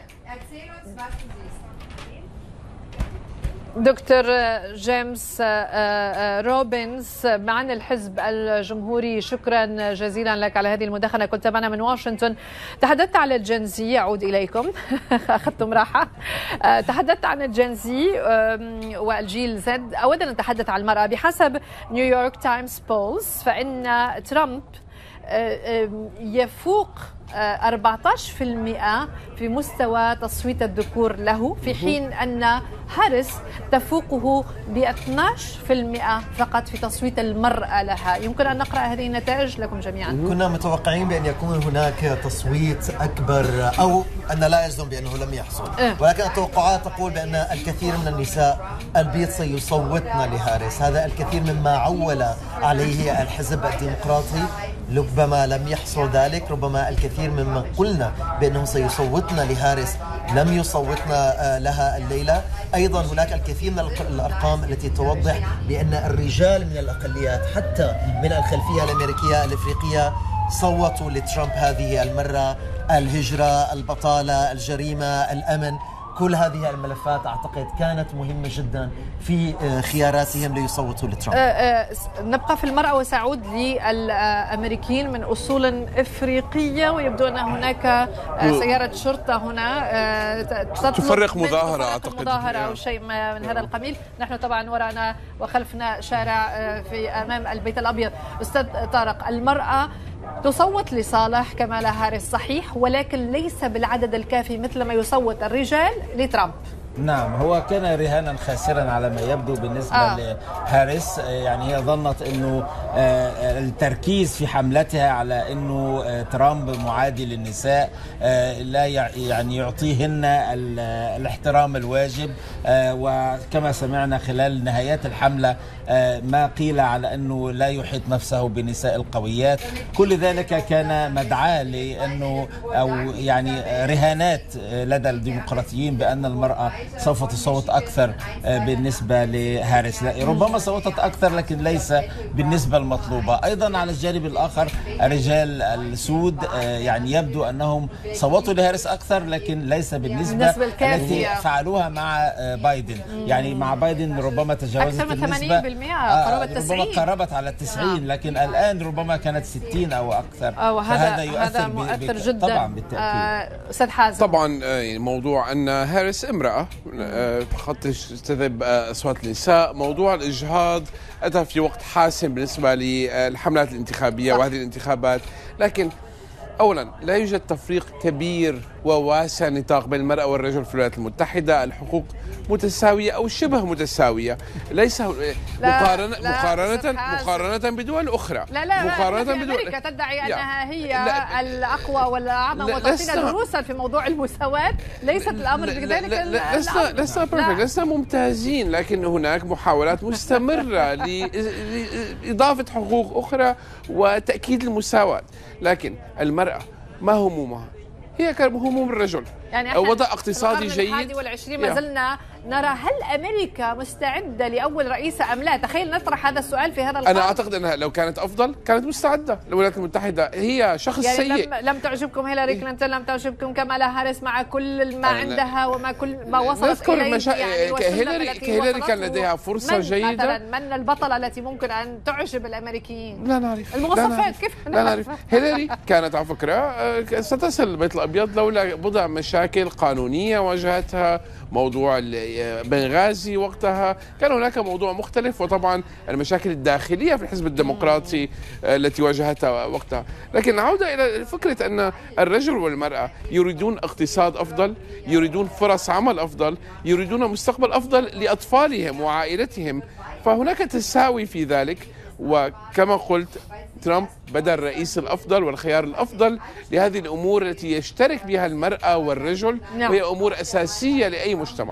Speaker 1: دكتور جيمس روبنز عن الحزب الجمهوري، شكرا جزيلا لك على هذه المداخلة. كنت معنا من واشنطن. تحدثت عن الجنزي، أعود إليكم أخذتم راحة. تحدثت عن الجنزي والجيل زد. أود أن نتحدث عن المرأة. بحسب نيويورك تايمز بولز فإن ترامب يفوق 14% في مستوى تصويت الذكور له، في حين أن هاريس تفوقه ب12% فقط في تصويت المرأة لها. يمكن أن نقرأ هذه النتائج لكم جميعا.
Speaker 2: كنا متوقعين بأن يكون هناك تصويت أكبر، أو أن لا يجزم بأنه لم يحصل، ولكن التوقعات تقول بأن الكثير من النساء البيض سيصوتن لهاريس. هذا الكثير مما عول عليه الحزب الديمقراطي. ربما لم يحصل ذلك، ربما الكثير ممن قلنا بأنهم سيصوتن لهاريس لم يصوتن لها الليلة. أيضا هناك الكثير من الأرقام التي توضح بأن الرجال من الأقليات حتى من الخلفية الأمريكية الإفريقية صوتوا لترامب هذه المرة. الهجرة، البطالة، الجريمة، الأمن، كل هذه الملفات أعتقد كانت مهمة جدا في خياراتهم ليصوتوا لترامب.
Speaker 1: نبقى في المرأة وسأعود للأمريكيين من أصول إفريقية، ويبدو أن هناك سيارة شرطة هنا
Speaker 4: تفرق مظاهرة، أعتقد
Speaker 1: مظاهرة أو شيء من هذا القبيل. نحن طبعا ورانا وخلفنا شارع في أمام البيت الأبيض. أستاذ طارق، المرأة تصوت لصالح كمالا هاريس صحيح، ولكن ليس بالعدد الكافي مثل ما يصوت الرجال لترامب.
Speaker 11: نعم، هو كان رهانا خاسرا على ما يبدو بالنسبة لهاريس. يعني هي ظنت أنه التركيز في حملتها على أنه ترامب معادي للنساء لا يعني يعطيهن الاحترام الواجب، وكما سمعنا خلال نهايات الحملة ما قيل على أنه لا يحيط نفسه بنساء القويات. كل ذلك كان مدعاة لأنه أو يعني رهانات لدى الديمقراطيين بأن المرأة سوف تصوت أكثر بالنسبة لهاريس. ربما صوتت أكثر لكن ليس بالنسبة المطلوبة. أيضا على الجانب الآخر الرجال السود يعني يبدو أنهم صوتوا لهاريس أكثر لكن ليس بالنسبة التي فعلوها مع بايدن. يعني مع بايدن ربما تجاوزت النسبة، ربما قربت على 90، لكن الآن ربما كانت 60 أو أكثر.
Speaker 1: هذا مؤثر جدا
Speaker 11: طبعا بالتأكيد.
Speaker 1: أستاذ حازم،
Speaker 4: طبعا موضوع أن هاريس امرأة فقط تجذب أصوات النساء، موضوع الإجهاض أتى في وقت حاسم بالنسبة للحملات الانتخابية وهذه الانتخابات. لكن أولا لا يوجد تفريق كبير وواسع نطاق بين المرأة والرجل في الولايات المتحدة. الحقوق متساوية أو شبه متساوية، ليس مقارنة بدول أخرى.
Speaker 1: مقارنة أمريكا تدعي أنها هي الأقوى والأعظم وتعطينا دروسا في موضوع المساواة. ليست الأمر بذلك.
Speaker 4: لسنا ممتازين، لكن هناك محاولات مستمرة لإضافة حقوق أخرى وتأكيد المساواة. لكن المرأة ما همومها؟ هي كهموم الرجل.
Speaker 1: يعني
Speaker 4: وضع اقتصادي جيد.
Speaker 1: والعشرين ما زلنا نرى هل أمريكا مستعدة لأول رئيسة أم لا؟ تخيل نطرح هذا السؤال في هذا القرن.
Speaker 4: أنا أعتقد أنها لو كانت أفضل كانت مستعدة. الولايات المتحدة هي شخص
Speaker 1: يعني
Speaker 4: سيء.
Speaker 1: لم تعجبكم هيلاري كلينتون، لم تعجبكم كمالا هاريس مع كل ما عندها وما كل ما وصلت إليه.
Speaker 4: يعني هيلاري كان لديها فرصة جيدة.
Speaker 1: مثلا من البطلة التي ممكن أن تعجب الأمريكيين؟
Speaker 4: لا نعرف.
Speaker 1: المواصفات كيف؟
Speaker 4: لا نعرف. هيلاري كانت على فكرة ستصل البيت الأبيض لولا بضع مشاكل قانونية واجهتها. موضوع بنغازي وقتها كان هناك موضوع مختلف، وطبعا المشاكل الداخلية في الحزب الديمقراطي التي واجهتها وقتها. لكن عودة إلى فكرة أن الرجل والمرأة يريدون اقتصاد أفضل، يريدون فرص عمل أفضل، يريدون مستقبل أفضل لأطفالهم وعائلتهم، فهناك تساوي في ذلك. وكما قلت ترامب بدا الرئيس الأفضل والخيار الأفضل لهذه الأمور التي يشترك بها المرأة والرجل، وهي أمور أساسية لأي مجتمع.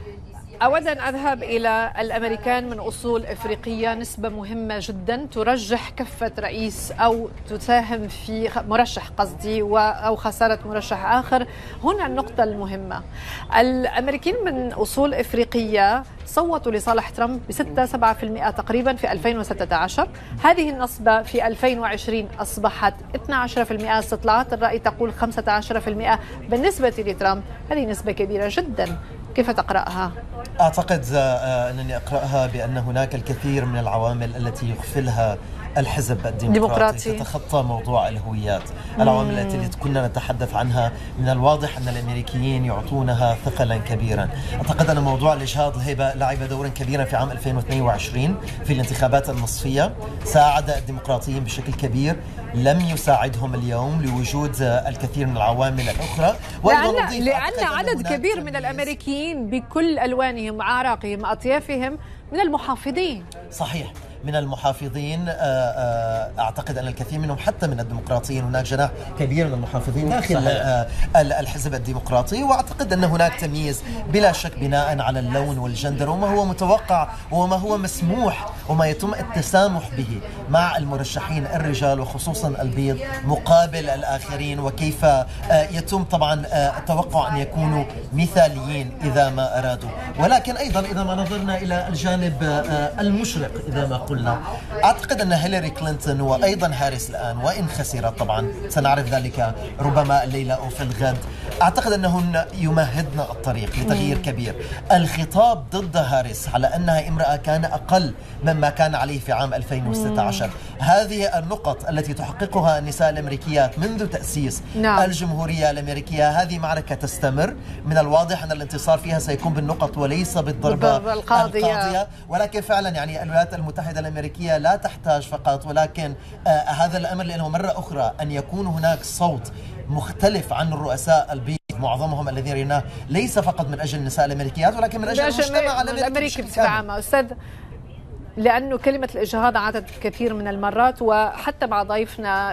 Speaker 1: أود أن أذهب إلى الأمريكان من أصول إفريقية، نسبة مهمة جدا ترجح كفة رئيس أو تساهم في مرشح قصدي أو خسارة مرشح آخر. هنا النقطة المهمة، الأمريكيين من أصول إفريقية صوتوا لصالح ترامب ب6-7% تقريبا في 2016. هذه النسبة في 2020 أصبحت 12%. استطلاعات الرأي تقول 15% بالنسبة لترامب. هذه نسبة كبيرة جدا، كيف تقرأها؟
Speaker 2: أعتقد أنني أقرأها بأن هناك الكثير من العوامل التي يغفلها الحزب الديمقراطي تتخطى موضوع الهويات. العوامل التي كنا نتحدث عنها من الواضح أن الأمريكيين يعطونها ثقلا كبيرا. أعتقد أن موضوع الإجهاض لعب دورا كبيرا في عام 2022 في الانتخابات النصفية، ساعد الديمقراطيين بشكل كبير، لم يساعدهم اليوم لوجود الكثير من العوامل الأخرى.
Speaker 1: لأن عدد كبير من الأمريكيين بكل ألوانهم، أعراقهم، أطيافهم من المحافظين.
Speaker 2: صحيح، من المحافظين. أعتقد أن الكثير منهم حتى من الديمقراطيين، هناك جناح كبير من المحافظين داخل الحزب الديمقراطي. وأعتقد أن هناك تمييز بلا شك بناء على اللون والجندر وما هو متوقع وما هو مسموح وما يتم التسامح به مع المرشحين الرجال وخصوصا البيض مقابل الآخرين، وكيف يتم طبعا التوقع أن يكونوا مثاليين إذا ما أرادوا. ولكن أيضا إذا ما نظرنا إلى الجانب المشرق إذا ما قلنا. أعتقد أن هيلاري كلينتون وأيضا هاريس الآن وإن خسرت، طبعا سنعرف ذلك ربما الليلة أو في الغد، أعتقد أنهن يمهدن الطريق لتغيير كبير. الخطاب ضد هاريس على أنها امرأة كان أقل مما كان عليه في عام 2016. هذه النقط التي تحققها النساء الأمريكيات منذ تأسيس الجمهورية الأمريكية، هذه معركة تستمر. من الواضح أن الانتصار فيها سيكون بالنقط وليس بالضربة القاضية. ولكن فعلا يعني الولايات المتحدة الأمريكية لا تحتاج فقط، ولكن هذا الأمر لأنه مرة أخرى أن يكون هناك صوت مختلف عن الرؤساء البيض معظمهم الذين رأيناه، ليس فقط من أجل النساء الأمريكيات ولكن من أجل المجتمع
Speaker 1: الأمريكي بصفة عامة. أستاذ، لأنه كلمة الإجهاض عادت كثير من المرات، وحتى مع ضيفنا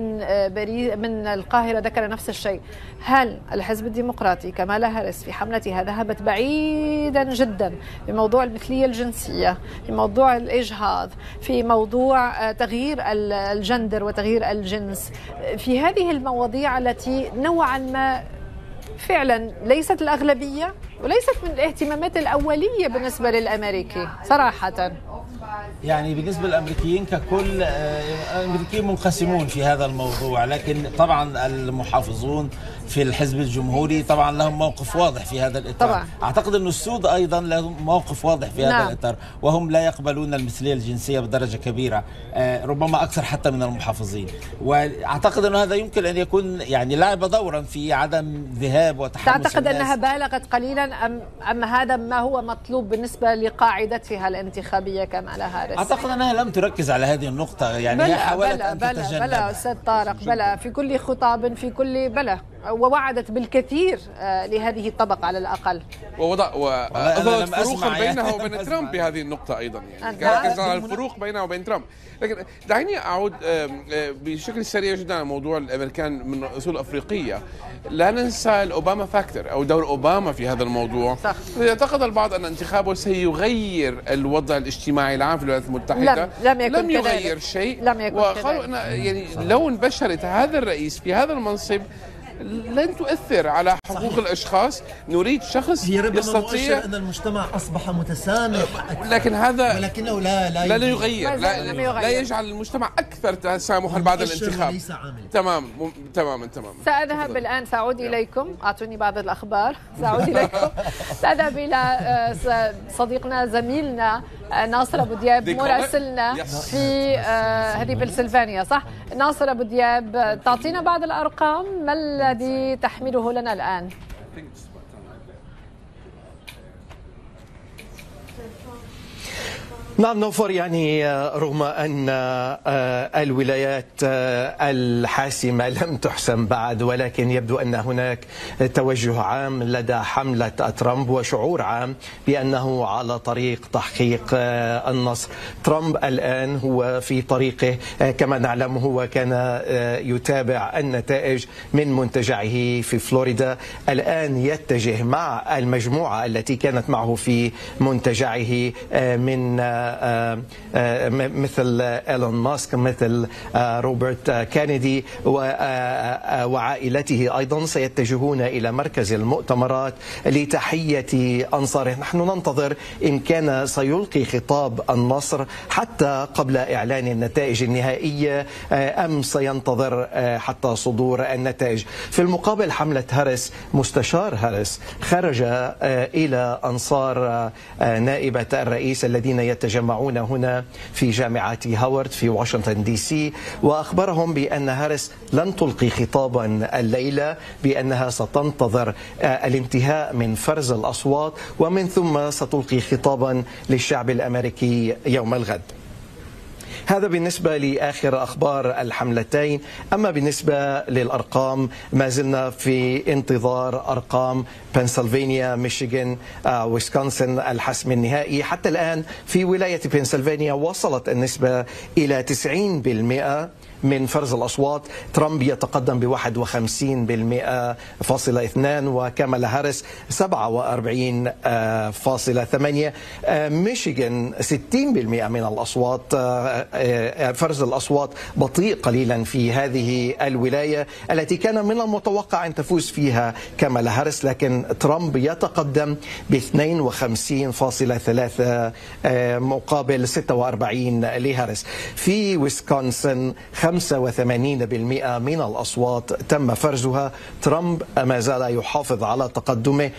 Speaker 1: من القاهرة ذكر نفس الشيء. هل الحزب الديمقراطي كمالا هاريس في حملتها ذهبت بعيدا جدا في موضوع المثلية الجنسية، في موضوع الإجهاض، في موضوع تغيير الجندر وتغيير الجنس، في هذه المواضيع التي نوعا ما فعلا ليست الأغلبية وليست من الاهتمامات الأولية بالنسبة للأمريكي صراحة؟
Speaker 11: يعني بالنسبة للأمريكيين ككل، الأمريكيين منقسمون في هذا الموضوع، لكن طبعا المحافظون في الحزب الجمهوري طبعا لهم موقف واضح في هذا الإطار. طبعا. أعتقد أن السود أيضا لهم موقف واضح في هذا الإطار، وهم لا يقبلون المثلية الجنسية بدرجة كبيرة، ربما أكثر حتى من المحافظين. وأعتقد أن هذا يمكن أن يكون يعني لعب دورا في عدم ذهاب وتحمس
Speaker 1: تعتقد الناس. أنها بالغت قليلا أم هذا ما هو مطلوب بالنسبة لقاعدتها الانتخابية كمالا هاريس؟
Speaker 11: أعتقد أنها لم تركز على هذه النقطة، يعني هي حاولت أن تتجنب.
Speaker 1: بلى أستاذ طارق، بلى في كل خطاب، في كل بلى، ووعدت بالكثير لهذه الطبقة على الأقل،
Speaker 4: وأظهرت فروقا بينها وبين ترامب بهذه النقطة أيضا. يعني ركز على الفروق بينها وبين ترامب. لكن دعيني أعود بشكل سريع جدا على موضوع الأمريكان من أصول أفريقية. لا ننسى الأوباما فاكتور أو دور أوباما في هذا الموضوع. يعتقد البعض أن انتخابه سيغير الوضع الاجتماعي العام في الولايات المتحدة.
Speaker 1: لم
Speaker 4: يغير شيء. وقالوا أن يعني لو انبشرت هذا الرئيس في هذا المنصب لن تؤثر على حقوق الأشخاص. نريد شخص
Speaker 2: يستطيع أن المجتمع أصبح متسامح،
Speaker 4: لكن هذا
Speaker 2: ولكنه
Speaker 4: لا يغير، لا يجعل المجتمع أكثر تسامحا بعد الانتخاب. تماما.
Speaker 1: سأذهب الآن، سأعود إليكم، أعطوني بعض الأخبار. سأعود إليكم، سأذهب إلى صديقنا زميلنا ناصر أبو دياب مراسلنا في هذه بنسلفانيا، صح؟ ناصر أبو دياب، تعطينا بعض الأرقام، ما الذي تحمله لنا الآن؟
Speaker 5: نعم نوفر، يعني رغم أن الولايات الحاسمة لم تحسم بعد، ولكن يبدو أن هناك توجه عام لدى حملة ترامب وشعور عام بأنه على طريق تحقيق النصر. ترامب الآن هو في طريقه كما نعلم، هو كان يتابع النتائج من منتجعه في فلوريدا، الآن يتجه مع المجموعة التي كانت معه في منتجعه من مثل إيلون ماسك، مثل روبرت كينيدي وعائلته، أيضا سيتجهون إلى مركز المؤتمرات لتحية أنصاره. نحن ننتظر إن كان سيلقي خطاب النصر حتى قبل إعلان النتائج النهائية أم سينتظر حتى صدور النتائج. في المقابل حملة هاريس، مستشار هاريس خرج إلى أنصار نائبة الرئيس الذين يتجمعون هنا في جامعة هاورد في واشنطن دي سي، وأخبرهم بأن هاريس لن تلقي خطابا الليلة، بأنها ستنتظر الانتهاء من فرز الأصوات ومن ثم ستلقي خطابا للشعب الأمريكي يوم الغد. هذا بالنسبة لآخر أخبار الحملتين. أما بالنسبة للأرقام، ما زلنا في انتظار أرقام بنسلفانيا، ميشيغان، ويسكونسن الحسم النهائي. حتى الآن في ولاية بنسلفانيا وصلت النسبة إلى 90% من فرز الأصوات. ترامب يتقدم ب 51.2%، وكامالا هاريس 47.8%. ميشيغان 60% من الأصوات فرز الأصوات بطيء قليلا في هذه الولاية التي كان من المتوقع أن تفوز فيها كامالا هاريس، لكن ترامب يتقدم ب 52.3 مقابل 46 لهاريس. في ويسكونسن 85% من الأصوات تم فرزها، ترامب ما زال يحافظ على تقدمه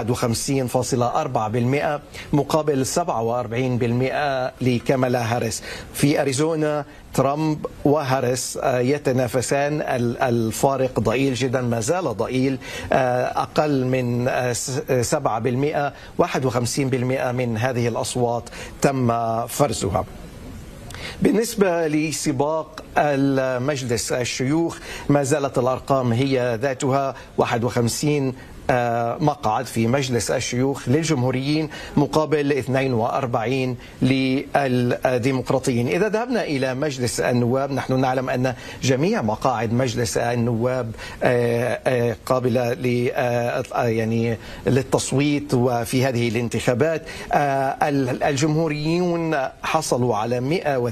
Speaker 5: 51.4% مقابل 47% لكامالا هاريس. في أريزونا ترامب وهاريس يتنافسان، الفارق ضئيل جدا، ما زال ضئيل، أقل من 7%، 51% من هذه الأصوات تم فرزها. بالنسبة لسباق المجلس الشيوخ ما زالت الأرقام هي ذاتها، 51 مقعد في مجلس الشيوخ للجمهوريين مقابل 42 للديمقراطيين. إذا ذهبنا إلى مجلس النواب، نحن نعلم أن جميع مقاعد مجلس النواب قابلة للتصويت. وفي هذه الانتخابات الجمهوريون حصلوا على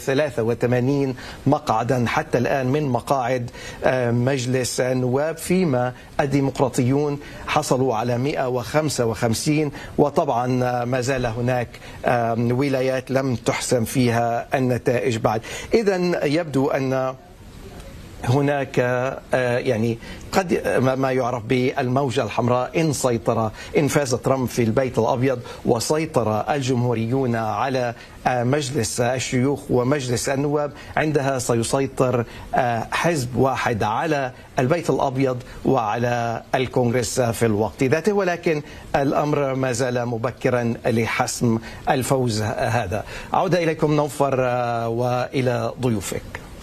Speaker 5: 183 مقعدا حتى الآن من مقاعد مجلس النواب، فيما الديمقراطيون حصلوا على 155. وطبعا ما زال هناك ولايات لم تحسم فيها النتائج بعد. إذن يبدو أن هناك قد ما يعرف بالموجة الحمراء. إن فاز ترامب في البيت الأبيض وسيطر الجمهوريون على مجلس الشيوخ ومجلس النواب، عندها سيسيطر حزب واحد على البيت الأبيض وعلى الكونغرس في الوقت ذاته، ولكن الأمر ما زال مبكرا لحسم الفوز هذا. أعود إليكم نوفر وإلى ضيوفك.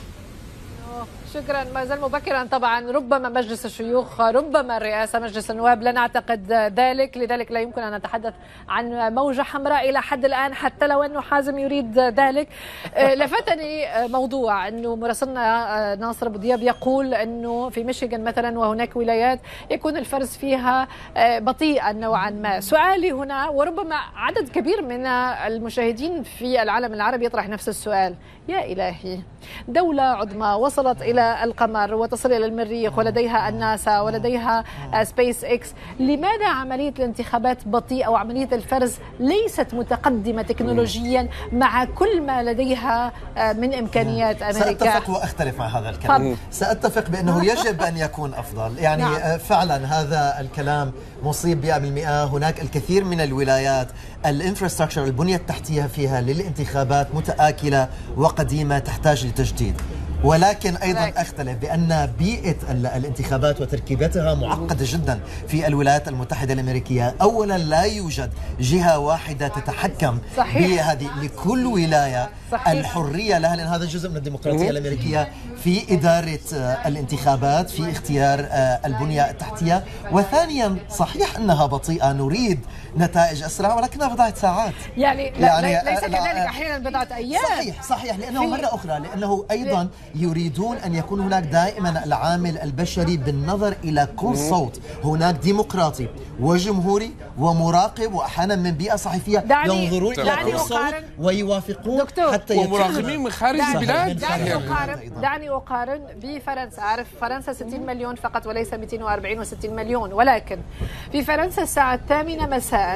Speaker 1: شكرا. ما زال مبكرا طبعا، ربما مجلس الشيوخ، ربما الرئاسة، مجلس النواب لا نعتقد ذلك، لذلك لا يمكن أن نتحدث عن موجة حمراء إلى حد الآن، حتى لو أنه حازم يريد ذلك. لفتني موضوع أنه مراسلنا ناصر أبو دياب يقول أنه في ميشيغان مثلا وهناك ولايات يكون الفرز فيها بطيئا نوعا ما. سؤالي هنا، وربما عدد كبير من المشاهدين في العالم العربي يطرح نفس السؤال، يا إلهي، دولة عظمى وصلت إلى القمر وتصل إلى المريخ ولديها الناسا ولديها سبيس إكس، لماذا عملية الانتخابات بطيئة وعملية الفرز ليست متقدمة تكنولوجيا مع كل ما لديها من إمكانيات أمريكا؟
Speaker 2: سأتفق وأختلف مع هذا الكلام. سأتفق بأنه يجب أن يكون أفضل، نعم. فعلا هذا الكلام مصيب 100%. هناك الكثير من الولايات الانفراستراكشر، البنية التحتية فيها للانتخابات متآكلة وقديمة تحتاج لتجديد، ولكن أيضا أختلف بأن بيئة الانتخابات وتركيبتها معقدة جدا في الولايات المتحدة الأمريكية. أولا لا يوجد جهة واحدة تتحكم بهذه، لكل ولاية الحرية لها، لأن هذا جزء من الديمقراطية الأمريكية في إدارة الانتخابات، في اختيار البنية التحتية. وثانيا صحيح أنها بطيئة، نريد نتائج أسرع ولكنها بضعة ساعات،
Speaker 1: يعني ليس كذلك، أحيانا بضعة أيام.
Speaker 2: صحيح، لأنه مرة أخرى لأنه أيضا يريدون أن يكون هناك دائما العامل البشري بالنظر إلى كل صوت. هناك ديمقراطي وجمهوري ومراقب، وأحيانا من بيئة صحفية ينظرون إلى كل صوت ويوافقون حتى
Speaker 4: ومراقبين من خارج البلاد.
Speaker 1: دعني أقارن بفرنسا. أعرف فرنسا 60 مليون فقط وليس 264 مليون، ولكن في فرنسا الساعة 8 مساء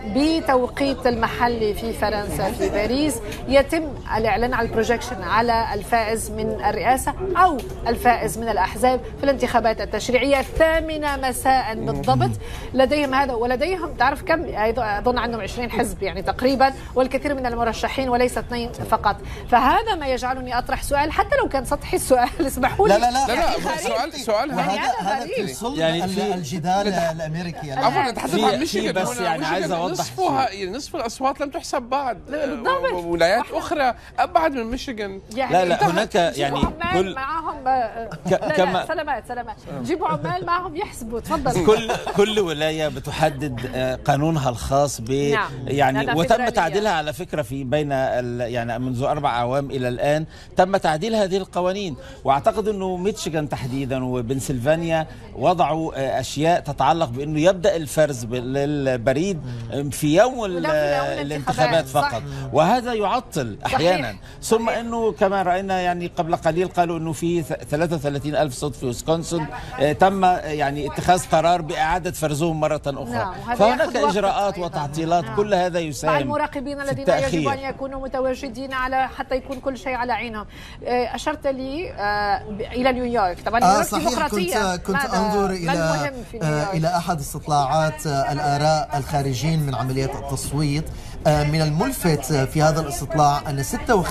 Speaker 1: بتوقيت المحلي في فرنسا في باريس يتم الإعلان على البروجيكشن على الفائز من الرئاسة أو الفائز من الأحزاب في الانتخابات التشريعية. 8 مساء بالضبط لديهم هذا، ولديهم تعرف كم؟ أظن عندهم 20 حزب يعني تقريبا، والكثير من المرشحين وليس 2 فقط. فهذا ما يجعلني أطرح سؤال، حتى لو كان سطحي السؤال، اسمحوا لي.
Speaker 4: لا سؤال
Speaker 2: هذا في صلب الجدال الأمريكي.
Speaker 4: عفوا نتحدث عن ميشيغان،
Speaker 11: بس يعني عايز أوضح
Speaker 4: نصف الأصوات لم تحسب بعد. ولايات أخرى أبعد من ميشيغان.
Speaker 11: لا هناك يعني
Speaker 1: معهم لا سلامات جيبوا عمال معهم يحسبوا. تفضل.
Speaker 11: كل ولاية بتحدد قانونها الخاص ب يعني وتم تعديلها على فكرة في بين يعني منذ 4 أعوام إلى الآن تم تعديل هذه القوانين. واعتقد انه ميشيغان تحديدا وبنسلفانيا وضعوا اشياء تتعلق بانه يبدا الفرز للبريد في يوم الانتخابات فقط، وهذا يعطل احيانا. ثم انه كما راينا يعني قبل قليل قالوا انه في 33,000 صوت في ويسكونسن تم يعني اتخاذ قرار باعاده فرزهم مره اخرى. فهناك اجراءات وتعطيلات. كل هذا يساهم.
Speaker 1: مع المراقبين الذين يجب ان يكونوا متواجدين على حتى يكون كل شيء على عينهم. اشرت لي الى نيويورك. طبعا نيويورك ديمقراطيه.
Speaker 2: كنت انظر الى احد استطلاعات الاراء الخارجين من عمليات التصويت. من الملفت في هذا الاستطلاع ان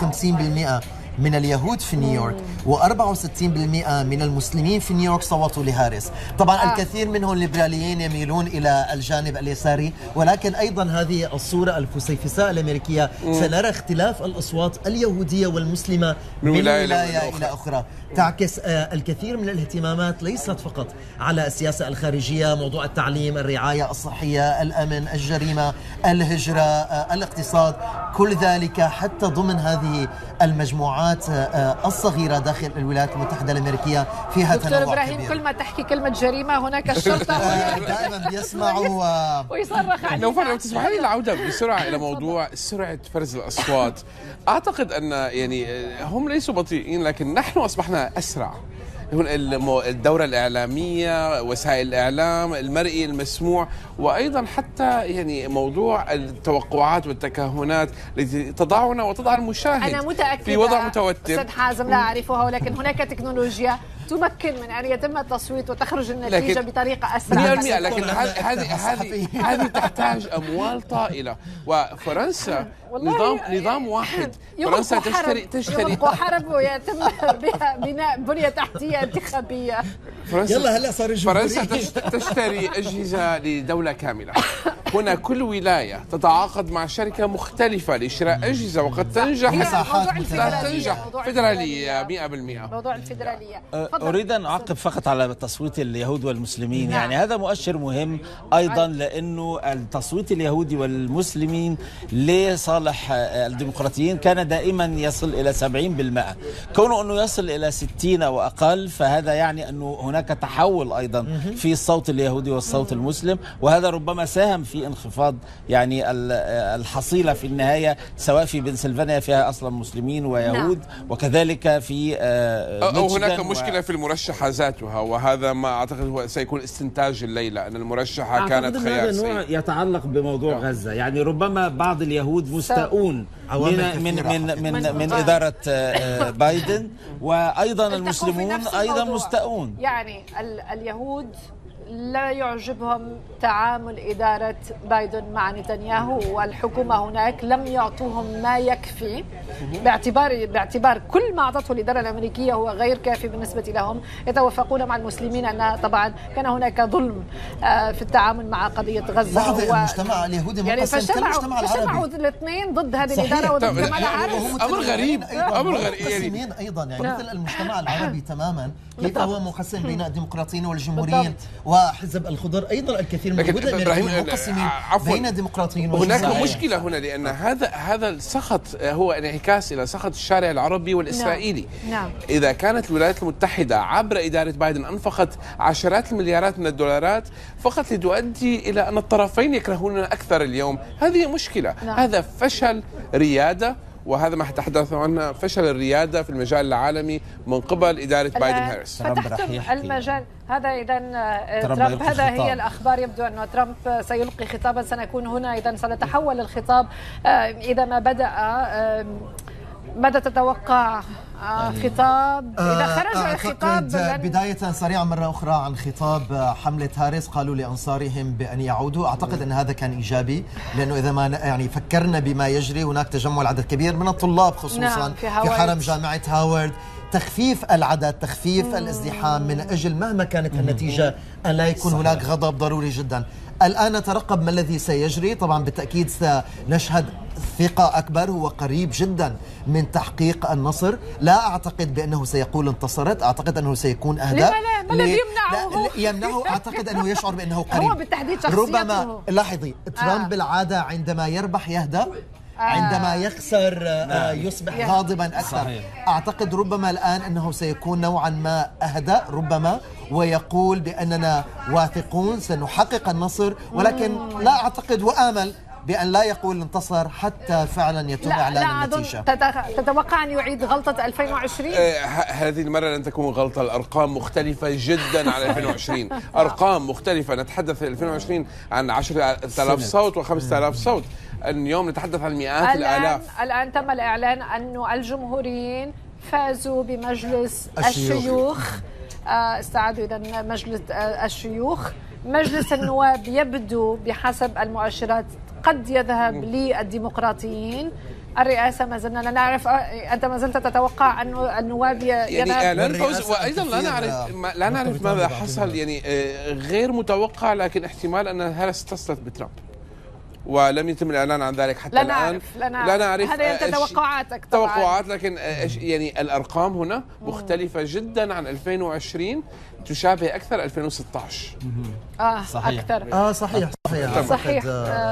Speaker 2: 56% من اليهود في نيويورك و64% من المسلمين في نيويورك صوتوا لهاريس. طبعا الكثير منهم الليبراليين يميلون إلى الجانب اليساري، ولكن أيضا هذه الصورة الفسيفساء الأمريكية سنرى اختلاف الأصوات اليهودية والمسلمة من ولاية إلى أخرى. تعكس الكثير من الاهتمامات ليست فقط على السياسة الخارجية، موضوع التعليم، الرعاية الصحية، الأمن، الجريمة، الهجرة، الاقتصاد، كل ذلك حتى ضمن هذه المجموعات الصغيرة داخل الولايات المتحدة الأمريكية فيها تنوع
Speaker 1: دكتور إبراهيم، كل ما تحكي كلمة جريمة هناك الشرطة
Speaker 2: دائما بيسمعوا
Speaker 1: ويصرخ عليك.
Speaker 4: لو تسمحي لي العودة بسرعة إلى موضوع سرعة فرز الأصوات. أعتقد أن يعني هم ليسوا بطيئين، لكن نحن أصبحنا أسرع. الدورة الإعلامية، وسائل الإعلام، المرئي المسموع، وأيضا حتى يعني موضوع التوقعات والتكهنات التي تضعنا وتضع المشاهد
Speaker 1: أنا متأكدة
Speaker 4: في وضع متوتر.
Speaker 1: أستاذ حازم لا أعرفها، ولكن هناك تكنولوجيا تمكن من أن يتم التصويت وتخرج النتيجة بطريقة أسرع.
Speaker 4: لكن هذه تحتاج أموال طائلة، وفرنسا نظام واحد. فرنسا تشتري
Speaker 1: وحرب ويتم بها بناء بنية تحتية انتخابية.
Speaker 4: فرنسا تشتري أجهزة لدولة كاملة. هنا كل ولاية تتعاقد مع شركة مختلفة لشراء أجهزة، وقد تنجح لا تنجح. فيدرالية 100%.
Speaker 1: موضوع الفيدرالية.
Speaker 11: أريد أن أعقب فقط على تصويت اليهود والمسلمين. يعني هذا مؤشر مهم أيضا، لأنه التصويت اليهودي والمسلمين لصالح الديمقراطيين كان دائما يصل إلى 70%. كونه أنه يصل إلى 60 وأقل، فهذا يعني أنه هناك تحول أيضا في الصوت اليهودي والصوت المسلم، وهذا ربما ساهم في انخفاض يعني الحصيلة في النهاية، سواء في بنسلفانيا فيها أصلا مسلمين ويهود، وكذلك في
Speaker 4: هناك مشكلة في المرشحة ذاتها، وهذا ما أعتقد هو سيكون استنتاج الليلة، أن المرشحة كانت خيار سيء.
Speaker 11: هذا يتعلق بموضوع غزة. يعني ربما بعض اليهود مستاءون من إدارة بايدن، وأيضا المسلمون أيضا مستاءون.
Speaker 1: يعني اليهود لا يعجبهم تعامل إدارة بايدن مع نتنياهو، والحكومة هناك لم يعطوهم ما يكفي، باعتبار كل ما أعطته الإدارة الأمريكية هو غير كافي بالنسبة لهم. يتوافقون مع المسلمين أن طبعا كان هناك ظلم في التعامل مع قضية غزة.
Speaker 2: المجتمع اليهودي
Speaker 1: يعني فجمعوا الاثنين ضد هذه الإدارة وضد المجتمع العربي.
Speaker 4: أمر غريب
Speaker 2: مقسمين أيضا، يعني مثل المجتمع العربي تماما، كيف هو مقسم بين الديمقراطيين والجمهوريين، وحزب الخضر أيضا الكثير من اليهود الأمريكيين مقسمين بين الديمقراطيين
Speaker 4: والجمهوريين. هناك مشكلة هنا، لأن هذا السخط هو انعكاس إلى سخط الشارع العربي والإسرائيلي.
Speaker 1: نعم.
Speaker 4: إذا كانت الولايات المتحدة عبر إدارة بايدن أنفقت عشرات المليارات من الدولارات فقط لتؤدي إلى أن الطرفين يكرهوننا أكثر اليوم، هذه مشكلة.
Speaker 1: نعم.
Speaker 4: هذا فشل ريادة، وهذا ما تحدث عنه، فشل الريادة في المجال العالمي من قبل إدارة بايدن هاريس.
Speaker 1: فتحتم المجال هذا. إذا ترامب هذا هي الأخبار. يبدو أن ترامب سيلقي خطابا، سنكون هنا. إذا سنتحول الخطاب إذا ما بدأ. ماذا تتوقع خطاب إذا خرج الخطاب؟
Speaker 2: بداية سريعا مرة أخرى عن خطاب حملة هاريس، قالوا لأنصارهم بأن يعودوا. أعتقد أن هذا كان إيجابي، لأنه إذا ما يعني فكرنا بما يجري، هناك تجمع عدد كبير من الطلاب خصوصا في حرم جامعة هاورد. تخفيف العدد، تخفيف الازدحام من أجل مهما كانت النتيجة أن لا يكون هناك غضب ضروري جدا. الآن نترقب ما الذي سيجري. طبعا بالتأكيد سنشهد ثقة أكبر، هو قريب جدا من تحقيق النصر. لا أعتقد بأنه سيقول انتصرت، أعتقد أنه سيكون أهدى.
Speaker 1: ما الذي
Speaker 2: يمنعه؟ أعتقد أنه يشعر بأنه قريب.
Speaker 1: هو بالتحديد شخصيته.
Speaker 2: ربما لاحظي ترامب بالعادة عندما يربح يهدى، عندما يخسر يصبح غاضبا أكثر.
Speaker 11: صحيح.
Speaker 2: أعتقد ربما الآن أنه سيكون نوعا ما أهدى ربما، ويقول بأننا واثقون سنحقق النصر، ولكن لا أعتقد وآمل بأن لا يقول انتصر حتى فعلا يتم إعلان النتيجة.
Speaker 1: تتوقع أن يعيد غلطة 2020؟
Speaker 4: هذه المرة لن تكون غلطة. الأرقام مختلفة جدا عن 2020. أرقام مختلفة. نتحدث في 2020 عن 10,000 صوت و5,000 صوت. اليوم نتحدث عن مئات الآلاف.
Speaker 1: الآن تم الإعلان أن الجمهوريين فازوا بمجلس الشيوخ. استعادوا إذا مجلس الشيوخ. مجلس النواب يبدو بحسب المؤشرات قد يذهب للديمقراطيين. الرئاسة ما زلنا لا نعرف. أنت ما زلت تتوقع أن النواب
Speaker 4: يعني إعلان فوز، وأيضا لا نعرف ماذا حصل. يعني غير متوقع، لكن احتمال أن هاريس اتصلت بترامب ولم يتم الإعلان عن ذلك حتى الآن. لا نعرف.
Speaker 1: هذا أنت توقعاتك
Speaker 4: توقعات، لكن يعني الأرقام هنا مختلفة جدا عن 2020، تشابه أكثر 2016.
Speaker 2: صحيح.
Speaker 1: أكثر.
Speaker 2: صحيح.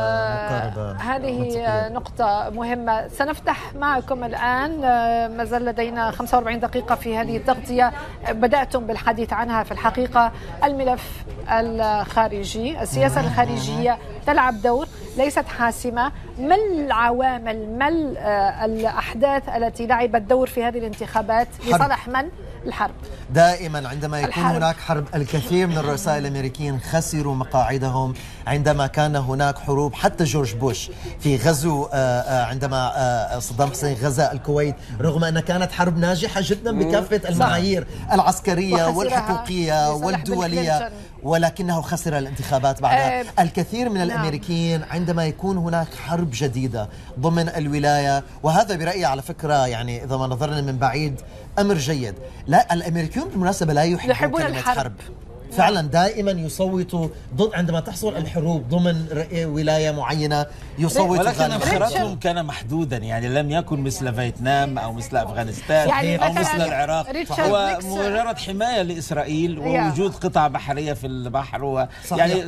Speaker 1: هذه نقطة مهمة. سنفتح معكم الآن، ما زال لدينا 45 دقيقة في هذه التغطية. بدأتم بالحديث عنها في الحقيقة. الملف الخارجي، السياسة الخارجية تلعب دور، ليست حاسمة. ما العوامل، ما الأحداث التي لعبت دور في هذه الانتخابات لصالح من؟ الحرب.
Speaker 2: دائما عندما يكون هناك حرب، الكثير من الرؤساء الأمريكيين خسروا مقاعدهم عندما كان هناك حروب. حتى جورج بوش في غزو، عندما صدام حسين غزا الكويت، رغم أنها كانت حرب ناجحة جدا بكافة المعايير العسكرية والحقوقية والدولية، ولكنه خسر الانتخابات بعدها. الكثير من الأمريكيين عندما يكون هناك حرب جديدة ضمن الولاية، وهذا برأيي على فكرة يعني إذا ما نظرنا من بعيد أمر جيد. لا، الأمريكيون بالمناسبة لا يحبون كلمة حرب. فعلا دائما يصوتوا ضد عندما تحصل الحروب ضمن ولاية معينة، يصوتوا.
Speaker 11: ولكن انخراطهم كان محدودا، يعني لم يكن مثل فيتنام أو مثل أفغانستان يعني أو مثل العراق. هو مجرد حماية لإسرائيل ووجود قطع بحرية في البحر يعني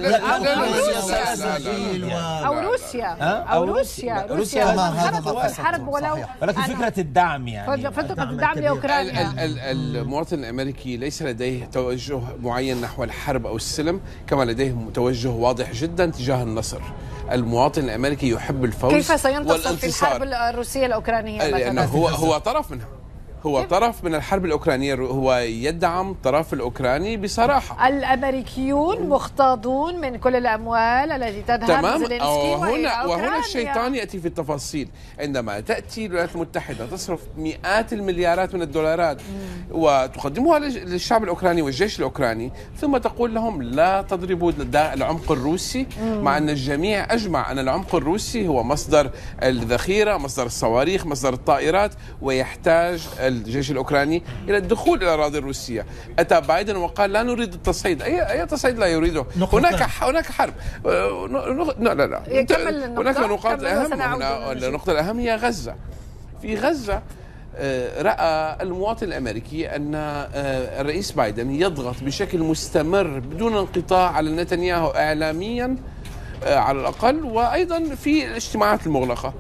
Speaker 1: أو روسيا الحرب.
Speaker 11: ولكن فكرة الدعم، يعني
Speaker 1: فكرة الدعم لأوكرانيا.
Speaker 4: المواطن الأمريكي ليس لديه توجه معين نحو الحرب أو السلم، كما لديه توجه واضح جدا تجاه النصر. المواطن الأمريكي يحب الفوز.
Speaker 1: كيف سينتصر في الحرب الروسية الأوكرانية؟
Speaker 4: لأنه هو طرف منها، هو طرف من الحرب الأوكرانية، هو يدعم الطرف الأوكراني بصراحة.
Speaker 1: الأمريكيون مختاضون من كل الأموال التي تذهب زيلينسكي
Speaker 4: وهنا الشيطان يأتي في التفاصيل. عندما تأتي الولايات المتحدة تصرف مئات المليارات من الدولارات وتقدمها للشعب الأوكراني والجيش الأوكراني، ثم تقول لهم لا تضربوا العمق الروسي، مع أن الجميع أجمع أن العمق الروسي هو مصدر الذخيرة، مصدر الصواريخ، مصدر الطائرات، ويحتاج الجيش الأوكراني إلى الدخول إلى الأراضي الروسية. أتى بايدن وقال لا نريد التصعيد. أي تصعيد لا يريده. هناك حرب. لا هناك نقاط أهم. النقطة الأهم هي غزة. في غزة رأى المواطن الأمريكي أن الرئيس بايدن يضغط بشكل مستمر بدون انقطاع على نتنياهو إعلاميا على الأقل، وأيضا في الاجتماعات المغلقة.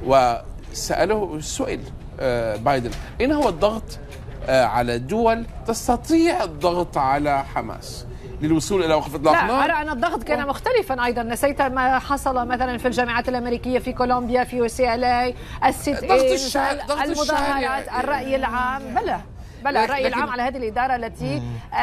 Speaker 4: وسأله سؤال بايدن: أين هو الضغط على دول تستطيع الضغط على حماس للوصول إلى وقف إطلاق نار؟
Speaker 1: لا، أرى أن الضغط كان مختلفا أيضا. نسيت ما حصل مثلا في الجامعات الأمريكية في كولومبيا، في UCLA، المظاهرات، الرأي العام. بلى الرأي العام على هذه الإدارة التي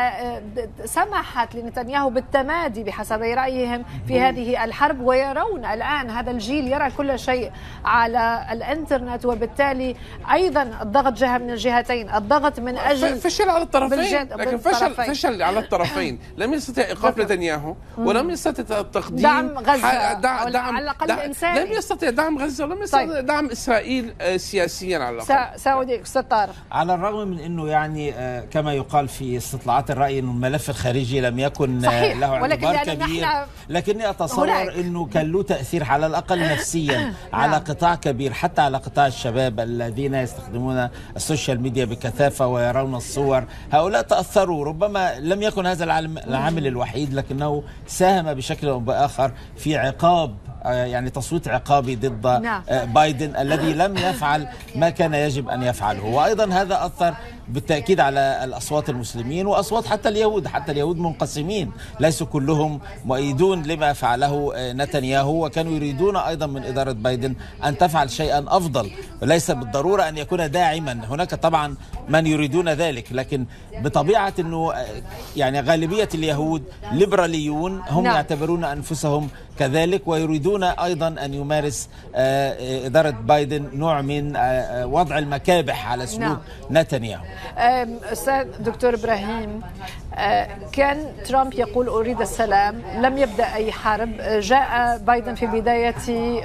Speaker 1: سمحت لنتنياهو بالتمادي بحسب رأيهم في هذه الحرب، ويرون الآن هذا الجيل يرى كل شيء على الإنترنت، وبالتالي أيضا الضغط جهة من الجهتين. الضغط من أجل
Speaker 4: فشل على الطرفين، لكن فشل على الطرفين. لم يستطيع إيقاف نتنياهو، ولم يستطيع تقديم
Speaker 1: دعم غزة على الأقل إنساني.
Speaker 4: لم يستطيع دعم غزة، ولم يستطيع دعم إسرائيل سياسيا على الأقل.
Speaker 1: سأوديك أستاذ طارق.
Speaker 11: على الرغم من أنه يعني كما يقال في استطلاعات الرأي أن الملف الخارجي لم يكن
Speaker 1: صحيح.
Speaker 11: له اعتبار كبير، لكني أتصور أنه كان له تأثير على الأقل نفسيا على قطاع كبير، حتى على قطاع الشباب الذين يستخدمون السوشيال ميديا بكثافة ويرون الصور. هؤلاء تأثروا، ربما لم يكن هذا العامل الوحيد، لكنه ساهم بشكل أو بآخر في عقاب، يعني تصويت عقابي ضد بايدن الذي لم يفعل ما كان يجب أن يفعله. وأيضا هذا أثر بالتأكيد على الأصوات المسلمين وأصوات حتى اليهود منقسمين، ليسوا كلهم مؤيدون لما فعله نتنياهو، وكانوا يريدون أيضا من إدارة بايدن أن تفعل شيئا أفضل، وليس بالضرورة أن يكون داعما. هناك طبعا من يريدون ذلك، لكن بطبيعة أنه يعني غالبية اليهود ليبراليون هم يعتبرون أنفسهم كذلك، ويريدون أيضا أن يمارس إدارة بايدن نوع من وضع المكابح على سلوك نتنياهو.
Speaker 1: أستاذ دكتور إبراهيم، كان ترامب يقول أريد السلام، لم يبدأ أي حرب. جاء بايدن في بداية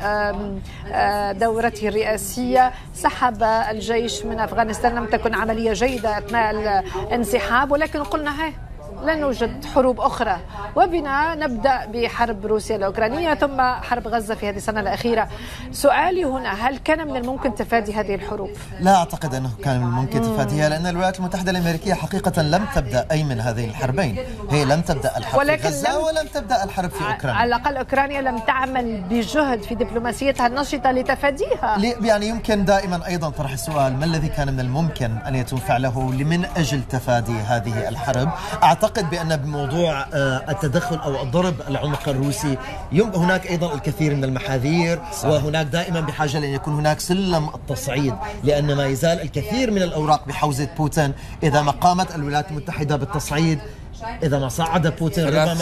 Speaker 1: دورته الرئاسية، سحب الجيش من أفغانستان، لم تكن عملية جيدة أثناء الانسحاب، ولكن قلنا هاي لا نوجد حروب أخرى، وبنا نبدأ بحرب روسيا الأوكرانية ثم حرب غزة في هذه السنة الأخيرة. سؤالي هنا، هل كان من الممكن تفادي هذه الحروب؟
Speaker 2: لا أعتقد أنه كان من الممكن تفاديها، لأن الولايات المتحدة الأمريكية حقيقة لم تبدأ أي من هذه الحربين. هي لم تبدأ الحرب في غزة ولم تبدأ الحرب في أوكرانيا.
Speaker 1: على الأقل أوكرانيا لم تعمل بجهد في دبلوماسيتها النشطة لتفاديها.
Speaker 2: يعني يمكن دائما أيضا طرح السؤال، ما الذي كان من الممكن أن يتم فعله من أجل تفادي هذه الحرب؟ أعتقد بأن بموضوع التدخل أو الضرب العنق الروسي هناك أيضا الكثير من المحاذير، وهناك دائما بحاجة لأن يكون هناك سلم التصعيد، لأن ما يزال الكثير من الأوراق بحوزة بوتين. إذا ما قامت الولايات المتحدة بالتصعيد، إذا ما صعد بوتين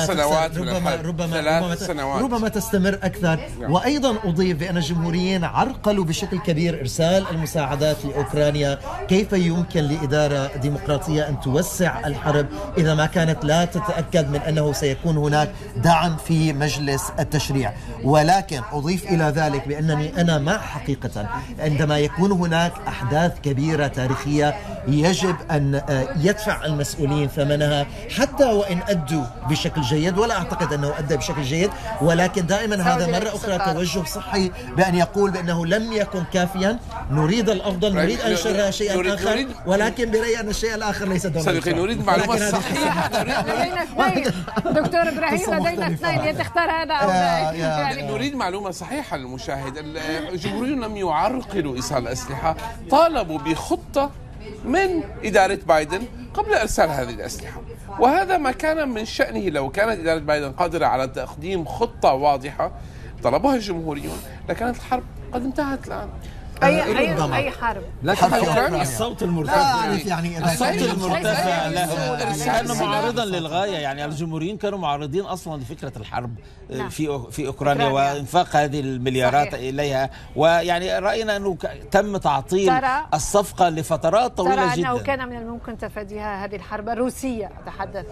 Speaker 2: ربما تستمر أكثر. وأيضا أضيف بأن الجمهوريين عرقلوا بشكل كبير إرسال المساعدات لأوكرانيا. كيف يمكن لإدارة ديمقراطية أن توسع الحرب إذا ما كانت لا تتأكد من أنه سيكون هناك دعم في مجلس التشريع؟ ولكن أضيف إلى ذلك بأنني أنا مع حقيقة عندما يكون هناك أحداث كبيرة تاريخية يجب أن يدفع المسؤولين ثمنها، حتى وإن أدوا بشكل جيد، ولا أعتقد أنه أدى بشكل جيد، ولكن دائما هذا مرة أخرى توجه صحي بأن يقول بأنه لم يكن كافيا، نريد الأفضل، نريد أن نشرها شيئا آخر، ولكن برأيي أن الشيء الآخر ليس دونالد ترامب.
Speaker 4: نريد معلومة صحيحة.
Speaker 1: لدينا اثنين دكتور إبراهيم، لدينا اثنين، يا تختار هذا أو
Speaker 4: يعني نريد معلومة صحيحة للمشاهد. الجمهوريون لم يعرقلوا إيصال الأسلحة، طالبوا بخطة من إدارة بايدن قبل إرسال هذه الأسلحة، وهذا ما كان من شأنه. لو كانت إدارة بايدن قادرة على تقديم خطة واضحة طلبها الجمهوريون لكانت الحرب قد انتهت الآن.
Speaker 1: أي حرب؟
Speaker 11: الصوت المرتفع، الصوت المرتفع له كان معارضا للغاية. يعني الجمهوريين كانوا معارضين أصلا لفكرة الحرب في أوكرانيا وإنفاق هذه المليارات إليها، ويعني رأينا أنه تم تعطيل الصفقة لفترات طويلة جدا.
Speaker 1: أنه كان من الممكن تفاديها هذه الحرب الروسية أتحدث.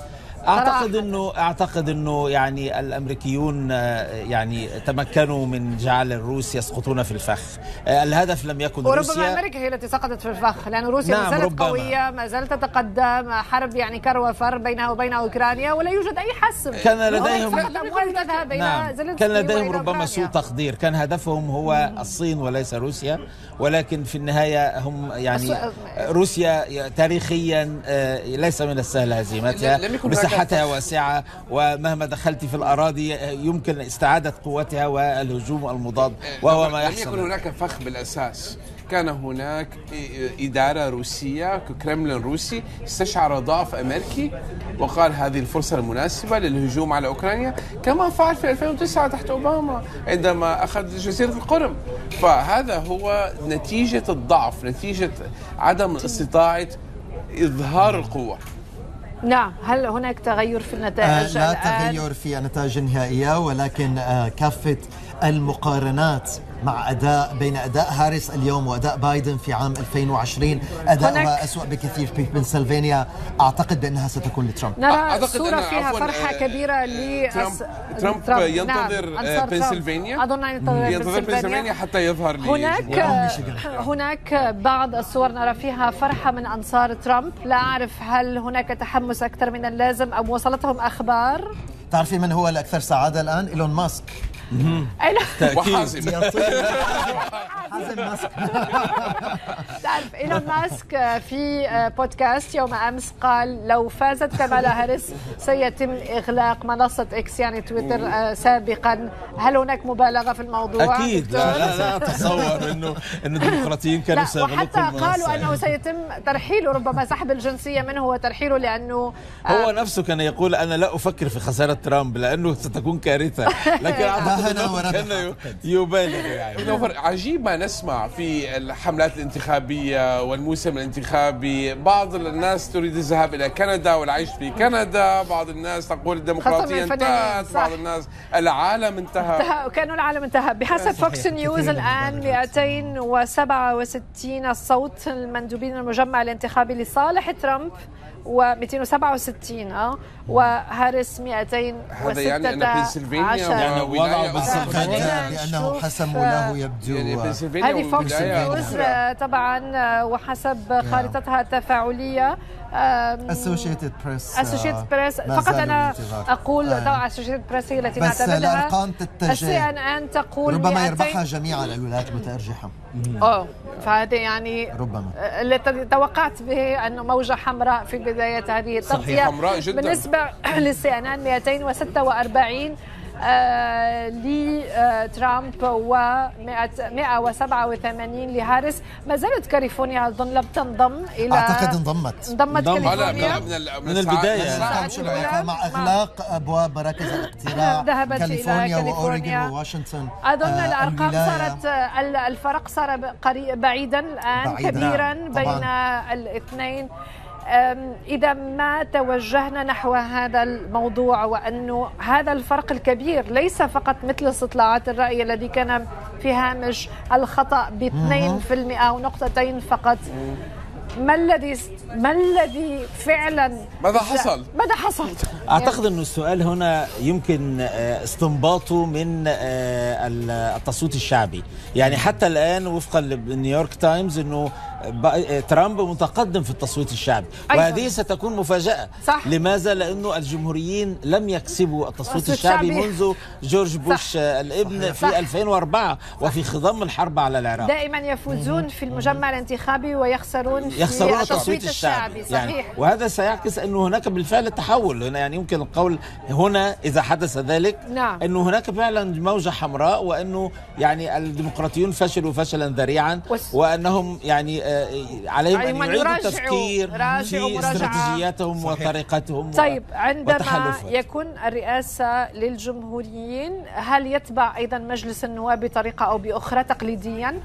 Speaker 11: أعتقد أنه يعني الأمريكيون يعني تمكنوا من جعل الروس يسقطون في الفخ. الهدف لم يكن روسيا،
Speaker 1: وربما أمريكا هي التي سقطت في الفخ، لأن روسيا ما زالت قوية، ما زالت تتقدم، حرب يعني كر وفر بينها وبين أوكرانيا، ولا يوجد أي حسم.
Speaker 11: كان لديهم ربما سوء تقدير، كان هدفهم هو الصين وليس روسيا، ولكن في النهاية هم يعني روسيا تاريخيا ليس من السهل هزيمتها، مساحتها واسعة، ومهما دخلت في الأراضي يمكن استعادة قوتها والهجوم المضاد، وهو ما يحصل.
Speaker 4: لم يكن هناك فخ بالأساس، كان هناك إدارة روسية، كرملين روسي استشعر ضعف أمريكي وقال هذه الفرصة المناسبة للهجوم على أوكرانيا، كما فعل في 2009 تحت أوباما عندما أخذ جزيرة القرم. فهذا هو نتيجة الضعف، نتيجة عدم استطاعة إظهار القوة.
Speaker 1: نعم. هل هناك تغير في النتائج؟
Speaker 2: لا تغير في النتائج النهائية، ولكن كافة المقارنات مع بين أداء هاريس اليوم وأداء بايدن في عام 2020 أداؤها أسوأ بكثير في بنسلفانيا. أعتقد بأنها ستكون لترامب.
Speaker 1: نرى صورة فيها فرحة كبيرة
Speaker 4: ترامب ينتظر بنسلفانيا.
Speaker 1: أظن ينتظر
Speaker 4: بنسلفانيا حتى يظهر
Speaker 1: هناك بعض الصور نرى فيها فرحة من أنصار ترامب. لا أعرف هل هناك تحمس أكثر من اللازم أم وصلتهم أخبار.
Speaker 2: تعرفي من هو الأكثر سعادة الآن؟ إيلون ماسك.
Speaker 4: وحازم
Speaker 2: ماسك.
Speaker 1: تعرف إيلون ماسك في بودكاست يوم أمس قال لو فازت كامالا هاريس سيتم إغلاق منصة إكس يعني تويتر سابقا. هل هناك مبالغة في الموضوع؟
Speaker 11: أكيد لا أتصور إنه الديمقراطيين كانوا سيغلقوا
Speaker 1: وحتى قالوا أنه سيتم ترحيله، ربما سحب الجنسية منه وترحيله، لأنه
Speaker 11: هو نفسه كان يقول أنا لا أفكر في خسارة ترامب لأنه ستكون كارثة، لكن كان يبالغ يعني.
Speaker 4: عجيب ما نسمع في الحملات الانتخابية والموسم الانتخابي. بعض الناس تريد الذهاب إلى كندا والعيش في كندا، بعض الناس تقول الديمقراطية انتهت، بعض الناس العالم انتهى.
Speaker 1: كانوا العالم انتهى. بحسب فوكس نيوز الآن 267 صوت المندوبين المجمع الانتخابي لصالح ترامب و267 وهاريس 216.
Speaker 4: هذا يعني أن بنسلفانيا
Speaker 11: وضعوا بنسلفانيا
Speaker 2: لأنه حسموا له يبدو.
Speaker 1: هذه فوكس نيوز طبعا وحسب خارطتها التفاعلية
Speaker 2: Associated Press.
Speaker 1: فقط أنا أقول طبعا Associated Press هي التي
Speaker 2: بس
Speaker 1: نعتمدها.
Speaker 2: الأرقام تتجه
Speaker 1: CNN تقول
Speaker 2: ربما يربحها جميعا الولايات المتأرجحة.
Speaker 1: فهذه يعني
Speaker 2: ربما
Speaker 1: اللي توقعت به أنه موجة حمراء في بداية هذه التغطية.
Speaker 4: حمراء جدا.
Speaker 1: بالنسبة للCNN 246 لترامب و187 لهاريس. ما زالت كاليفورنيا أظن لم تنضم إلى
Speaker 2: أعتقد
Speaker 1: انضمت كاليفورنيا
Speaker 11: من البداية
Speaker 2: مع إغلاق أبواب مراكز الاقتراع
Speaker 1: ذهبت
Speaker 2: كاليفورنيا وأوريغون وواشنطن.
Speaker 1: أظن الأرقام صارت الفرق صار بعيدا الآن كبيرا بين الاثنين. إذا ما توجهنا نحو هذا الموضوع وأنه هذا الفرق الكبير ليس فقط مثل استطلاعات الرأي الذي كان في هامش الخطأ ب2% أو نقطتين فقط، ما الذي فعلا
Speaker 4: ماذا حصل؟
Speaker 11: أعتقد أن السؤال هنا يمكن استنباطه من التصويت الشعبي. يعني حتى الآن وفقا لنيويورك تايمز أنه ترامب متقدم في التصويت الشعبي، وهذه ستكون مفاجأة.
Speaker 1: صح.
Speaker 11: لماذا؟ لأنه الجمهوريين لم يكسبوا التصويت الشعبي منذ جورج بوش الابن في 2004 وفي خضم الحرب على العراق.
Speaker 1: دائما يفوزون في المجمع الانتخابي ويخسرون في التصويت الشعبي. صحيح.
Speaker 11: يعني وهذا سيعكس أنه هناك بالفعل تحول هنا. يعني يمكن القول هنا إذا حدث ذلك أنه هناك فعلا موجة حمراء، وأنه يعني الديمقراطيون فشلوا فشلا ذريعا، وأنهم يعني عليهم أن يعيدوا التفكير في استراتيجياتهم وطريقتهم.
Speaker 1: طيب عندما يكون الرئاسة للجمهوريين هل يتبع أيضا مجلس النواب بطريقة أو بأخرى تقليديا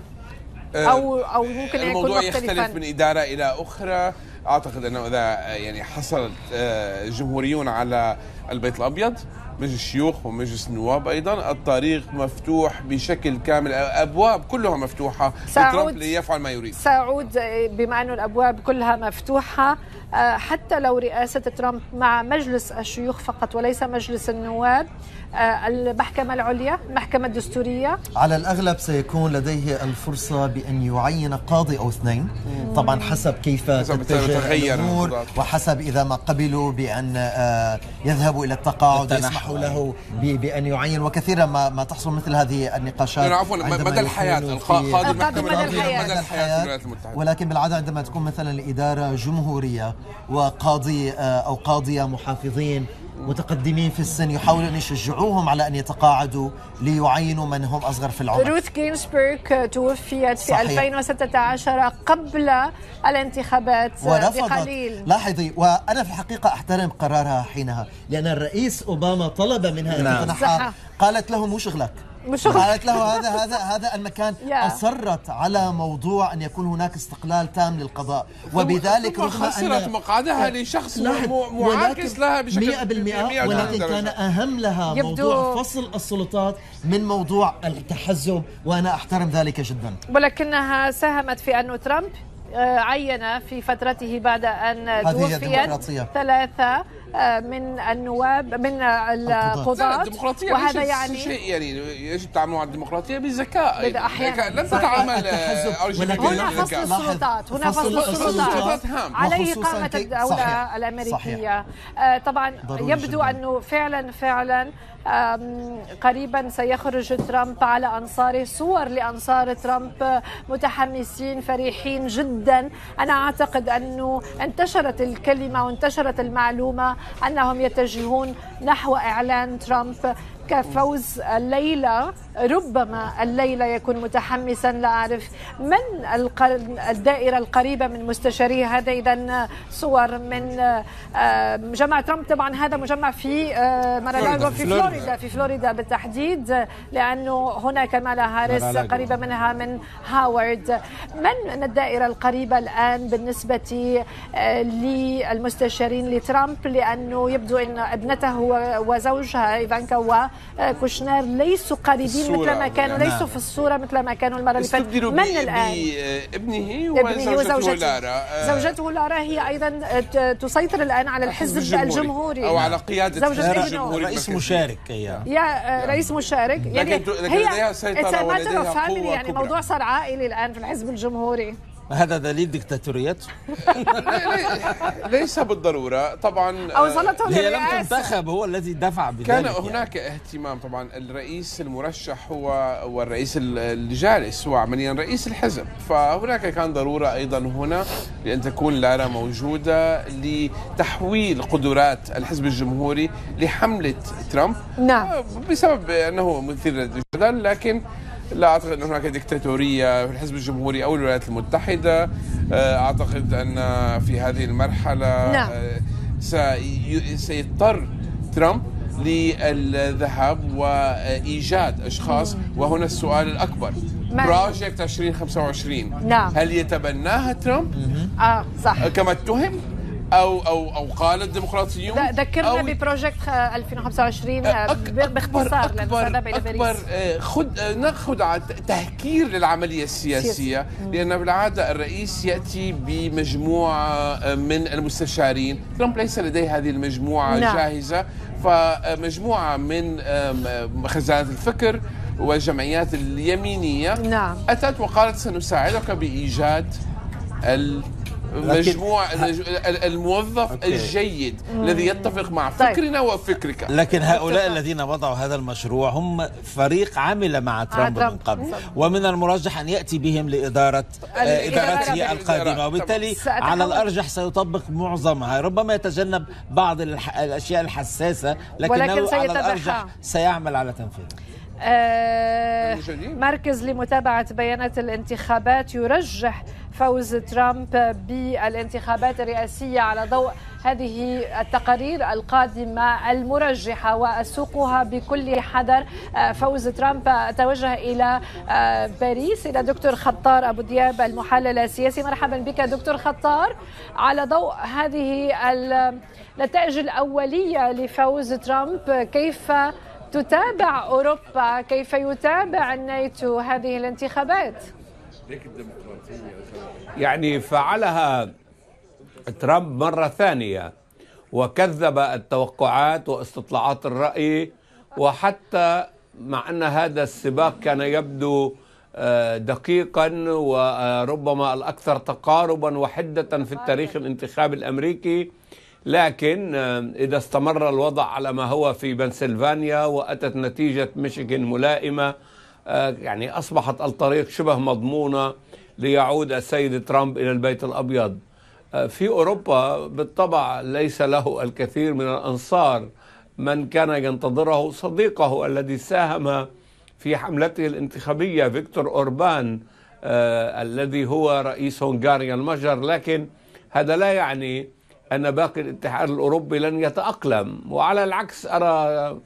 Speaker 1: أو ممكن يكون
Speaker 4: الموضوع
Speaker 1: مختلفا؟
Speaker 4: يختلف من إدارة إلى أخرى. أعتقد أنه إذا يعني حصل جمهوريون على البيت الأبيض، مجلس الشيوخ ومجلس النواب أيضا، الطريق مفتوح بشكل كامل، الأبواب كلها مفتوحة لترامب ليفعل ما يريد.
Speaker 1: سأعود بما أن الأبواب كلها مفتوحة حتى لو رئاسة ترامب مع مجلس الشيوخ فقط وليس مجلس النواب. المحكمة العليا، المحكمة الدستورية،
Speaker 2: على الأغلب سيكون لديه الفرصة بأن يعين قاضي أو اثنين، طبعا حسب كيف تتغير الأمور وحسب إذا ما قبلوا بأن يذهبوا إلى التقاعد يسمحوا له بأن يعين. وكثيرا ما تحصل مثل هذه النقاشات
Speaker 4: عفوا مدى الحياة، القاضي المحكمة مدى الحياة.
Speaker 2: ولكن بالعادة عندما تكون مثلا الإدارة جمهورية وقاضي أو قاضية محافظين متقدمين في السن يحاولون أن يشجعوهم على أن يتقاعدوا ليعينوا من هم أصغر في العمر.
Speaker 1: روث جينسبرغ توفيت في 2016 قبل الانتخابات بقليل.
Speaker 2: لاحظي، وأنا في الحقيقة أحترم قرارها حينها، لأن الرئيس أوباما طلب منها أن تتنحى. قالت له مو شغلك، قالت له هذا المكان. أصرت على موضوع أن يكون هناك استقلال تام للقضاء، وبذلك
Speaker 4: رغم خسرت مقعدها لشخص معاكس لها بشكل
Speaker 2: 100%، ولكن كان أهم لها موضوع فصل السلطات من موضوع التحزب، وأنا أحترم ذلك جدا.
Speaker 1: ولكنها ساهمت في أن ترامب عين في فترته بعد أن توفيت 3 من النواب من القضاة،
Speaker 4: وهذا يعني شيء يجب تعامل مع الدمقراطية بذكاء. لن تتعامل
Speaker 1: هنا فصل السلطات، هنا فصل السلطات عليه قامت الدولة الأمريكية. طبعا يبدو أنه فعلا قريبا سيخرج ترامب على أنصاره، صور لأنصار ترامب متحمسين فرحين جدا. أنا أعتقد أنه انتشرت الكلمة وانتشرت المعلومة أنهم يتجهون نحو إعلان ترامب كفوز الليلة. ربما الليلة يكون متحمسا، لا أعرف من الدائرة القريبة من مستشاريه. هذا إذن صور من مجمع ترامب. طبعا هذا مجمع في مارالاغو في فلوريدا بالتحديد، لأنه هنا كمالا هاريس قريبة منها من هاورد. من الدائرة القريبة الآن بالنسبة للمستشارين لترامب؟ لأنه يبدو أن ابنته وزوجها إيفانكا وكوشنير ليسوا قريبين مثل ما كانوا، ليسوا في الصورة مثل ما كانوا المرة اللي فاتت. من الآن؟
Speaker 4: ابنه وزوجته لارا.
Speaker 1: زوجته لارا هي أيضا تسيطر الآن على الحزب الجمهوري
Speaker 4: أو على قيادة الحزب الجمهوري.
Speaker 11: رئيس مشارك
Speaker 1: رئيس مشارك.
Speaker 4: يعني هي
Speaker 1: يعني موضوع صار عائلي الآن في الحزب الجمهوري.
Speaker 11: هذا دليل ديكتاتوريته؟
Speaker 4: ليس بالضرورة طبعا.
Speaker 11: هي لم تنتخب، هو الذي دفع بذلك.
Speaker 4: كان هناك اهتمام طبعا. الرئيس المرشح والرئيس الجالس هو عمليا رئيس الحزب، فهناك كان ضرورة أيضا هنا لأن تكون لارا موجودة لتحويل قدرات الحزب الجمهوري لحملة ترامب.
Speaker 1: نعم.
Speaker 4: بسبب أنه مثير للجدل، لكن لا أعتقد أن هناك ديكتاتورية في الحزب الجمهوري أو الولايات المتحدة. أعتقد أن في هذه المرحلة سيضطر ترامب للذهاب وإيجاد أشخاص، وهنا السؤال الأكبر، بروجكت 2025.
Speaker 1: نعم.
Speaker 4: هل يتبناها ترامب؟
Speaker 1: صح.
Speaker 4: كما اتهم أو قال الديمقراطيون.
Speaker 1: ذكرنا ببروجكت 2025 باختصار لأنه إلى باريس.
Speaker 4: نأخذ على تهكير للعملية السياسية، لأن بالعادة الرئيس يأتي بمجموعة من المستشارين. ترامب ليس لديه هذه المجموعة جاهزة، فمجموعة من خزانة الفكر والجمعيات اليمينية أتت وقالت سنساعدك بإيجاد الموظف الجيد الذي يتفق مع فكرنا وفكرك.
Speaker 11: لكن هؤلاء الذين وضعوا هذا المشروع هم فريق عمل مع ترامب من قبل، ومن المرجح أن يأتي بهم لإدارته القادمة، وبالتالي على الأرجح سيطبق معظمها. ربما يتجنب بعض الأشياء الحساسة، لكنه على الأرجح سيعمل على تنفيذها.
Speaker 1: مركز لمتابعة بيانات الانتخابات يرجح فوز ترامب بالانتخابات الرئاسية على ضوء هذه التقارير القادمة المرجحة وأسوقها بكل حذر. فوز ترامب. أتوجه إلى باريس إلى دكتور خطار أبو دياب المحلل السياسي. مرحبا بك دكتور خطار. على ضوء هذه النتائج الأولية لفوز ترامب، كيف تتابع أوروبا، كيف يتابع الناتو هذه الانتخابات؟
Speaker 12: يعني فعلها ترامب مرة ثانية وكذب التوقعات واستطلاعات الرأي، وحتى مع أن هذا السباق كان يبدو دقيقا وربما الأكثر تقاربا وحدة في التاريخ الانتخابي الأمريكي، لكن إذا استمر الوضع على ما هو في بنسلفانيا وأتت نتيجة ميشيغان ملائمة، يعني أصبحت الطريق شبه مضمونة ليعود السيد ترامب إلى البيت الأبيض. في أوروبا بالطبع ليس له الكثير من الأنصار. من كان ينتظره صديقه الذي ساهم في حملته الانتخابية فيكتور أوربان الذي هو رئيس هنغاريا المجر، لكن هذا لا يعني أن باقي الاتحاد الأوروبي لن يتأقلم، وعلى العكس أرى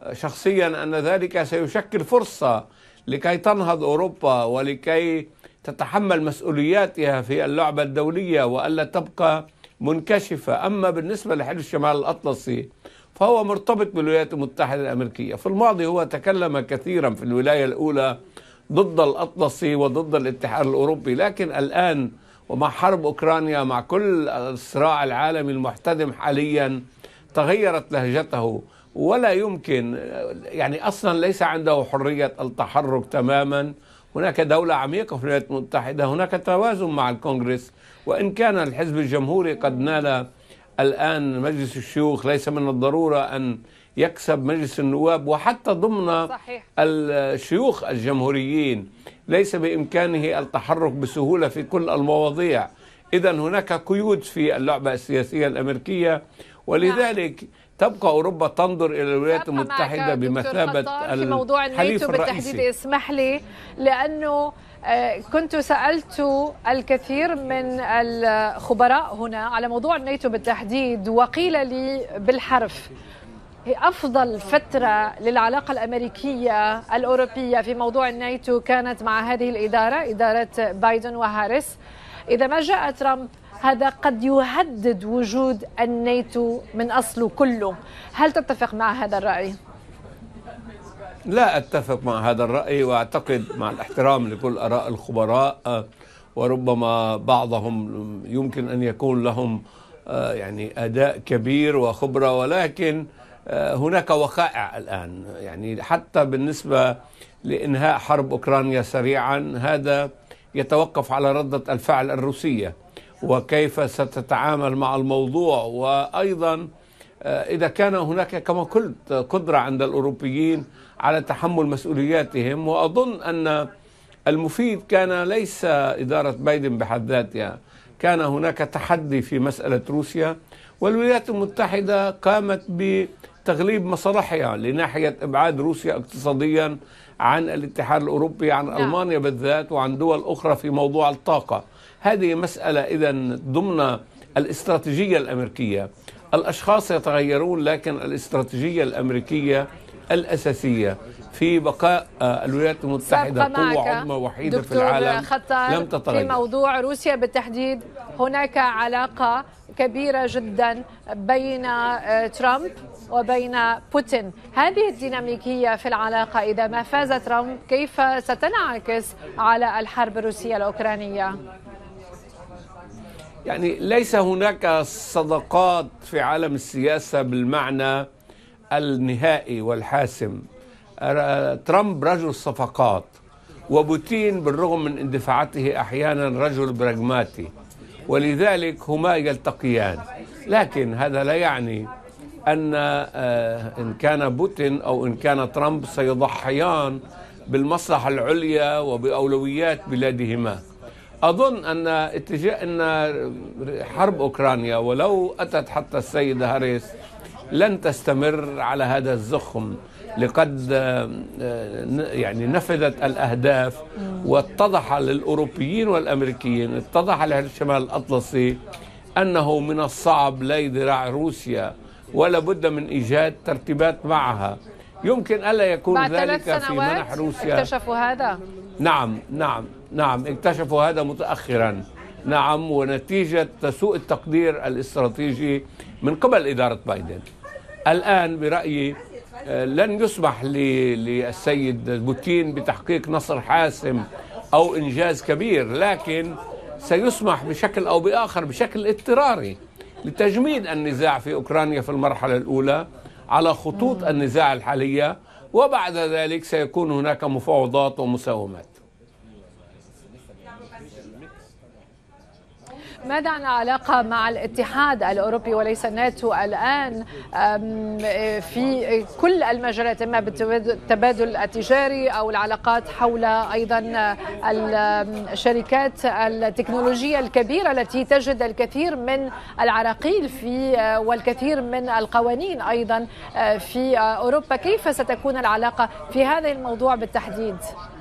Speaker 12: شخصيا أن ذلك سيشكل فرصة لكي تنهض أوروبا ولكي تتحمل مسؤولياتها في اللعبة الدولية وألا تبقى منكشفة. أما بالنسبة لحلف الشمال الأطلسي فهو مرتبط بالولايات المتحدة الأمريكية. في الماضي هو تكلم كثيرا في الولاية الأولى ضد الأطلسي وضد الاتحاد الأوروبي، لكن الآن ومع حرب أوكرانيا مع كل الصراع العالمي المحتدم حاليا تغيرت لهجته، ولا يمكن يعني أصلا ليس عنده حرية التحرك تماما. هناك دولة عميقة في الولايات المتحدة، هناك توازن مع الكونغرس، وإن كان الحزب الجمهوري قد نال الآن مجلس الشيوخ ليس من الضرورة أن يكسب مجلس النواب، وحتى ضمن الشيوخ الجمهوريين ليس بإمكانه التحرك بسهولة في كل المواضيع. إذن هناك قيود في اللعبة السياسية الأمريكية، ولذلك تبقى أوروبا تنظر إلى الولايات المتحدة بمثابة
Speaker 1: في موضوع الناتو بالتحديد. اسمح لي، لأنه كنت سألت الكثير من الخبراء هنا على موضوع الناتو بالتحديد، وقيل لي بالحرف أفضل فترة للعلاقة الأمريكية الأوروبية في موضوع الناتو كانت مع هذه الإدارة، إدارة بايدن وهاريس. إذا ما جاء ترامب هذا قد يهدد وجود الناتو من أصله كله. هل تتفق مع هذا الرأي؟
Speaker 12: لا أتفق مع هذا الرأي، وأعتقد مع الاحترام لكل آراء الخبراء وربما بعضهم يمكن أن يكون لهم يعني أداء كبير وخبرة، ولكن هناك وقائع الآن، يعني حتى بالنسبة لإنهاء حرب أوكرانيا سريعا هذا يتوقف على ردة الفعل الروسية وكيف ستتعامل مع الموضوع، وأيضا إذا كان هناك كما قلت قدرة عند الأوروبيين على تحمل مسؤولياتهم. وأظن أن المفيد كان ليس إدارة بايدن بحد ذاتها، كان هناك تحدي في مسألة روسيا، والولايات المتحدة قامت بتغليب مصالحها لناحية إبعاد روسيا اقتصاديا عن الاتحاد الأوروبي، عن ألمانيا بالذات وعن دول أخرى في موضوع الطاقة. هذه مسألة إذن ضمن الاستراتيجية الأمريكية. الأشخاص يتغيرون، لكن الاستراتيجية الأمريكية الأساسية في بقاء الولايات المتحدة قوة عظمى وحيدة في العالم لم تتغير.
Speaker 1: في موضوع روسيا بالتحديد هناك علاقة كبيرة جدا بين ترامب وبين بوتين. هذه الديناميكية في العلاقة إذا ما فاز ترامب كيف ستنعكس على الحرب الروسية الأوكرانية؟
Speaker 12: يعني ليس هناك صداقات في عالم السياسة بالمعنى النهائي والحاسم. ترامب رجل صفقات، وبوتين بالرغم من اندفاعاته أحيانا رجل براغماتي، ولذلك هما يلتقيان. لكن هذا لا يعني أن إن كان بوتين أو إن كان ترامب سيضحيان بالمصلحة العليا وبأولويات بلادهما. أظن أن حرب أوكرانيا ولو أتت حتى السيدة هاريس لن تستمر على هذا الزخم، لقد يعني نفذت الأهداف، واتضح للأوروبيين والأمريكيين، اتضح للشمال الأطلسي أنه من الصعب لي ذراع روسيا، ولا بد من إيجاد ترتيبات معها. يمكن ألا يكون ذلك في منح روسيا.
Speaker 1: اكتشفوا هذا؟
Speaker 12: نعم اكتشفوا هذا متأخرا، نعم، ونتيجة سوء التقدير الاستراتيجي من قبل إدارة بايدن. الآن برأيي لن يسمح للسيد بوتين بتحقيق نصر حاسم أو إنجاز كبير، لكن سيسمح بشكل أو بآخر بشكل اضطراري لتجميد النزاع في أوكرانيا في المرحلة الأولى على خطوط النزاع الحالية، وبعد ذلك سيكون هناك مفاوضات ومساومات.
Speaker 1: ماذا عن العلاقة مع الاتحاد الأوروبي وليس الناتو الآن في كل المجالات، إما بالتبادل التجاري أو العلاقات حول أيضا الشركات التكنولوجية الكبيرة التي تجد الكثير من العراقيل والكثير من القوانين أيضا في أوروبا؟ كيف ستكون العلاقة في هذا الموضوع بالتحديد؟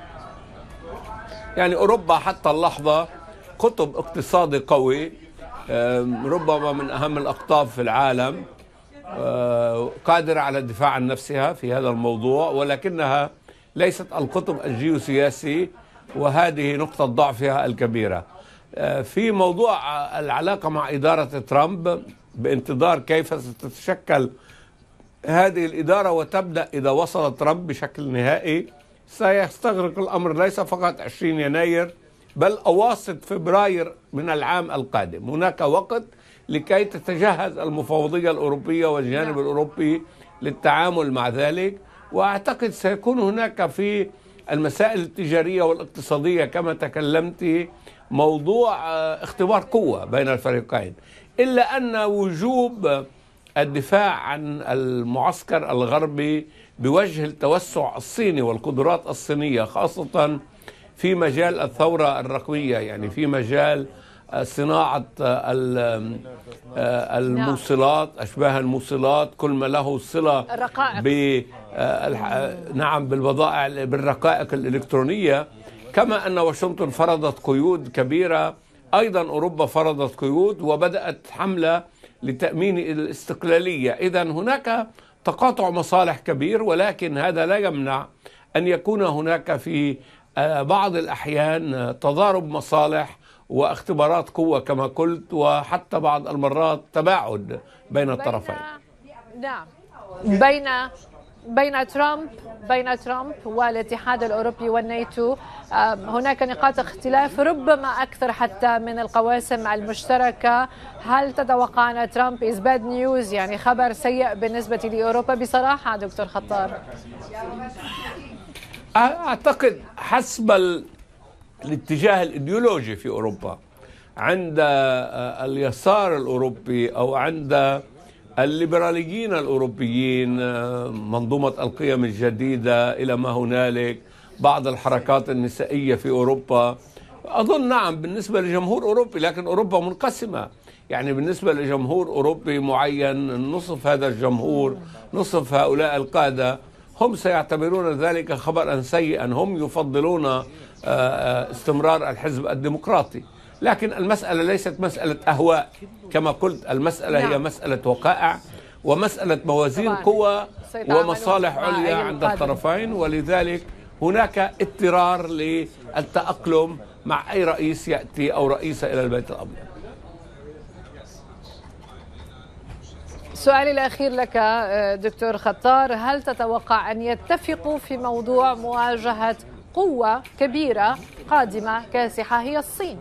Speaker 12: يعني أوروبا حتى اللحظة قطب اقتصادي قوي، ربما من أهم الأقطاب في العالم، قادرة على الدفاع عن نفسها في هذا الموضوع، ولكنها ليست القطب الجيوسياسي، وهذه نقطة ضعفها الكبيرة. في موضوع العلاقة مع إدارة ترامب، بانتظار كيف ستتشكل هذه الإدارة وتبدأ إذا وصل ترامب بشكل نهائي. سيستغرق الأمر ليس فقط 20 يناير بل أواسط فبراير من العام القادم. هناك وقت لكي تتجهز المفوضية الأوروبية والجانب الأوروبي للتعامل مع ذلك، وأعتقد سيكون هناك في المسائل التجارية والاقتصادية كما تكلمت موضوع اختبار قوة بين الفريقين، إلا أن وجوب الدفاع عن المعسكر الغربي بوجه التوسع الصيني والقدرات الصينية، خاصة في مجال الثورة الرقمية، يعني في مجال صناعة الموصلات، أشباه الموصلات، كل ما له صلة بالبضائع بالرقائق الإلكترونية. كما أن واشنطن فرضت قيود كبيرة، أيضا أوروبا فرضت قيود وبدأت حملة لتأمين الاستقلالية. إذن هناك تقاطع مصالح كبير، ولكن هذا لا يمنع أن يكون هناك في بعض الأحيان تضارب مصالح واختبارات قوة كما قلت، وحتى بعض المرات تباعد بين الطرفين.
Speaker 1: نعم، بين ترامب والاتحاد الأوروبي والناتو هناك نقاط اختلاف ربما أكثر حتى من القواسم المشتركة. هل تتوقع أن ترامب is bad news، يعني خبر سيء بالنسبة لأوروبا بصراحة دكتور خطار؟
Speaker 12: أعتقد حسب الاتجاه الإيديولوجي في أوروبا، عند اليسار الأوروبي أو عند الليبراليين الأوروبيين، منظومة القيم الجديدة إلى ما هنالك، بعض الحركات النسائية في أوروبا، أظن نعم بالنسبة لجمهور أوروبي، لكن أوروبا منقسمة، يعني بالنسبة لجمهور أوروبي معين نصف هذا الجمهور، نصف هؤلاء القادة هم سيعتبرون ذلك خبرا سيئا، هم يفضلون استمرار الحزب الديمقراطي. لكن المسألة ليست مسألة أهواء كما قلت، المسألة هي مسألة وقائع ومسألة موازين قوى ومصالح عليا عند الطرفين، ولذلك هناك اضطرار للتأقلم مع أي رئيس يأتي أو رئيسة إلى البيت الأبيض.
Speaker 1: سؤالي الأخير لك دكتور خطار، هل تتوقع أن يتفقوا في موضوع مواجهة قوة كبيرة قادمة كاسحة هي الصين؟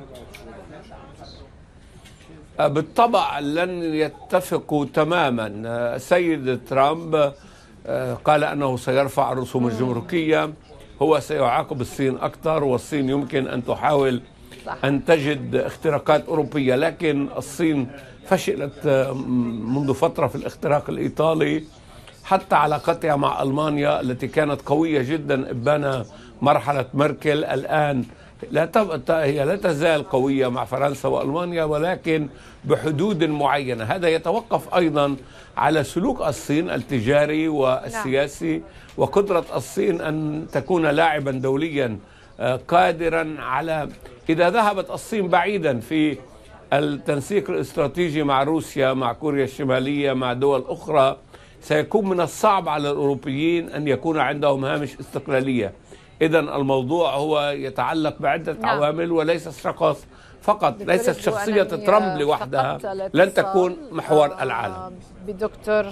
Speaker 12: بالطبع لن يتفقوا تماما. السيد ترامب قال أنه سيرفع الرسوم الجمركية، هو سيعاقب الصين أكثر، والصين يمكن أن تحاول أن تجد اختراقات أوروبية، لكن الصين فشلت منذ فترة في الاختراق الإيطالي. حتى علاقتها مع ألمانيا التي كانت قوية جدا إبان مرحلة ميركل، الآن هي لا تزال قوية مع فرنسا وألمانيا، ولكن بحدود معينة. هذا يتوقف أيضا على سلوك الصين التجاري والسياسي، وقدرة الصين أن تكون لاعبا دوليا قادرا على، إذا ذهبت الصين بعيدا في التنسيق الاستراتيجي مع روسيا، مع كوريا الشمالية، مع دول أخرى، سيكون من الصعب على الأوروبيين أن يكون عندهم هامش استقلالية. إذن الموضوع هو يتعلق بعدة عوامل وليس فقط، ليست شخصية ترامب لوحدها لن تكون محور العالم.
Speaker 1: بدكتور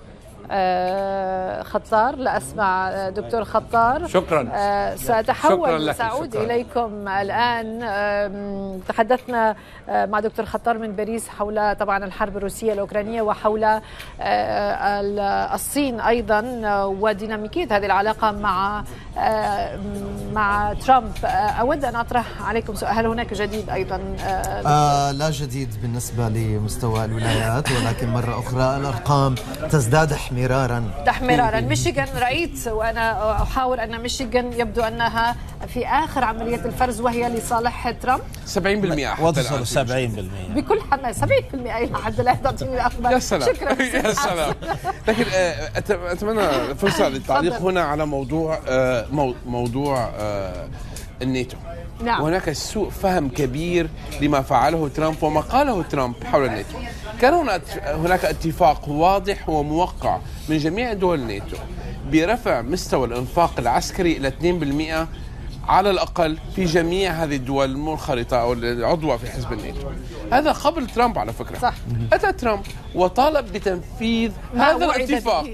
Speaker 1: خطار، لا أسمع دكتور خطار.
Speaker 12: شكرا.
Speaker 1: سأتحول سأعود إليكم الآن. تحدثنا مع دكتور خطار من باريس حول طبعا الحرب الروسية الأوكرانية وحول الصين أيضا وديناميكية هذه العلاقة مع ترامب. أود أن أطرح عليكم سؤال، هل هناك جديد أيضا؟
Speaker 2: لا جديد بالنسبة لمستوى الولايات، ولكن مرة أخرى الأرقام تزداد احمرارا.
Speaker 1: ميشيغان، رأيت وأنا أحاول أن ميشيغان يبدو أنها في آخر عملية الفرز وهي لصالح ترامب.
Speaker 11: 70% وصلوا 70%
Speaker 1: بكل حماس 70% إلى حد لا تعطيني الأخبار.
Speaker 4: يا سلام.
Speaker 1: شكرا.
Speaker 4: يا سلام. لكن أتمنى فرصة للتعليق هنا على موضوع الناتو.
Speaker 1: نعم.
Speaker 4: وهناك سوء فهم كبير لما فعله ترامب وما قاله ترامب حول الناتو. كان هناك اتفاق واضح وموقع من جميع دول الناتو برفع مستوى الإنفاق العسكري إلى 2% على الأقل في جميع هذه الدول المنخرطة أو العضوة في حزب الناتو. هذا قبل ترامب على فكرة.
Speaker 1: صح.
Speaker 4: أتى ترامب وطالب بتنفيذ هذا الاتفاق.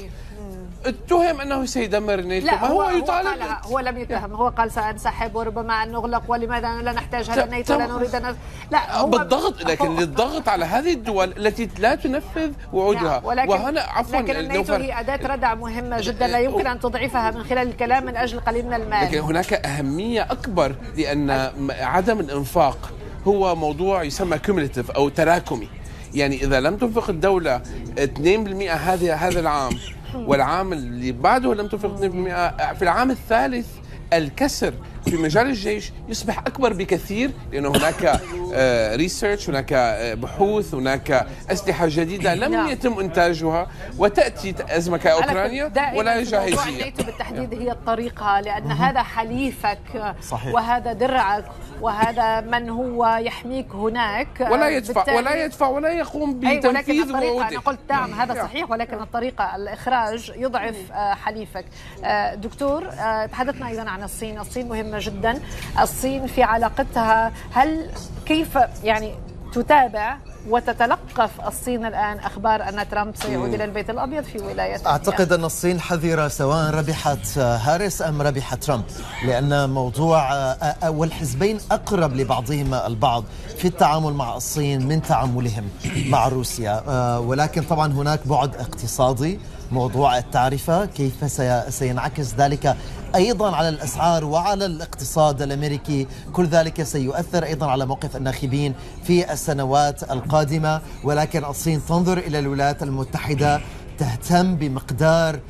Speaker 4: اتهم انه سيدمر الناتو.
Speaker 1: لا،
Speaker 4: ما هو يطالب.
Speaker 1: هو لم يتهم، هو قال سأنسحب وربما أن نغلق، ولماذا لا نحتاج هذا الناتو ولا نريد أن لا هو
Speaker 4: بالضغط، لكن للضغط على هذه الدول التي لا تنفذ وعودها.
Speaker 1: وهنا عفوا لكن الناتو هي أداة ردع مهمة جدا لا يمكن أن تضعفها من خلال الكلام من أجل قليل من المال.
Speaker 4: لكن هناك أهمية أكبر، لأن عدم الإنفاق هو موضوع يسمى كوميوليتيف أو تراكمي. يعني إذا لم تنفق الدولة 2% هذا العام والعام اللي بعده لم تنفق 2%، في العام الثالث الكسر في مجال الجيش يصبح أكبر بكثير، لأنه هناك ريسيرش، هناك بحوث، هناك أسلحة جديدة لم يتم إنتاجها، وتأتي أزمة كأوكرانيا ولا جاهزية.
Speaker 1: موضوع الناتو بالتحديد هي الطريقة، لأن هذا حليفك.
Speaker 2: صحيح.
Speaker 1: وهذا درعك وهذا من هو يحميك هناك،
Speaker 4: ولا يدفع ولا يقوم بتنفيذ وعوده.
Speaker 1: أنا قلت نعم هذا صحيح، ولكن الطريقة الإخراج يضعف حليفك. دكتور، تحدثنا أيضا عن الصين مهمة جدا. الصين في علاقتها كيف يعني تتابع وتتلقف الصين الآن أخبار أن ترامب سيعود إلى البيت الأبيض في ولاية؟
Speaker 2: أعتقد أن الصين حذرة سواء ربحت هاريس أم ربح ترامب، لأن موضوع والحزبين أقرب لبعضهما البعض في التعامل مع الصين من تعاملهم مع روسيا. ولكن طبعا هناك بعد اقتصادي، موضوع التعرفة كيف سينعكس ذلك أيضا على الأسعار وعلى الاقتصاد الأمريكي. كل ذلك سيؤثر أيضا على موقف الناخبين في السنوات القادمة. ولكن الصين تنظر إلى الولايات المتحدة، تهتم بمقدار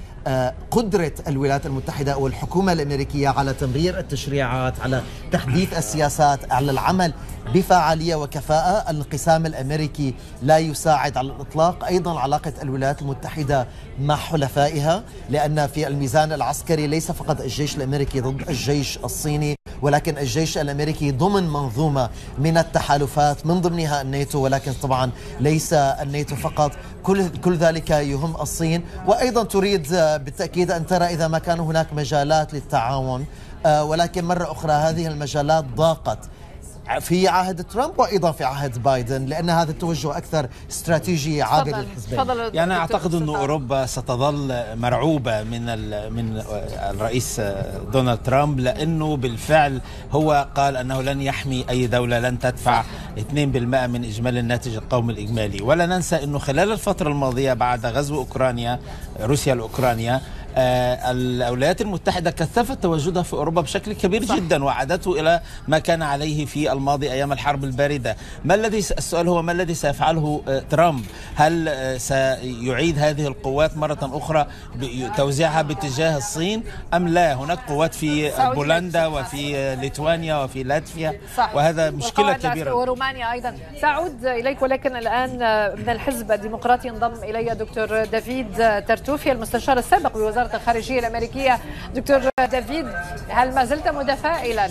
Speaker 2: قدرة الولايات المتحدة والحكومة الأمريكية على تمرير التشريعات، على تحديث السياسات، على العمل بفعالية وكفاءة. الانقسام الأمريكي لا يساعد على الإطلاق. أيضا علاقة الولايات المتحدة مع حلفائها، لأن في الميزان العسكري ليس فقط الجيش الأمريكي ضد الجيش الصيني، ولكن الجيش الأمريكي ضمن منظومة من التحالفات من ضمنها الناتو. ولكن طبعا ليس الناتو فقط، كل ذلك يهم الصين. وأيضا تريد بالتأكيد أن ترى إذا ما كان هناك مجالات للتعاون، ولكن مرة أخرى هذه المجالات ضاقت في عهد ترامب وأيضا في عهد بايدن، لأن هذا التوجه أكثر استراتيجي عابر للحزبين.
Speaker 11: يعني أعتقد أن أوروبا ستظل مرعوبة من الرئيس دونالد ترامب، لأنه بالفعل هو قال أنه لن يحمي أي دولة لن تدفع 2% من إجمالي الناتج القومي الإجمالي. ولا ننسى أنه خلال الفترة الماضية بعد غزو روسيا لأوكرانيا، الولايات المتحدة كثفت تواجدها في أوروبا بشكل كبير جدا، وعادته إلى ما كان عليه في الماضي أيام الحرب الباردة. السؤال هو ما الذي سيفعله ترامب؟ هل سيعيد هذه القوات مرة أخرى توزيعها باتجاه الصين أم لا؟ هناك قوات في بولندا وفي ليتوانيا وفي لاتفيا، وهذا مشكلة كبيرة.
Speaker 1: ورومانيا أيضا. سأعود إليك، ولكن الآن من الحزب الديمقراطي انضم إلي دكتور دافيد ترتوفي المستشار السابق بوزارة الخارجية الأمريكية. دكتور دافيد، هل ما زلت متفائلا؟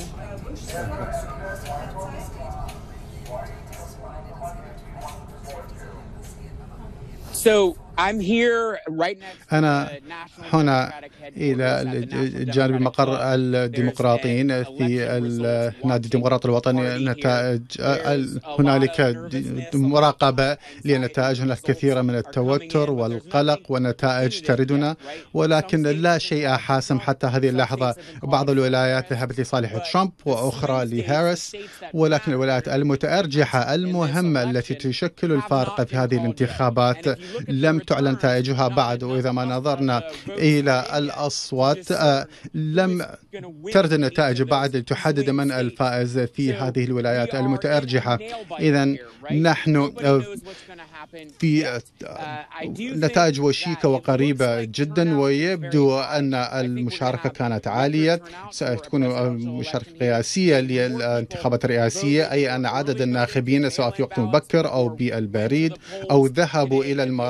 Speaker 8: أنا هنا إلى جانب مقر الديمقراطيين في النادي الديمقراطي الوطني. نتائج هنالك مراقبة لنتائج، هناك كثير من التوتر والقلق ونتائج تردنا، ولكن لا شيء حاسم حتى هذه اللحظة. بعض الولايات ذهبت لصالح ترامب وأخرى لهاريس، ولكن الولايات المتأرجحة المهمة التي تشكل الفارق في هذه الانتخابات لم تعلن نتائجها بعد. وإذا ما نظرنا إلى الأصوات لم ترد النتائج بعد تحدد من الفائز في هذه الولايات المتأرجحة. إذن نحن في نتائج وشيكة وقريبة جدا، ويبدو أن المشاركة كانت عالية. ستكون مشاركة قياسية للانتخابات الرئاسية، أي أن عدد الناخبين سواء في وقت مبكر أو بالبريد أو ذهبوا إلى المراكز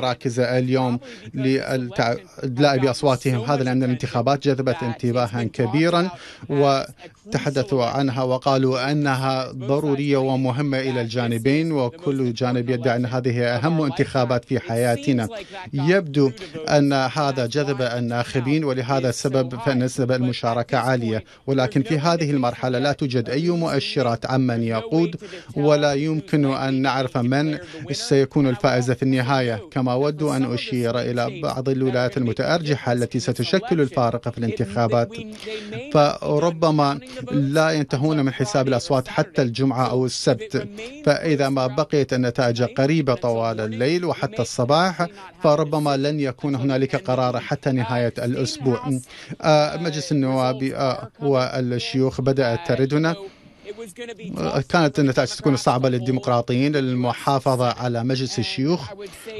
Speaker 8: اليوم للإدلاء بأصواتهم. هذا لأن الانتخابات جذبت انتباها كبيرا وتحدثوا عنها وقالوا أنها ضرورية ومهمة إلى الجانبين، وكل جانب يدعي أن هذه أهم انتخابات في حياتنا. يبدو أن هذا جذب الناخبين، ولهذا السبب فنسبة المشاركة عالية، ولكن في هذه المرحلة لا توجد أي مؤشرات عمن يقود، ولا يمكن أن نعرف من سيكون الفائز في النهاية. كما أود أن أشير إلى بعض الولايات المتأرجحة التي ستشكل الفارق في الانتخابات، فربما لا ينتهون من حساب الأصوات حتى الجمعة أو السبت، فإذا ما بقيت النتائج قريبة طوال الليل وحتى الصباح فربما لن يكون هنالك قرار حتى نهاية الأسبوع. مجلس النواب والشيوخ بدأت تردنا. كانت النتائج ستكون صعبة للديمقراطيين للمحافظة على مجلس الشيوخ،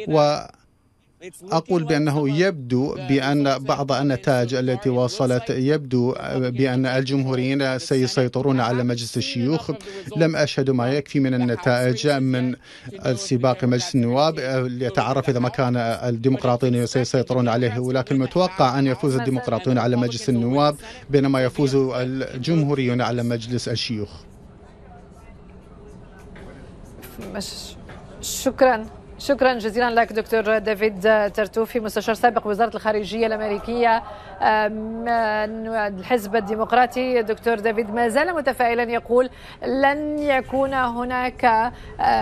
Speaker 8: وأقول بأنه يبدو بأن بعض النتائج التي وصلت يبدو بأن الجمهوريين سيسيطرون على مجلس الشيوخ. لم أشهد ما يكفي من النتائج من السباق مجلس النواب ليتعرف إذا ما كان الديمقراطيين سيسيطرون عليه، ولكن متوقع أن يفوز الديمقراطيون على مجلس النواب بينما يفوز الجمهوريون على مجلس الشيوخ.
Speaker 1: شكرا جزيلا لك دكتور ديفيد ترتوفي، مستشار سابق وزارة الخارجية الأمريكية من الحزب الديمقراطي. دكتور ديفيد ما زال متفائلا، يقول لن يكون هناك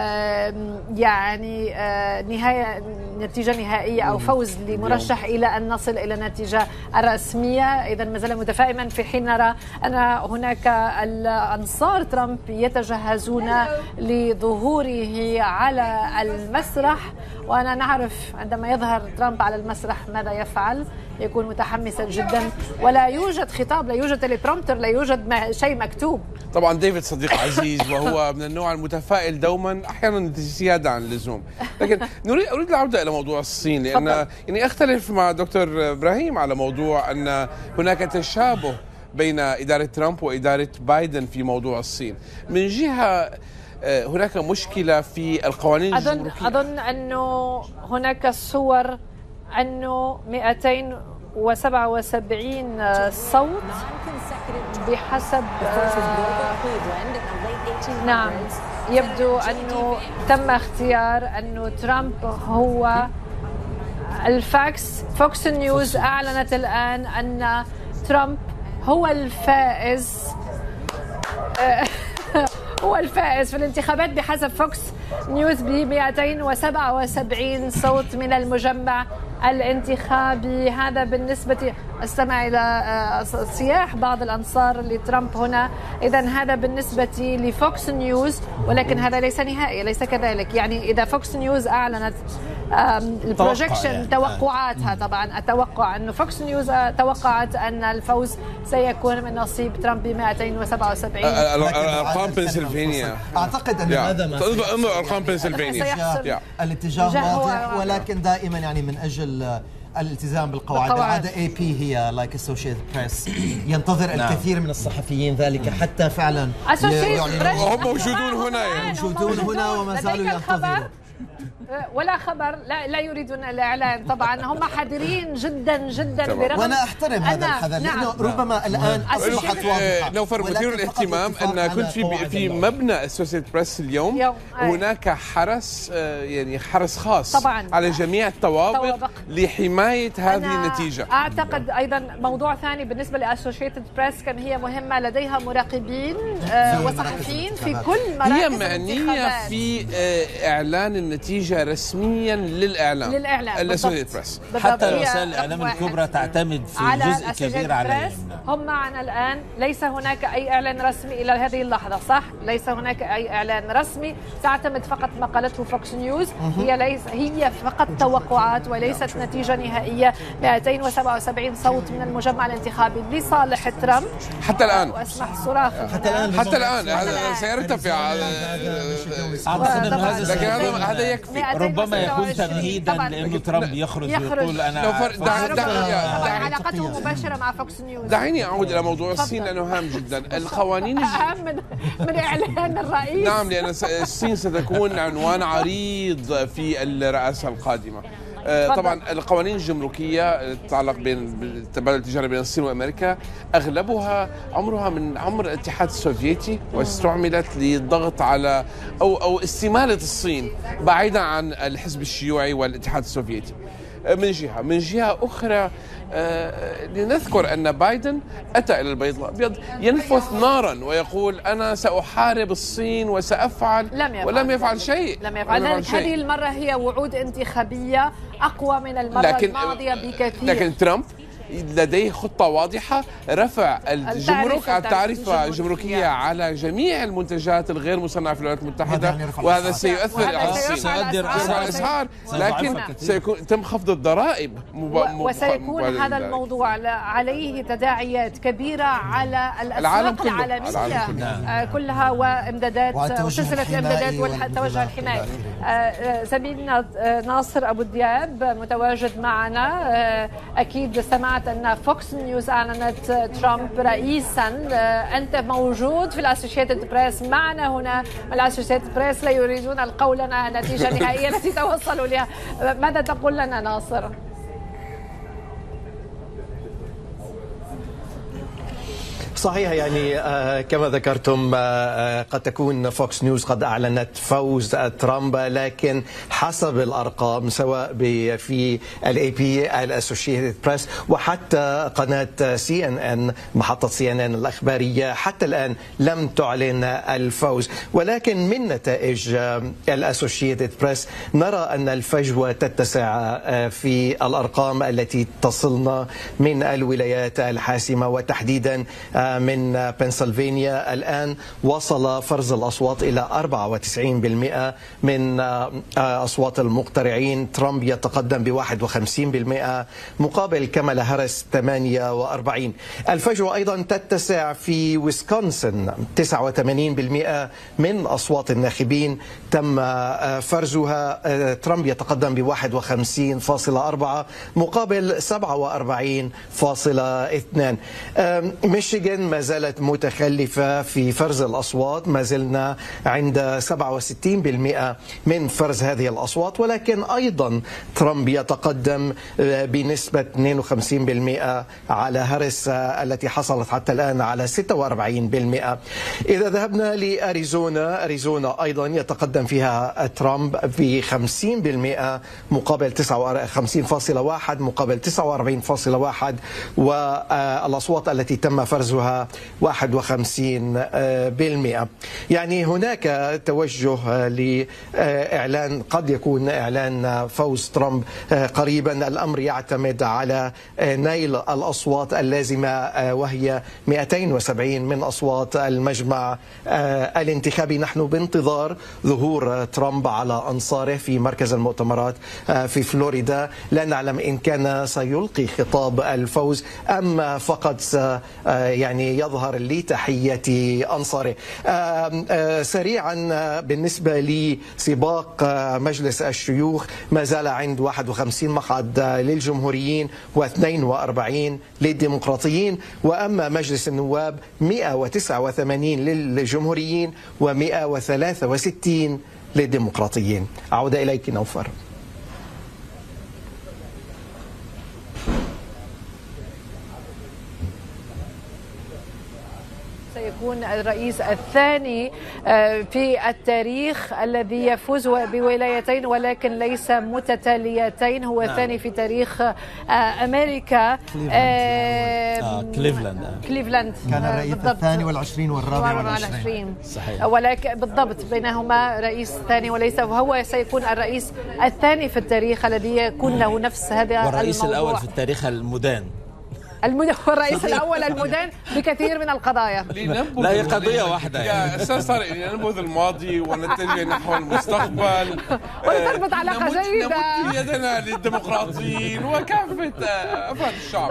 Speaker 1: يعني نتيجة نهائية أو فوز لمرشح إلى أن نصل إلى النتيجة الرسمية. إذا ما زال متفائلا، في حين نرى أن هناك أنصار ترامب يتجهزون لظهوره على المسرح، وأنا نعرف عندما يظهر ترامب على المسرح ماذا يفعل، يكون متحمسا جدا، ولا يوجد خطاب، لا يوجد تليبرومتر، لا يوجد شيء مكتوب.
Speaker 4: طبعا ديفيد صديق عزيز وهو من النوع المتفائل دوما، احيانا زياده عن اللزوم، لكن اريد العوده الى موضوع الصين، لان يعني اختلف مع دكتور ابراهيم على موضوع ان هناك تشابه بين اداره ترامب واداره بايدن في موضوع الصين. من جهه هناك مشكلة في القوانين الجمركية.
Speaker 1: أظن أنه هناك صور أنه 277 صوت بحسب نعم، يبدو أنه تم اختيار أنه ترامب هو فوكس نيوز أعلنت الآن أن ترامب هو الفائز في الانتخابات بحسب فوكس نيوز ب 277 صوت من المجمع الانتخابي. هذا بالنسبة، استمع إلى صياح بعض الأنصار لترامب هنا، إذا هذا بالنسبة لفوكس نيوز، ولكن هذا ليس نهائي، ليس كذلك. يعني إذا فوكس نيوز أعلنت البروجكشن توقعاتها، طبعا التوقع أنه فوكس نيوز توقعت أن الفوز سيكون من نصيب ترامب ب 277.
Speaker 4: أرقام بنسلفانيا
Speaker 2: أعتقد أن هذا ما
Speaker 4: أرقام بنسلفانيا
Speaker 2: الاتجاه واضح، ولكن دائما يعني من أجل الالتزام بالقواعد. العادة AP هي لايك اسوشيتد بريس ينتظر الكثير من الصحفيين ذلك حتى فعلا
Speaker 4: هم موجودون هنا
Speaker 2: وما زالوا ينتظروا
Speaker 1: ولا خبر، لا يريدون الإعلان. طبعا هم حذرين جدا جدا، برغم
Speaker 2: وأنا أحترم هذا الحذر، لأنه ربما الآن أصبحت واضحة.
Speaker 4: نوفر مثير الاهتمام أن كنت في مبنى اسوشيتد بريس اليوم هناك حرس، يعني حرس خاص طبعاً على جميع الطوابق لحماية هذه النتيجة.
Speaker 1: أعتقد أيضا موضوع ثاني بالنسبة لأسوشيتد بريس كان هي مهمة، لديها مراقبين وصحفيين في كل مراكز
Speaker 4: هي معنية في إعلان النتيجة رسميا للإعلام الأسوشيتد بريس.
Speaker 11: حتى وسائل الإعلام الكبرى تعتمد في جزء كبير عليهم.
Speaker 1: هم معنا الآن، ليس هناك أي إعلان رسمي إلى هذه اللحظة، صح؟ ليس هناك أي إعلان رسمي، تعتمد فقط ما قالته فوكس نيوز. هي فقط توقعات وليست نتيجة نهائية. 277 صوت من المجمع الانتخابي لصالح ترامب
Speaker 4: حتى الآن،
Speaker 1: واسمح صراخ
Speaker 4: حتى الآن هذا سيرتفع، لكن هذا يكفي.
Speaker 11: ربما يكون تمهيدا لأنه ترامب يخرج ويقول أنا
Speaker 1: علاقته مباشرة مع فوكس نيوز.
Speaker 4: دعيني أعود إلى موضوع الصين لأنه هام جدا. القوانين
Speaker 1: أهم من إعلان الرئيس.
Speaker 4: نعم، لأن الصين ستكون عنوان عريض في الرئاسة القادمة. طبعا القوانين الجمركيه تتعلق بالتبادل التجاري بين الصين وامريكا اغلبها عمرها من عمر الاتحاد السوفيتي، واستعملت للضغط على او استماله الصين بعيدا عن الحزب الشيوعي والاتحاد السوفيتي من جهه اخرى. لنذكر أن بايدن أتى إلى البيت الأبيض ينفث نارا ويقول أنا سأحارب الصين وسأفعل، ولم يفعل شيء.
Speaker 1: هذه المرة هي وعود انتخابية أقوى من المرة الماضية بكثير.
Speaker 4: لكن ترامب لديه خطة واضحة، رفع الجمرك التعرفة الجمركية على جميع المنتجات الغير مصنعة في الولايات المتحدة، وهذا سيؤثر على الأسعار، لكن سيتم خفض الضرائب
Speaker 1: وسيكون هذا الموضوع عليه تداعيات كبيرة على الأسواق العالمية كلها وإمدادات وسلسلة الإمدادات والتوجه الحماية. زميلنا ناصر أبو دياب متواجد معنا. أكيد سمعت أن فوكس نيوز أعلنت ترامب رئيسا. أنت موجود في الأسوشيتد بريس معنا هنا. الأسوشيتد بريس لا يريدون القول لنا النتيجة النهائية التي توصلوا لها. ماذا تقول لنا ناصر؟
Speaker 5: صحيح، يعني كما ذكرتم قد تكون فوكس نيوز قد أعلنت فوز ترامب، لكن حسب الأرقام سواء في الاي بي الاسوشيتد بريس وحتى قناة CNN محطة CNN الأخبارية حتى الآن لم تعلن الفوز. ولكن من نتائج الاسوشيتد بريس نرى أن الفجوة تتسع في الأرقام التي تصلنا من الولايات الحاسمة، وتحديدا من بنسلفانيا. الآن وصل فرز الأصوات إلى 94% من أصوات المقترعين. ترامب يتقدم ب51% مقابل كامالا هاريس 48. الفجوة أيضا تتسع في ويسكونسن، 89% من أصوات الناخبين تم فرزها. ترامب يتقدم ب51.4 مقابل 47.2. ميشيغان ما زالت متخلفة في فرز الأصوات، ما زلنا عند 67% من فرز هذه الأصوات، ولكن أيضا ترامب يتقدم بنسبة 52% على هاريس التي حصلت حتى الآن على 46%. إذا ذهبنا لأريزونا، أريزونا أيضا يتقدم فيها ترامب ب50% مقابل 50.1 مقابل 49.1، والأصوات التي تم فرزها 51%. يعني هناك توجه لإعلان، قد يكون إعلان فوز ترامب قريبا. الأمر يعتمد على نيل الأصوات اللازمة وهي 270 من أصوات المجمع الانتخابي. نحن بانتظار ظهور ترامب على أنصاره في مركز المؤتمرات في فلوريدا. لا نعلم إن كان سيلقي خطاب الفوز أم فقط يعني يظهر لتحية أنصاره. سريعا بالنسبة لسباق مجلس الشيوخ، ما زال عند 51 مقعد للجمهوريين و42 للديمقراطيين، وأما مجلس النواب 189 للجمهوريين و163 للديمقراطيين. أعود إليك نوفر.
Speaker 1: سيكون الرئيس الثاني في التاريخ الذي يفوز بولايتين ولكن ليس متتاليتين. هو الثاني في تاريخ أمريكا. كليفلاند
Speaker 2: كان الرئيس الثاني والعشرين والرابع والعشرين.
Speaker 1: صحيح. ولكن بالضبط بينهما رئيس ثاني وليس، وهو سيكون الرئيس الثاني في التاريخ الذي يكون له نفس هذا
Speaker 11: والرئيس
Speaker 1: الموضوع.
Speaker 11: الأول في التاريخ المدان.
Speaker 1: والرئيس الأول المدان بكثير من القضايا.
Speaker 11: لا، هي قضية واحدة
Speaker 4: يا أستاذ طارق، لننبذ الماضي ونتجه نحو المستقبل
Speaker 1: ولتربط علاقة جيدة.
Speaker 4: نمد يدنا للديمقراطيين وكافة أفراد الشعب.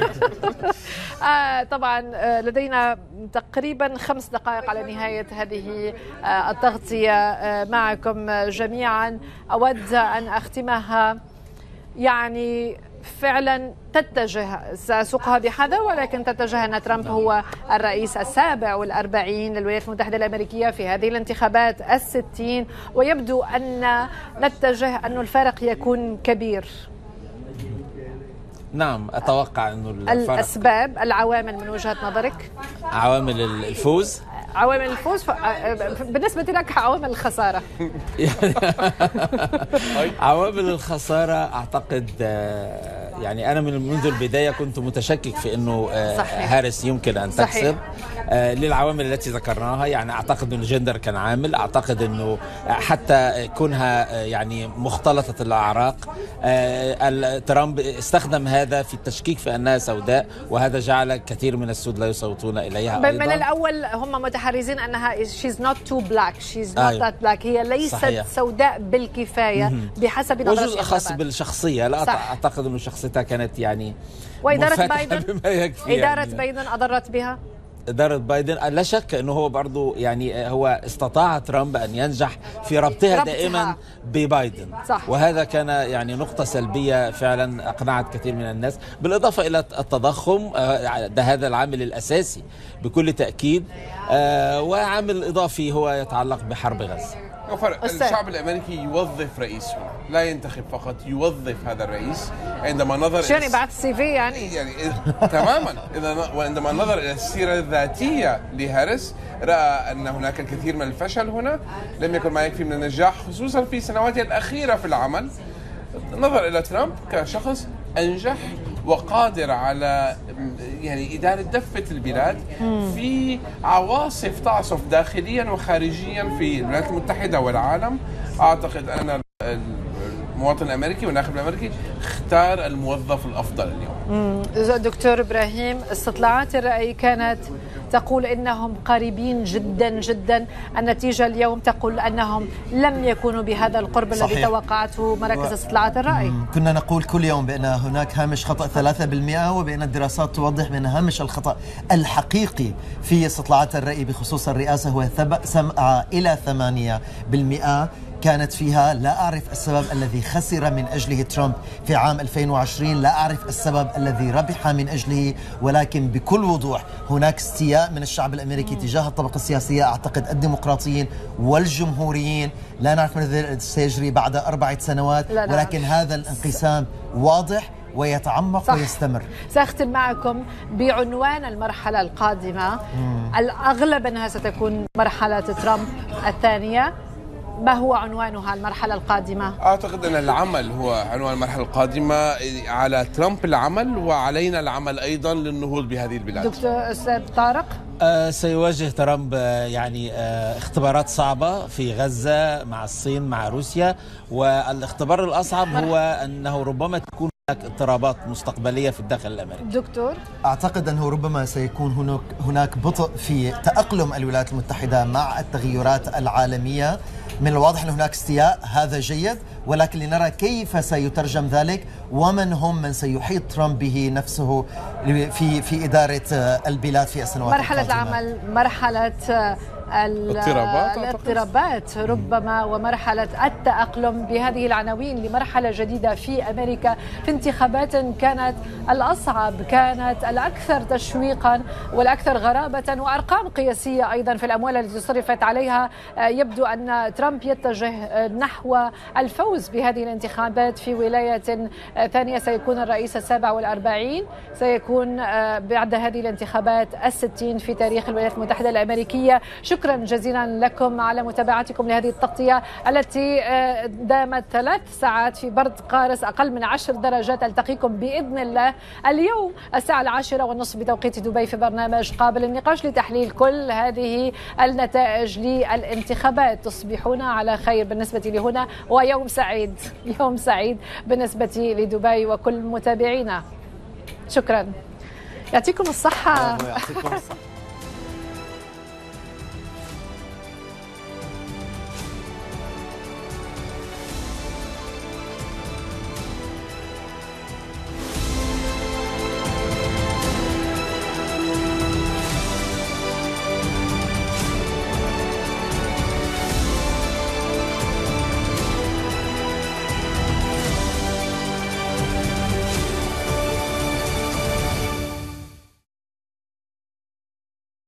Speaker 1: طبعا لدينا تقريبا 5 دقائق على نهاية هذه التغطية معكم جميعا. أود أن أختمها يعني فعلا تتجه، سأسوقها بحذر، ولكن تتجه أن ترامب هو الرئيس السابع والأربعين للولايات المتحدة الأمريكية في هذه الانتخابات 60، ويبدو أن نتجه أن الفارق يكون كبير.
Speaker 11: نعم، أتوقع أنه
Speaker 1: الأسباب، العوامل من وجهة نظرك؟
Speaker 11: عوامل الفوز.
Speaker 1: عوامل الفوز بالنسبة لك عوامل الخسارة.
Speaker 11: عوامل الخسارة أعتقد يعني أنا منذ البداية كنت متشكك في أنه هاريس يمكن أن تكسب للعوامل التي ذكرناها. يعني أعتقد أن الجندر كان عامل، أعتقد أنه حتى كونها يعني مختلطة الأعراق، ترامب استخدم هذا في التشكيك في أنها سوداء، وهذا جعل كثير من السود لا يصوتون إليها أيضا.
Speaker 1: من الأول هم متحرزين أنها she's not too black, she's not that black، هي ليست صحيح. سوداء بالكفاية بحسب نظرتي.
Speaker 11: وجزء خاص بالشخصية، لا أعتقد أنه شخصيتها كانت يعني
Speaker 1: وإدارة بايدن
Speaker 11: بما يكفي.
Speaker 1: إدارة بايدن أضرت بها؟
Speaker 11: إدارة بايدن لا شك أنه هو برضو يعني هو استطاع ترامب أن ينجح في ربطها دائما ببايدن، صح. وهذا كان يعني نقطة سلبية فعلا أقنعت كثير من الناس، بالإضافة إلى التضخم، ده هذا العامل الأساسي بكل تأكيد، وعامل إضافي هو يتعلق بحرب غزة.
Speaker 4: الشعب الأمريكي يوظف رئيسه، لا ينتخب فقط، يوظف هذا الرئيس. عندما نظر
Speaker 1: شو يعني بعد CV يعني
Speaker 4: تماما وعندما نظر إلى السيرة الذاتية لهاريس رأى أن هناك الكثير من الفشل هنا، لم يكن ما يكفي من النجاح خصوصا في سنواته الأخيرة في العمل. نظر إلى ترامب كشخص أنجح وقادر على يعني إدارة دفة البلاد في عواصف تعصف داخليا وخارجيا في الولايات المتحدة والعالم. أعتقد أن المواطن الأمريكي والناخب الأمريكي اختار الموظف الأفضل اليوم.
Speaker 1: دكتور إبراهيم، استطلاعات الرأي كانت تقول إنهم قريبين جدا جدا، النتيجة اليوم تقول أنهم لم يكونوا بهذا القرب الذي توقعته مراكز استطلاعات الرأي.
Speaker 2: كنا نقول كل يوم بأن هناك هامش خطأ 3%، وبأن الدراسات توضح بأن هامش الخطأ الحقيقي في استطلاعات الرأي بخصوص الرئاسة هو 7 إلى 8%. كانت فيها لا أعرف السبب الذي خسر من أجله ترامب في عام 2020، لا أعرف السبب الذي ربح من أجله، ولكن بكل وضوح هناك استياء من الشعب الأمريكي تجاه الطبقة السياسية. أعتقد الديمقراطيين والجمهوريين، لا نعرف ماذا سيجري بعد 4 سنوات، ولكن هذا الانقسام واضح ويتعمق صح. ويستمر.
Speaker 1: سأختم معكم بعنوان المرحلة القادمة. الأغلب أنها ستكون مرحلة ترامب الثانية. ما هو عنوانها المرحلة القادمة؟
Speaker 4: أعتقد أن العمل هو عنوان المرحلة القادمة، على ترامب العمل وعلينا العمل أيضا للنهوض بهذه البلاد.
Speaker 1: دكتور أستاذ طارق،
Speaker 11: سيواجه ترامب يعني اختبارات صعبة في غزة مع الصين مع روسيا، والاختبار الأصعب هو أنه ربما تكون اضطرابات مستقبلية في الداخل الأمريكي.
Speaker 1: دكتور،
Speaker 2: أعتقد أنه ربما سيكون هناك بطء في تأقلم الولايات المتحدة مع التغيرات العالمية. من الواضح أن هناك استياء، هذا جيد، ولكن لنرى كيف سيترجم ذلك، ومن هم من سيحيط ترامب به نفسه في إدارة البلاد في السنوات
Speaker 1: مرحلة العمل، مرحلة الاضطرابات ربما، ومرحلة التأقلم بهذه العناوين لمرحلة جديدة في أمريكا، في انتخابات كانت الأصعب، كانت الأكثر تشويقا والأكثر غرابة، وأرقام قياسية أيضا في الأموال التي صرفت عليها. يبدو أن ترامب يتجه نحو الفوز بهذه الانتخابات في ولاية ثانية. سيكون الرئيس 47، سيكون بعد هذه الانتخابات 60 في تاريخ الولايات المتحدة الأمريكية. شكرا جزيلا لكم على متابعتكم لهذه التغطية التي دامت 3 ساعات في برد قارس أقل من 10 درجات. ألتقيكم بإذن الله اليوم الساعة 10:30 بتوقيت دبي في برنامج قابل للنقاش لتحليل كل هذه النتائج للانتخابات. تصبحون على خير بالنسبة لي هنا، ويوم سعيد، يوم سعيد بالنسبة لدبي وكل متابعينا. شكرا، يعطيكم الصحة.
Speaker 2: يعطيكم الصحة.